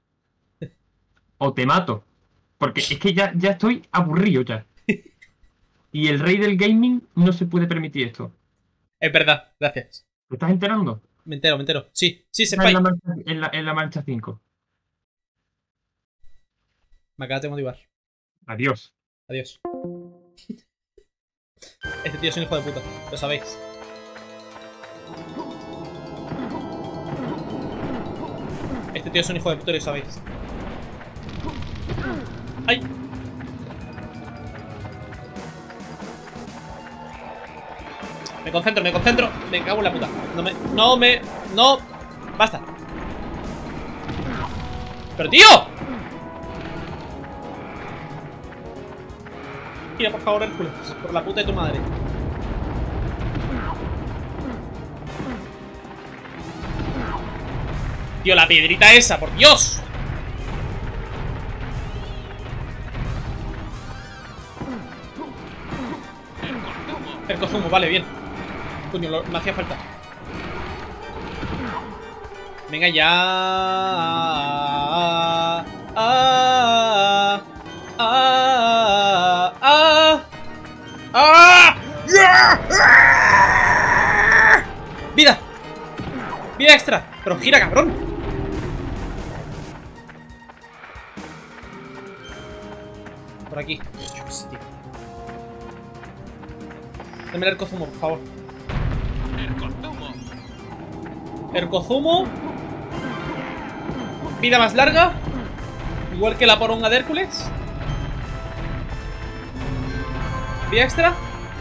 o te mato. Porque es que ya, ya estoy aburrido ya. Y el rey del gaming no se puede permitir esto. Es verdad, gracias. ¿Te estás enterando? Me entero, me entero. Sí, sí, se en la, marcha, en, la, en la marcha cinco. Me acabas de motivar. Adiós. Adiós. Este tío es un hijo de puta, lo sabéis. Este tío es un hijo de puta y lo sabéis. ¡Ay! Me concentro, me concentro. Me cago en la puta. No me... No me... No... Basta. ¡Pero tío! Mira, por favor, Hércules. Por la puta de tu madre. Tío, la piedrita esa, por Dios. Ercozumo, vale, bien. Coño, lo, me hacía falta. Venga ya. Ah, ah, ah, ah, ah. Vida. Vida extra. Pero gira, cabrón. Por aquí. Dame el Ercozumo, por favor. Ercozumo. Ercozumo. Vida más larga. Igual que la poronga de Hércules. Vida extra.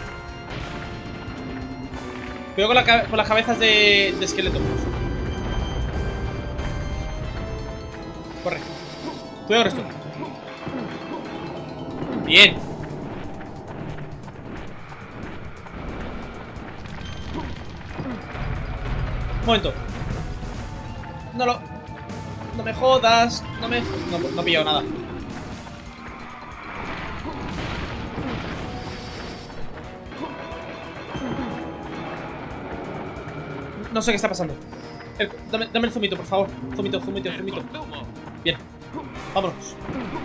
Cuidado con, la, con las cabezas de, de esqueletos. Corre. Cuidado con esto. Bien. Un momento. No lo... No me jodas. No me... No, no he pillado nada. No sé qué está pasando. El- dame, dame el zumito, por favor. Zumito, zumito, zumito. Bien. Vámonos.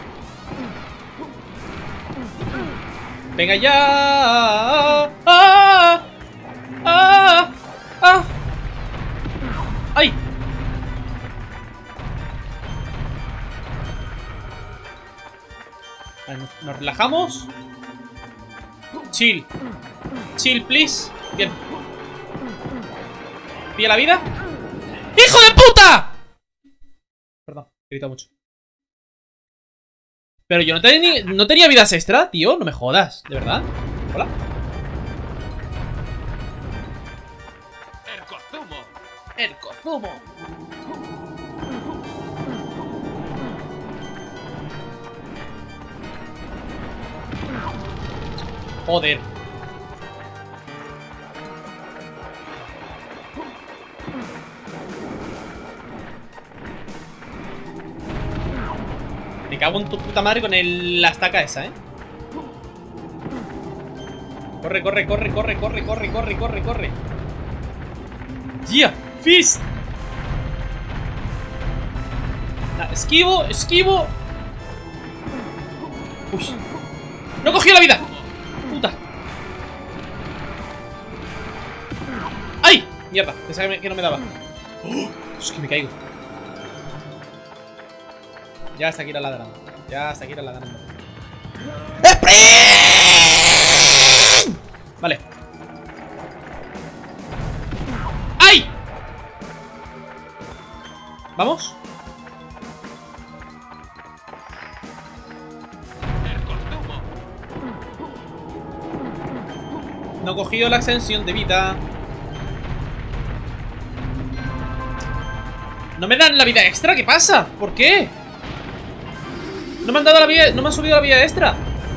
Venga ya. ¡Ah! ¡Ah! ¡Ah! ¡Ay! Vale, nos, nos relajamos. Chill. Chill, please. Bien. ¿Pilla la vida? ¡Hijo de puta! Perdón, he gritado mucho. Pero yo no, tenía no tenía vidas extra, tío. No me jodas, ¿de verdad? Hola. El Kozumo. El Kozumo. Joder. Me cago en tu puta madre con el, la estaca esa, ¿eh? Corre, corre, corre, corre, corre, corre, corre, corre, corre. ¡Yeah! ¡Fist! Nah, esquivo, esquivo. Uy. ¡No cogió la vida! ¡Puta! ¡Ay! Mierda, pensaba que, me, que no me daba. ¡Oh! Es que me caigo. Ya hasta aquí era ladrando. Ya hasta aquí era ladrando. Vale. ¡Ay! ¿Vamos? No he cogido la extensión de vida. ¿No me dan la vida extra? ¿Qué pasa? ¿Por qué? No me han dado la vida, no me han subido la vida extra.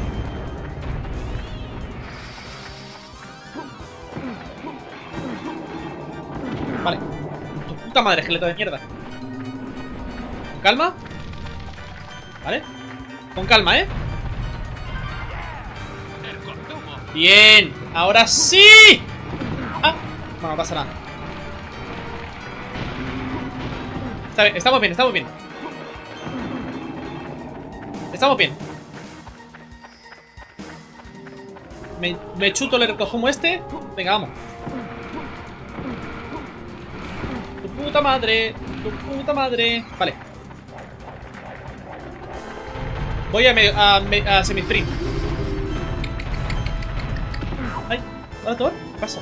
Vale. Tu puta madre, esqueleto de mierda. Con calma. Vale. Con calma, ¿eh? Bien. Ahora sí. Ah. No, no pasa nada. Está bien, estamos bien, estamos bien. Estamos bien. Me, me chuto el recojumo este. Venga, vamos. Tu puta madre. Tu puta madre. Vale. Voy a, me, a, me, a semi-sprint. Ay, ¿ahora todo? ¿Qué pasa?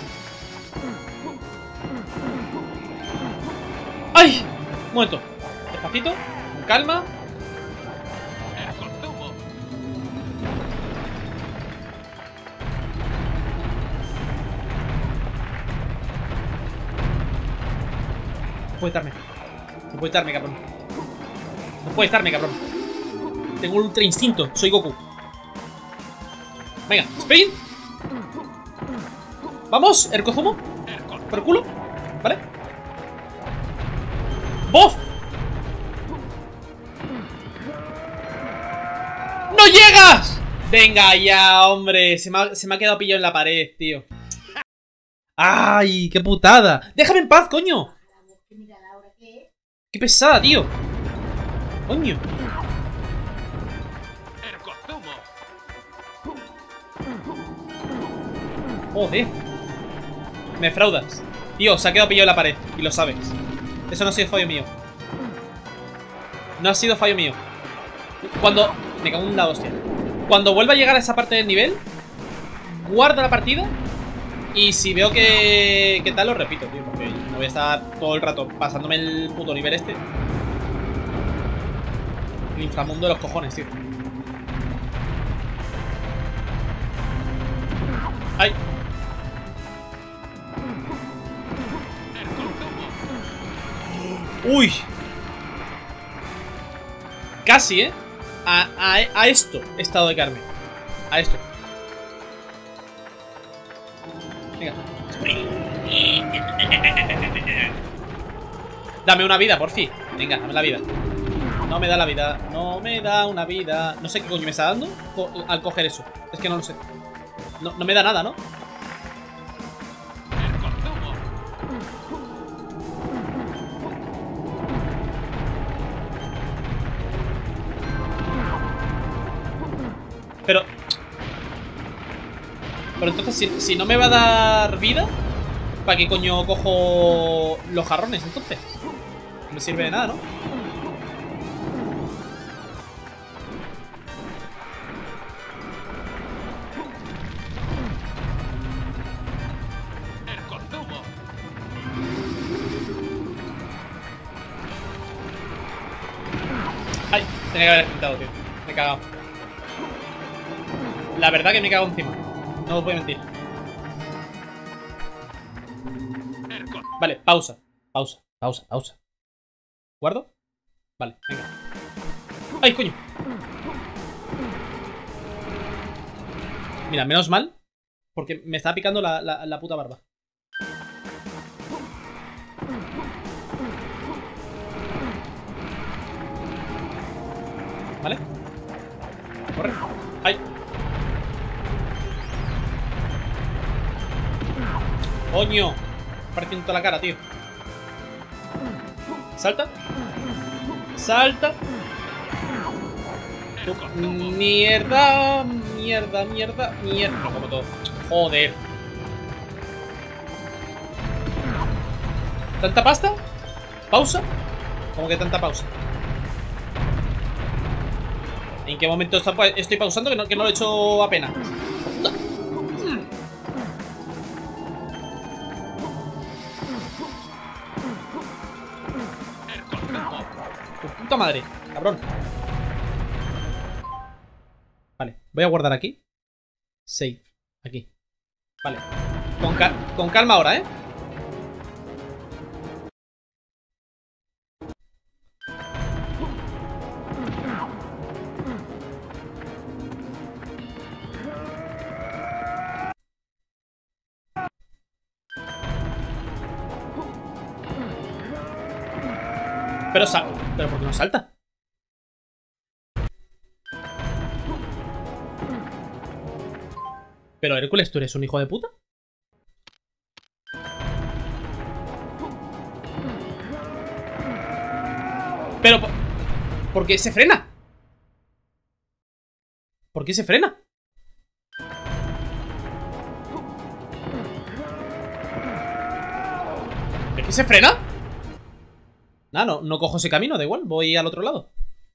¡Ay! Un momento. Despacito. Con calma. No puedes darme. No puedes darme, cabrón. No puedes darme, cabrón. Tengo un ultra instinto. Soy Goku. Venga, sprint. Vamos, el Kozumo. Por el culo. Vale. ¡Bof! ¡No llegas! Venga ya, hombre. Se me ha, se me ha quedado pillado en la pared, tío. ¡Ay, qué putada! ¡Déjame en paz, coño! ¡Qué pesada, tío! ¡Coño! Joder. Me fraudas. Tío, se ha quedado pillado en la pared. Y lo sabes. Eso no ha sido fallo mío. No ha sido fallo mío. Cuando... Me cago en la hostia. Cuando vuelva a llegar a esa parte del nivel, guardo la partida. Y si veo que... que tal, lo repito, tío. Porque no voy a estar todo el rato pasándome el puto nivel este. El inframundo de los cojones, tío. ¡Ay! ¡Uy! Casi, ¿eh? A, a, a esto he estado de carne. A esto. Venga. Dame una vida, por fin. Venga, dame la vida. No me da la vida. No me da una vida. No sé qué coño me está dando al coger eso. Es que no lo sé. No, no me da nada, ¿no? Pero entonces, si, si no me va a dar vida, ¿para qué coño cojo los jarrones entonces? No me sirve de nada, ¿no? El consumo. Ay, tenía que haber pintado, tío. Me he cagado. La verdad que me he cagado encima. No os voy a mentir. Vale, pausa. Pausa, pausa, pausa. ¿Guardo? Vale, venga. ¡Ay, coño! Mira, menos mal. Porque me estaba picando la, la, la puta barba. ¿Vale? Corre. ¡Ay! ¡Coño! Parece toda la cara, tío. Salta. Salta. Mierda. Mierda, mierda, mierda. Como todo. Joder. ¿Tanta pasta? ¿Pausa? ¿Cómo que tanta pausa? ¿En qué momento estoy pausando? Que no, que no lo he hecho apenas. Tu puta madre, cabrón. Vale, voy a guardar aquí. Save, aquí. Vale, con, cal con calma ahora, ¿eh? Pero sal... ¿Pero por qué no salta? Pero Hércules, ¿tú eres un hijo de puta? Pero... ¿por qué se frena? ¿Por qué se frena? ¿Es que se frena? Nah, no, no cojo ese camino, da igual, voy al otro lado.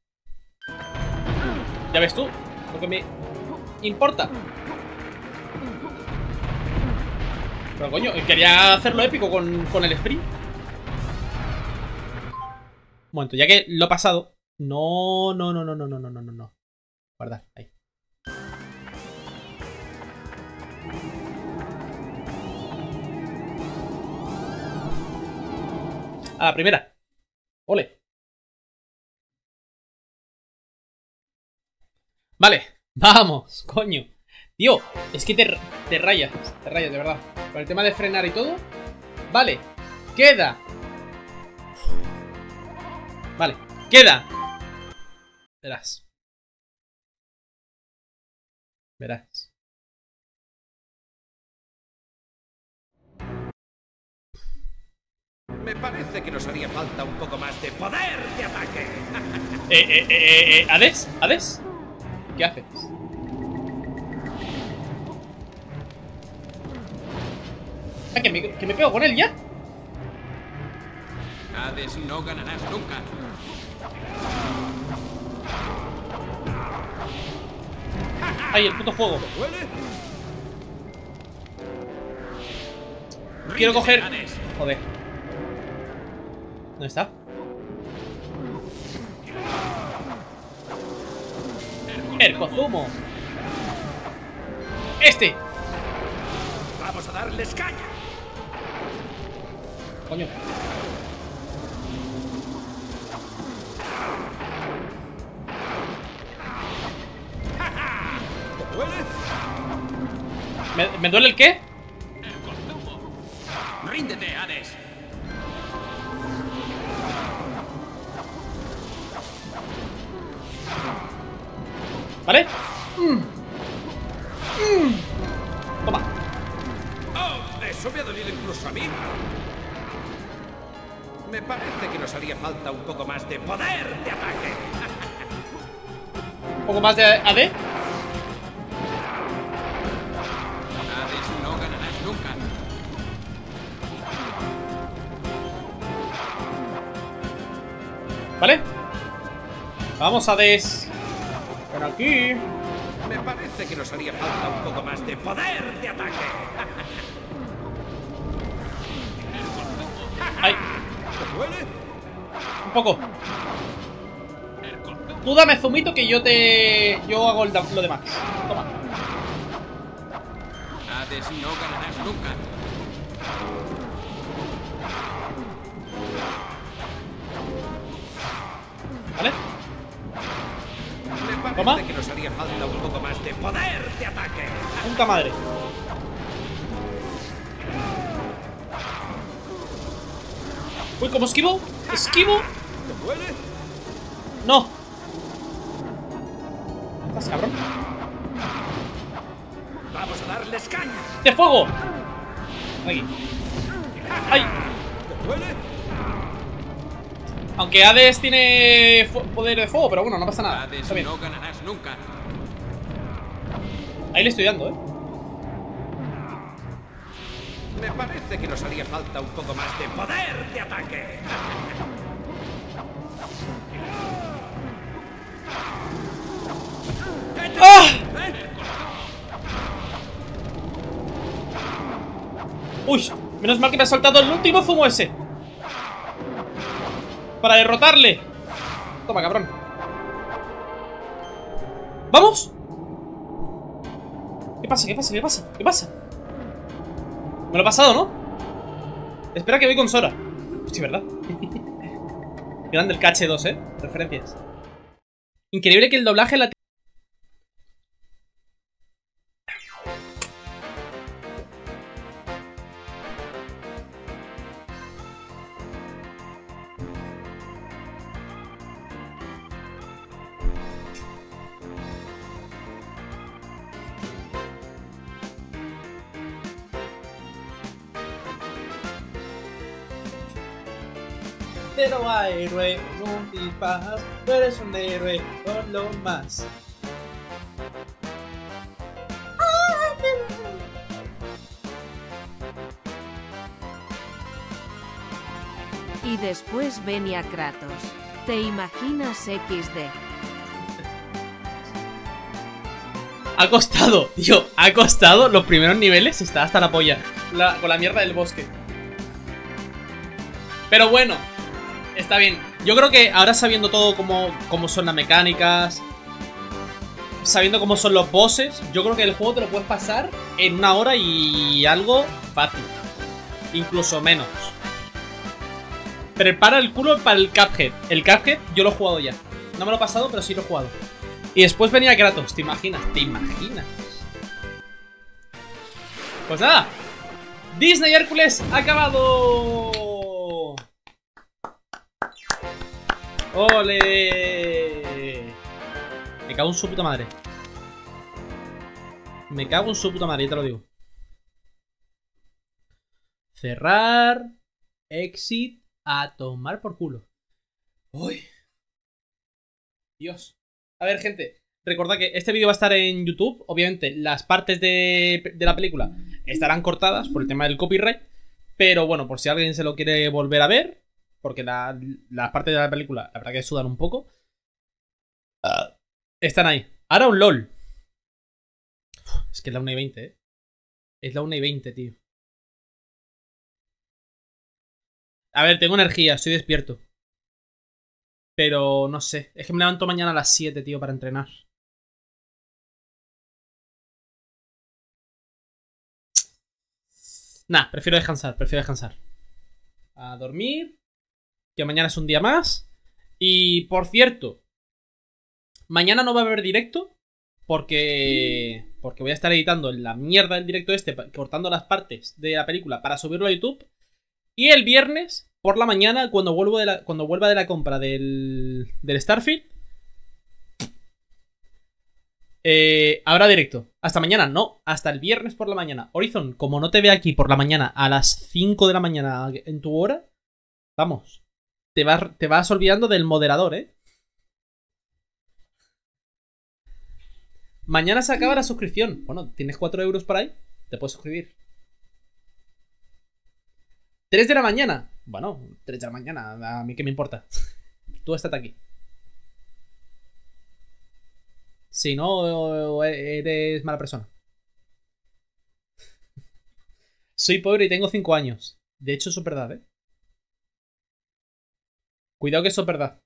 Ya ves tú, lo que me importa. Pero coño, quería hacerlo épico con, con el sprint. Un momento, ya que lo he pasado. No, no, no, no, no, no, no, no, no. Guardar, ahí. A la primera. Ole. Vale, vamos, coño. Tío, es que te, te rayas, te rayas, de verdad. Con el tema de frenar y todo. Vale, queda. Vale, queda. Verás. Verás. Me parece que nos haría falta un poco más de poder de ataque. Eh, eh, eh, eh, ¿Hades? ¿Hades? ¿Qué haces? Ah, que me, que me pego con él ya. Hades, no ganarás nunca. Ay, el puto fuego. ¿Huele? Quiero coger... Hades. Joder. ¿Dónde está? El Kozumo. Este. Vamos a darles caña. Coño. ¿Te duele? ¿Me, ¿Me duele el qué? Ríndete, Hades. ¿Vale? Mm. Mm. Toma. Oh, eso me ha dolido incluso a mí. Me parece que nos haría falta un poco más de poder de ataque. Un poco más de A D. nunca. ¿Vale? Vamos a des... Ven aquí. Me parece que nos haría falta un poco más de poder de ataque. Ay, ¿Te duele? un poco. Tú dame zumito que yo te... Yo hago el da- lo demás. Toma. Hades, no ganarás nunca. ¿Vale? Me parece Toma. que nos haría falta un poco más de poder de ataque. Punta madre. Uy, ¿cómo esquivo? ¿Esquivo? ¿Te duele? No. ¿Estás cabrón? Vamos a darles caña. ¡De fuego! Aquí. ¡Ay! ¿Te duele? Aunque Hades tiene fu- poder de fuego, pero bueno, no pasa nada. Hades, Está bien. no ganarás nunca. Ahí le estoy dando, ¿eh? Me parece que nos haría falta un poco más de poder de ataque. ¡Ah! Uy, menos mal que me ha soltado el último zumo ese. Para derrotarle. Toma, cabrón. ¡Vamos! ¿Qué pasa? ¿Qué pasa? ¿Qué pasa? ¿Qué pasa? Me lo he pasado, ¿no? Espera que voy con Sora. Hostia, ¿verdad? Grande el K H dos, ¿eh? Referencias. Increíble que el doblaje la... Pero héroe, un tipas, tú eres un héroe, por lo más. Y después venía Kratos. ¿Te imaginas equis de? Ha costado, tío, ha costado los primeros niveles, está hasta la polla, la- con la mierda del bosque. Pero bueno, está bien. Yo creo que ahora sabiendo todo cómo, cómo son las mecánicas, sabiendo cómo son los bosses, yo creo que el juego te lo puedes pasar en una hora y algo fácil. Incluso menos. Pero para el culo para el Cuphead. El Cuphead yo lo he jugado ya. No me lo he pasado, pero sí lo he jugado. Y después venía Kratos, ¿te imaginas? ¿Te imaginas? Pues nada, Disney Hércules ha acabado. ¡Ole! Me cago en su puta madre. Me cago en su puta madre, ya te lo digo. Cerrar. Exit. A tomar por culo. Uy. Dios. A ver, gente, recordad que este vídeo va a estar en YouTube. Obviamente, las partes de, de la película estarán cortadas por el tema del copyright. Pero bueno, por si alguien se lo quiere volver a ver, porque la, las partes de la película, la verdad que sudan un poco, uh, están ahí. Ahora un LOL. Uf, es que es la una y veinte, eh. Es la una y veinte, tío. A ver, tengo energía, estoy despierto. Pero no sé, es que me levanto mañana a las siete, tío, para entrenar. Nah, prefiero descansar, prefiero descansar. A dormir, que mañana es un día más. Y, por cierto, mañana no va a haber directo, porque porque voy a estar editando la mierda del directo este, cortando las partes de la película para subirlo a YouTube. Y el viernes, por la mañana, cuando, vuelvo de la, cuando vuelva de la compra del, del Starfield, eh, habrá directo. Hasta mañana, no, hasta el viernes por la mañana. Horizon, como no te ve aquí por la mañana a las cinco de la mañana en tu hora, vamos, te vas, te vas olvidando del moderador, ¿eh? Mañana se acaba la suscripción. Bueno, tienes cuatro euros por ahí, te puedes suscribir. tres de la mañana. Bueno, tres de la mañana, a mí qué me importa. Tú estate aquí. Si no, eres mala persona. Soy pobre y tengo cinco años. De hecho, eso es verdad, ¿eh? Cuidado que eso es verdad.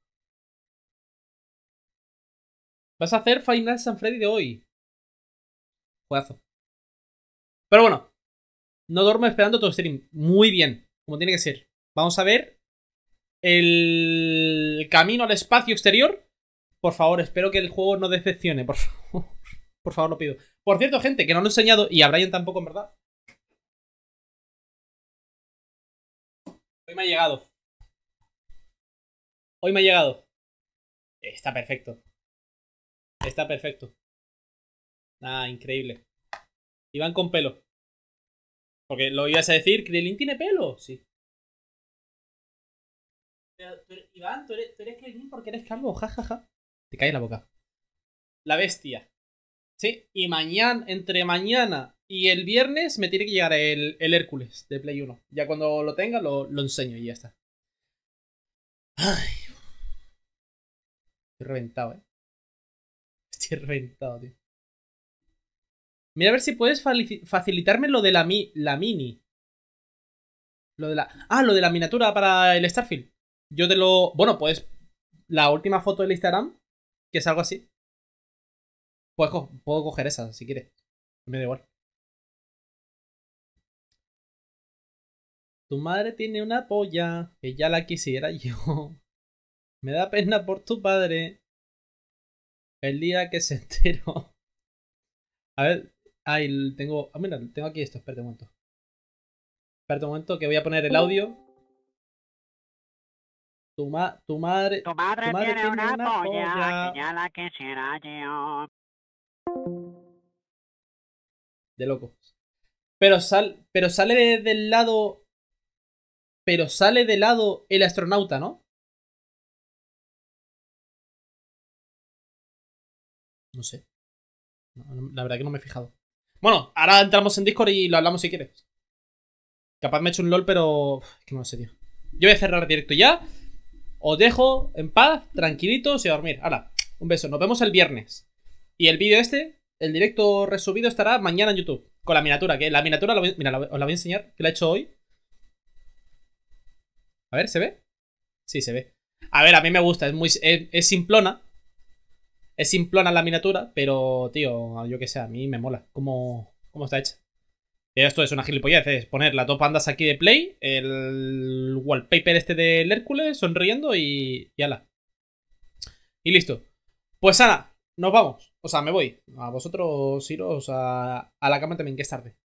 Vas a hacer Final San Freddy de hoy. Juegazo. Pero bueno. No duermo esperando tu stream. Muy bien. Como tiene que ser. Vamos a ver el camino al espacio exterior. Por favor, espero que el juego no decepcione. Por favor. Por favor, lo pido. Por cierto, gente, que no lo he enseñado. Y a Brian tampoco, en verdad. Hoy me ha llegado. Hoy me ha llegado. Está perfecto. Está perfecto. Ah, increíble. Iván con pelo. Porque lo ibas a decir, ¿Krillin tiene pelo? Sí. Pero, tú eres, Iván, tú eres, tú eres Krillin porque eres calvo, jajaja. Ja, ja. Te cae la boca. La bestia. Sí, y mañana, entre mañana y el viernes me tiene que llegar el, el Hércules de Play uno. Ya cuando lo tenga lo, lo enseño y ya está. Ay. Estoy reventado, eh. Estoy reventado, tío. Mira a ver si puedes facilitarme lo de la, mi la mini. Lo de la... Ah, lo de la miniatura para el Starfield. Yo te lo... Bueno, pues la última foto del Instagram, que es algo así. Puedo, co puedo coger esa, si quieres. Me da igual. Tu madre tiene una polla, que ya la quisiera yo. Me da pena por tu padre. El día que se enteró. A ver... Ay, tengo... Ah, mira, tengo aquí esto. Espérate un momento. Espérate un momento que voy a poner el audio. Tu, ma tu madre... Tu madre, tu madre tiene, tiene una, una polla, polla que ya la quisiera yo. De locos. Pero, sal, pero sale de, del lado... Pero sale del lado el astronauta, ¿no? No sé. No, la verdad que no me he fijado. Bueno, ahora entramos en Discord y lo hablamos si quieres. Capaz me he hecho un LOL, pero... Es que no lo sé, tío. Yo voy a cerrar el directo ya. Os dejo en paz, tranquilitos y a dormir. Hala, un beso. Nos vemos el viernes. Y el vídeo este, el directo resubido, estará mañana en YouTube. Con la miniatura, que la miniatura, la voy... mira, os la voy a enseñar, que la he hecho hoy. A ver, ¿se ve? Sí, se ve. A ver, a mí me gusta, es muy... Es, es simplona. Es simplona la miniatura, pero, tío, yo que sé, a mí me mola cómo, cómo está hecha. Y esto es una gilipollez, es poner la top bandas aquí de Play, el wallpaper este del Hércules sonriendo y, y ala. Y listo. Pues Ana, nos vamos. O sea, me voy. A vosotros iros a, a la cama también, que es tarde.